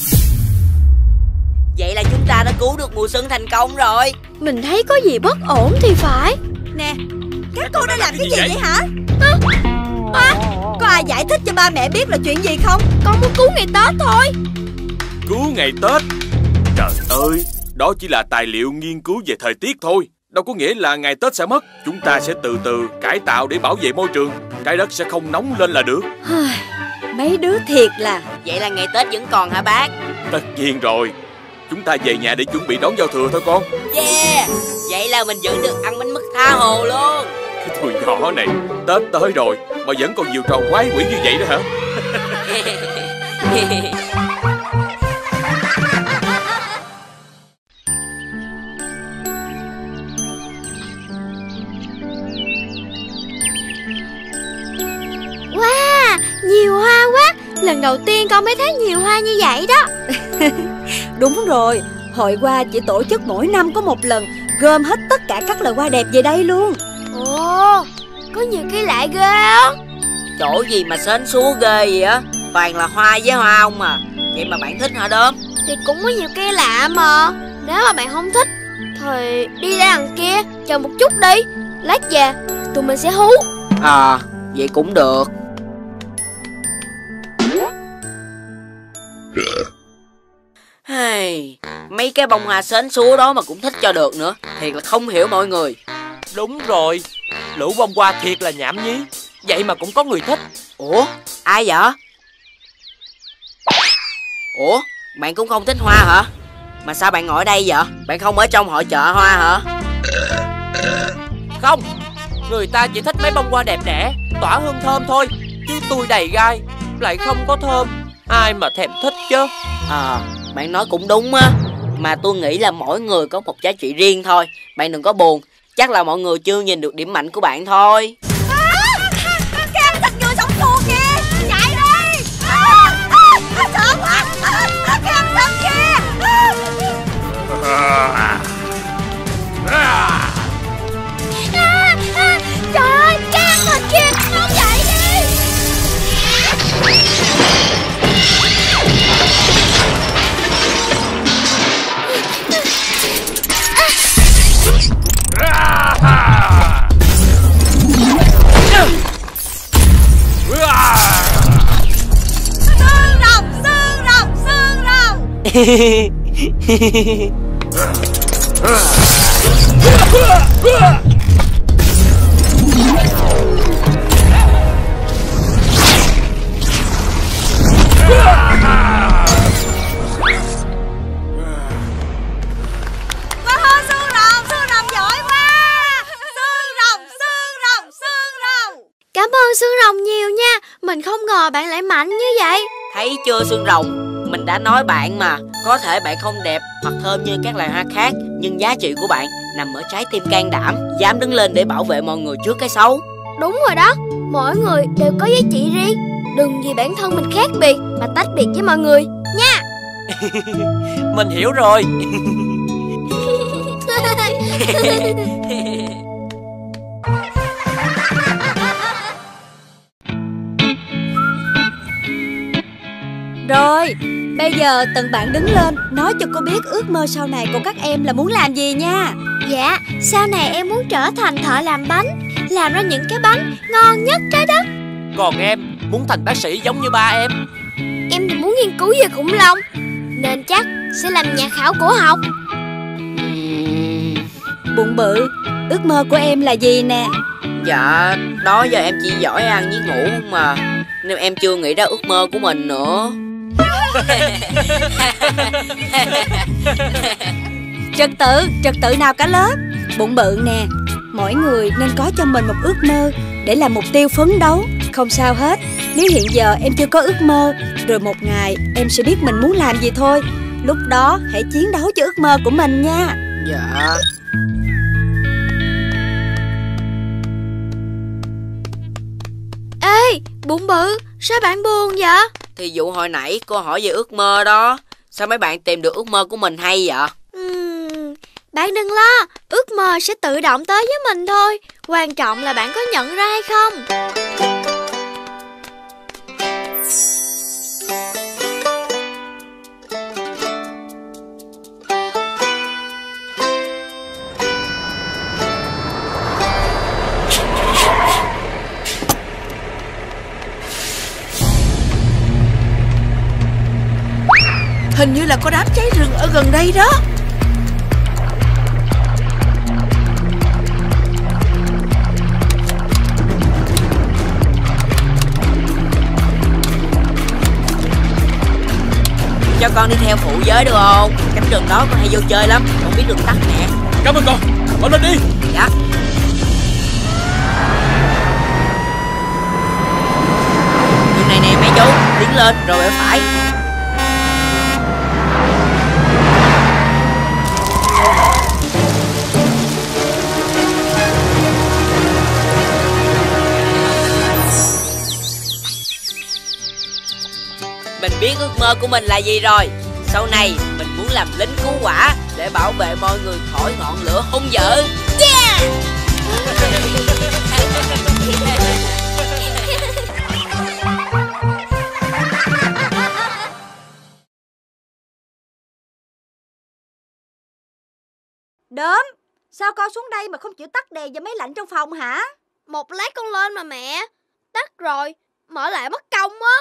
Vậy là chúng ta đã cứu được mùa xuân thành công rồi. Mình thấy có gì bất ổn thì phải. Nè, các cô đang làm cái gì vậy, vậy hả? À, à, có ai giải thích cho ba mẹ biết là chuyện gì không? Con muốn cứu ngày Tết thôi. Cứu ngày Tết? Trời ơi, đó chỉ là tài liệu nghiên cứu về thời tiết thôi, đâu có nghĩa là ngày Tết sẽ mất. Chúng ta sẽ từ từ cải tạo để bảo vệ môi trường, trái đất sẽ không nóng lên là được. Mấy đứa thiệt là. Vậy là ngày Tết vẫn còn hả bác? Tất nhiên rồi. Chúng ta về nhà để chuẩn bị đón giao thừa thôi con. Yeah, vậy là mình vẫn được ăn bánh mứt tha hồ luôn. Cái tụi nhỏ này, Tết tới rồi mà vẫn còn nhiều trò quái quỷ như vậy đó hả? Wow, nhiều hoa quá. Lần đầu tiên con mới thấy nhiều hoa như vậy đó. Đúng rồi, hội hoa chỉ tổ chức mỗi năm có một lần, gom hết tất cả các loài hoa đẹp về đây luôn. Ồ, có nhiều cái lạ ghê không? Chỗ gì mà sến súa ghê vậy á, toàn là hoa với hoa không à. Vậy mà bạn thích hả Đốm? Thì cũng có nhiều cây lạ mà. Nếu mà bạn không thích thì đi ra đằng kia chờ một chút đi. Lát về tụi mình sẽ hú. À, vậy cũng được. Hey, mấy cái bông hoa sến súa đó mà cũng thích cho được nữa, thiệt là không hiểu mọi người. Đúng rồi, lũ bông hoa thiệt là nhảm nhí, vậy mà cũng có người thích. Ủa, ai vậy? Ủa, bạn cũng không thích hoa hả? Mà sao bạn ngồi ở đây vậy? Bạn không ở trong hội chợ hoa hả? Không, người ta chỉ thích mấy bông hoa đẹp đẽ, tỏa hương thơm thôi. Chứ tôi đầy gai, lại không có thơm, ai mà thèm thích chứ. À, bạn nói cũng đúng á. Mà tôi nghĩ là mỗi người có một giá trị riêng thôi. Bạn đừng có buồn, chắc là mọi người chưa nhìn được điểm mạnh của bạn thôi. Kìa, thịt người sống xù kìa, chạy đi. À, à, à, sợ quá. À, à, kìa, thịt kìa. À, à, à, trời ơi, can thịt kìa, nó chạy đi. Xương rồng, xương rồng, xương rồng. Cảm ơn xương rồng nhiều nha. Mình không ngờ bạn lại mạnh như vậy. Thấy chưa xương rồng, mình đã nói bạn mà. Có thể bạn không đẹp hoặc thơm như các loài hoa khác, nhưng giá trị của bạn nằm ở trái tim can đảm, dám đứng lên để bảo vệ mọi người trước cái xấu. Đúng rồi đó, mỗi người đều có giá trị riêng. Đừng vì bản thân mình khác biệt mà tách biệt với mọi người nha. Mình hiểu rồi. Rồi, bây giờ từng bạn đứng lên nói cho cô biết ước mơ sau này của các em là muốn làm gì nha. Dạ, sau này em muốn trở thành thợ làm bánh, làm ra những cái bánh ngon nhất trái đất. Còn em muốn thành bác sĩ giống như ba em. Em thì muốn nghiên cứu về khủng long, nên chắc sẽ làm nhà khảo cổ học. Bụng bự, ước mơ của em là gì nè? Dạ, đó giờ em chỉ giỏi ăn với ngủ không mà, nên em chưa nghĩ ra ước mơ của mình nữa. Trật tự, trật tự nào cả lớp. Bụng bự nè, mỗi người nên có cho mình một ước mơ để làm mục tiêu phấn đấu. Không sao hết, nếu hiện giờ em chưa có ước mơ, rồi một ngày em sẽ biết mình muốn làm gì thôi. Lúc đó hãy chiến đấu cho ước mơ của mình nha. Dạ. Ê, bụng bự, sao bạn buồn vậy? Thì vụ hồi nãy cô hỏi về ước mơ đó, sao mấy bạn tìm được ước mơ của mình hay vậy? Uhm, bạn đừng lo, ước mơ sẽ tự động tới với mình thôi. Quan trọng là bạn có nhận ra hay không. Hình như là có đám cháy rừng ở gần đây đó. Cho con đi theo phụ giới được không? Cánh rừng đó con hay vô chơi lắm, con biết đường tắt nè. Cảm ơn con, con lên đi. Dạ. Đường này nè mấy chú, tiến lên rồi ở phải. biết ước mơ của mình là gì rồi. Sau này mình muốn làm lính cứu hỏa để bảo vệ mọi người khỏi ngọn lửa hung dữ. Yeah! Đốm, sao con xuống đây mà không chịu tắt đèn và máy lạnh trong phòng hả? Một lát con lên mà mẹ. Tắt rồi, mở lại mất công á.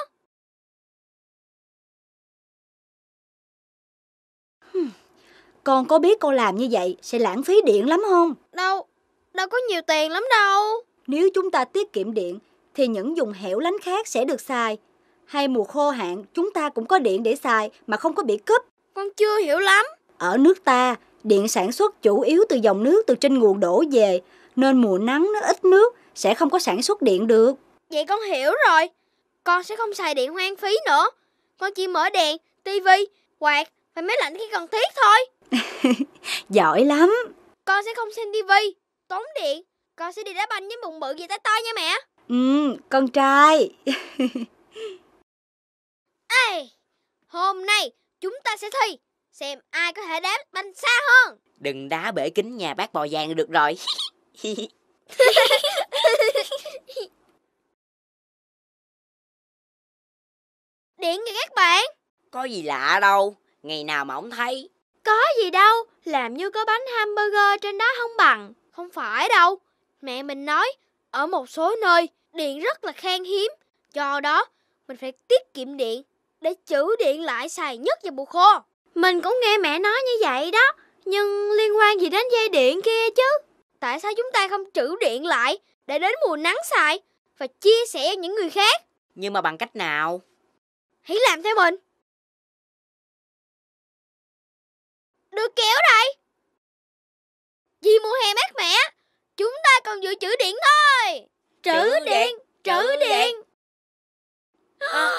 Con có biết con làm như vậy sẽ lãng phí điện lắm không? Đâu, đâu có nhiều tiền lắm đâu. Nếu chúng ta tiết kiệm điện thì những vùng hẻo lánh khác sẽ được xài. Hay mùa khô hạn chúng ta cũng có điện để xài mà không có bị cúp. Con chưa hiểu lắm. Ở nước ta, điện sản xuất chủ yếu từ dòng nước từ trên nguồn đổ về, nên mùa nắng nó ít nước sẽ không có sản xuất điện được. Vậy con hiểu rồi. Con sẽ không xài điện hoang phí nữa. Con chỉ mở đèn, tivi, quạt và máy lạnh khi cần thiết thôi. Giỏi lắm. Con sẽ không xem tivi, tốn điện. Con sẽ đi đá banh với bụng bự về tay tay nha mẹ. Ừ, con trai. Ê, hôm nay chúng ta sẽ thi xem ai có thể đá banh xa hơn. Đừng đá bể kính nhà bác Bò Vàng được rồi. Điện kìa các bạn. Có gì lạ đâu, ngày nào mà không thấy. Có gì đâu, làm như có bánh hamburger trên đó không bằng. Không phải đâu. Mẹ mình nói, ở một số nơi điện rất là khan hiếm. Do đó, mình phải tiết kiệm điện để trữ điện lại xài nhất vào mùa khô. Mình cũng nghe mẹ nói như vậy đó. Nhưng liên quan gì đến dây điện kia chứ? Tại sao chúng ta không trữ điện lại để đến mùa nắng xài và chia sẻ với những người khác? Nhưng mà bằng cách nào? Hãy làm theo mình. Đưa kéo đây. Vì mùa hè mát mẻ, chúng ta còn dự trữ điện thôi. Trữ, trữ điện, điện, trữ điện, điện. À.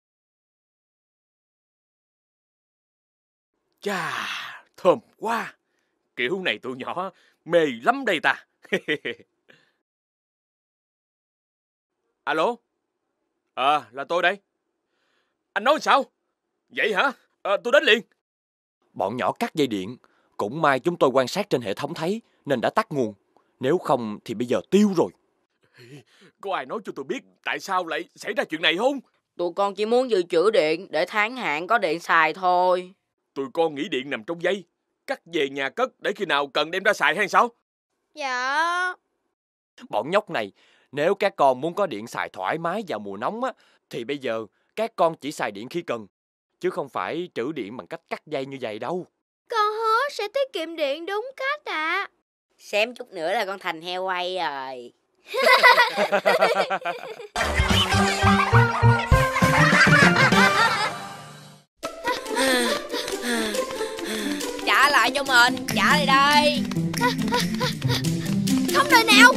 Chà, thơm quá. Kiểu này tụi nhỏ mê lắm đây ta. Alo. Ờ, à, là tôi đây. Anh nói sao? Vậy hả? À, tôi đến liền. Bọn nhỏ cắt dây điện. Cũng may chúng tôi quan sát trên hệ thống thấy nên đã tắt nguồn. Nếu không thì bây giờ tiêu rồi. Có ai nói cho tôi biết tại sao lại xảy ra chuyện này không? Tụi con chỉ muốn dự trữ điện để tháng hạn có điện xài thôi. Tụi con nghĩ điện nằm trong dây, cắt về nhà cất để khi nào cần đem ra xài hay sao? Dạ. Bọn nhóc này, nếu các con muốn có điện xài thoải mái vào mùa nóng á, thì bây giờ các con chỉ xài điện khi cần, chứ không phải trữ điện bằng cách cắt dây như vậy đâu. Con hứa sẽ tiết kiệm điện đúng cách ạ. À. Xém chút nữa là con thành heo quay rồi. Trả lại cho mình, trả lại đây. Không đời nào.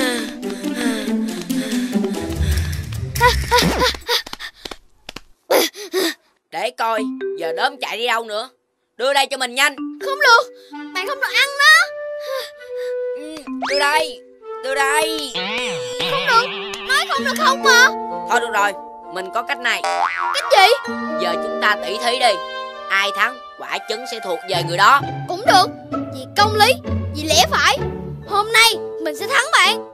Để coi, giờ đốm chạy đi đâu nữa. Đưa đây cho mình nhanh. Không được, bạn không được ăn nó. Đưa đây, đưa đây. Không được, nói không được không mà. Thôi được rồi, mình có cách này. Cách gì? Giờ chúng ta tỉ thí đi. Ai thắng, quả trứng sẽ thuộc về người đó. Cũng được, vì công lý, vì lẽ phải. Hôm nay mình sẽ thắng bạn.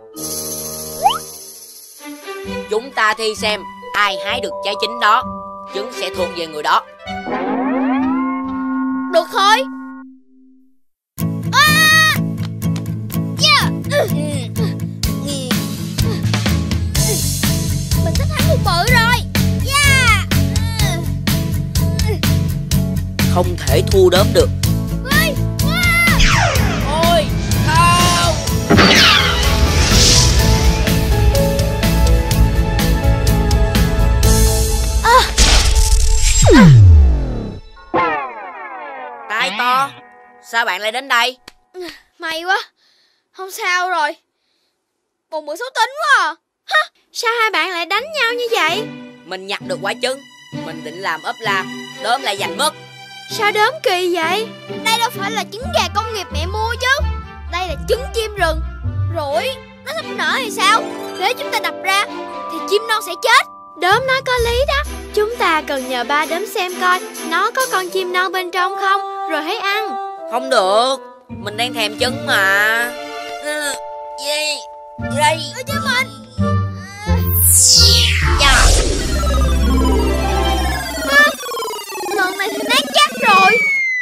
Chúng ta thi xem ai hái được trái chín đó, trứng sẽ thuộc về người đó. Được thôi. À! Yeah! Mình sắp thắng một bự rồi. Yeah! Không thể thua đốm được. Ôi! Wow! Ôi! Không! À! À! Tai to, sao bạn lại đến đây? May quá, không sao rồi. Bụng bự xấu tính quá à. Hả? Sao hai bạn lại đánh nhau như vậy? Mình nhặt được quả trứng, mình định làm ốp la, đốm lại giành mất. Sao đốm kỳ vậy? Đây đâu phải là trứng gà công nghiệp mẹ mua chứ. Đây là trứng chim rừng. Rồi nó sắp nở thì sao? Nếu chúng ta đập ra thì chim non sẽ chết. Đốm nói có lý đó. Chúng ta cần nhờ ba đếm xem coi nó có con chim non bên trong không, rồi hãy ăn. Không được, mình đang thèm trứng mà. Gì? Đây. Cho mình. Dạ. À, lần này thì nát chắc rồi.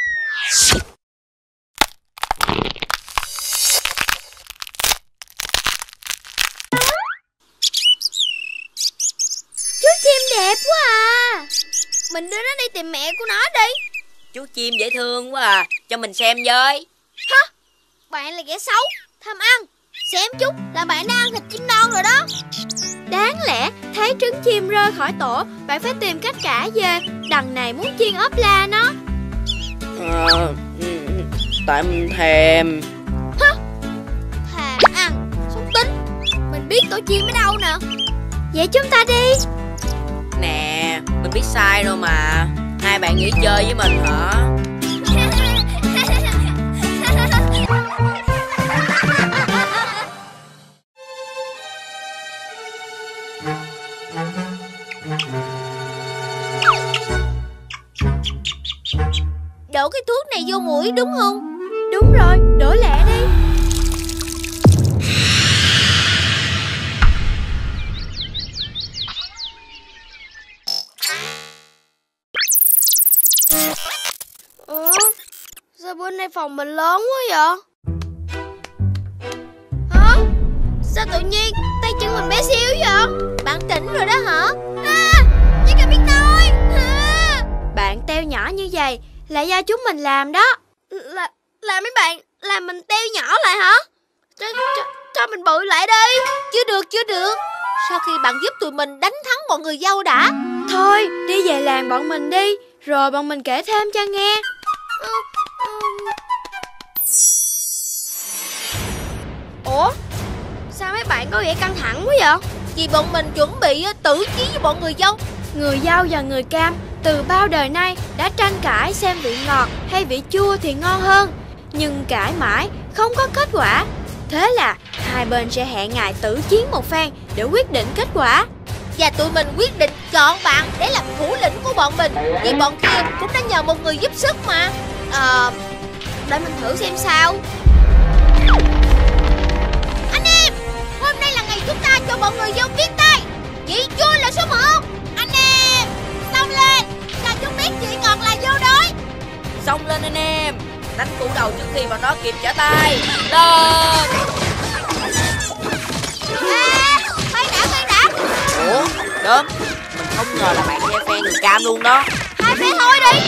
Chú chim đẹp quá à. Mình đưa nó đi tìm mẹ của nó đi. Chú chim dễ thương quá à, cho mình xem với. Hả? Bạn là kẻ xấu, tham ăn. Xem chút là bạn đã ăn thịt chim non rồi đó. Đáng lẽ thấy trứng chim rơi khỏi tổ, bạn phải tìm cách trả về. Đằng này muốn chiên ốp la nó. À, tại mình thèm. Hả? Thèm ăn, sống tính. Mình biết tổ chim ở đâu nè. Vậy chúng ta đi. Nè, mình biết sai rồi mà. Hai bạn nghỉ chơi với mình hả? Đổ cái thuốc này vô mũi đúng không? Đúng rồi, đổ lẹ đi. Ủa? Sao bữa nay phòng mình lớn quá vậy? Hả? Sao tự nhiên tay chân mình bé xíu vậy? Bạn tỉnh rồi đó hả? À, chỉ cần biết nói. À. Bạn teo nhỏ như vậy là do chúng mình làm đó. Là, là mấy bạn làm mình teo nhỏ lại hả? Cho, cho, cho mình bự lại đi. Chưa được, chưa được. Sau khi bạn giúp tụi mình đánh thắng bọn người dâu đã. Thôi, đi về làng bọn mình đi, rồi bọn mình kể thêm cho nghe. Ừ, ừ. Ủa? Sao mấy bạn có vẻ căng thẳng quá vậy? Vì bọn mình chuẩn bị tử chiến với bọn người dâu. Người dâu và người cam từ bao đời nay đã tranh cãi xem vị ngọt hay vị chua thì ngon hơn. Nhưng cãi mãi không có kết quả. Thế là hai bên sẽ hẹn ngày tử chiến một phen để quyết định kết quả. Và tụi mình quyết định chọn bạn để làm thủ lĩnh của bọn mình. Vì bọn kia cũng đã nhờ một người giúp sức mà. Ờ, để mình thử xem sao. Anh em, hôm nay là ngày chúng ta cho bọn người dâu biết tay. Vị chua là số một. Anh em, xông lên, cho chúng biết vị ngọt là vô đối. Xông lên anh em, đánh cú đầu trước khi bọn nó kịp trở tay. Lên. À, khoan đã, khoan đã. Ủa, Đốm, mình không ngờ là bạn theo phe người cam luôn đó. Hai phe thôi đi.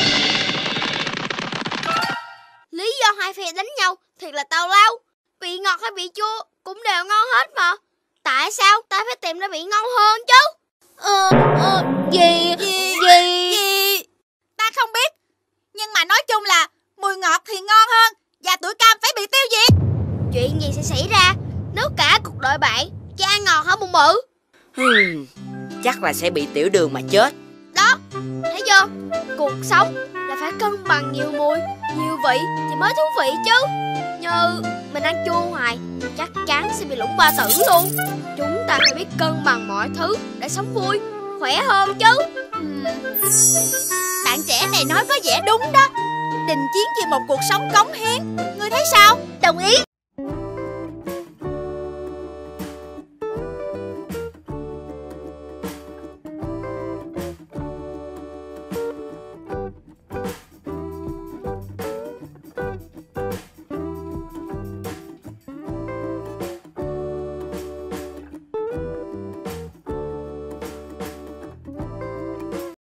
Lý do hai phe đánh nhau thiệt là tào lao. Vị ngọt hay vị chua cũng đều ngon hết mà. Tại sao ta phải tìm ra vị ngon hơn chứ? Ờ, ờ, gì, gì, gì, gì? Ta không biết. Nhưng mà nói chung là mùi ngọt thì ngon hơn. Và tụi cam phải bị tiêu diệt. Chuyện gì sẽ xảy ra nếu cả cuộc đội bạn cho ăn ngọt hả bụng bự? Hmm, chắc là sẽ bị tiểu đường mà chết. Đó, thấy chưa? Cuộc sống là phải cân bằng nhiều mùi, nhiều vị thì mới thú vị chứ. Như mình ăn chua hoài chắc chắn sẽ bị lủng ba tử luôn. Chúng ta phải biết cân bằng mọi thứ để sống vui, khỏe hơn chứ. uhm. Bạn trẻ này nói có vẻ đúng đó. Đình chiến vì một cuộc sống cống hiến. Ngươi thấy sao? Đồng ý.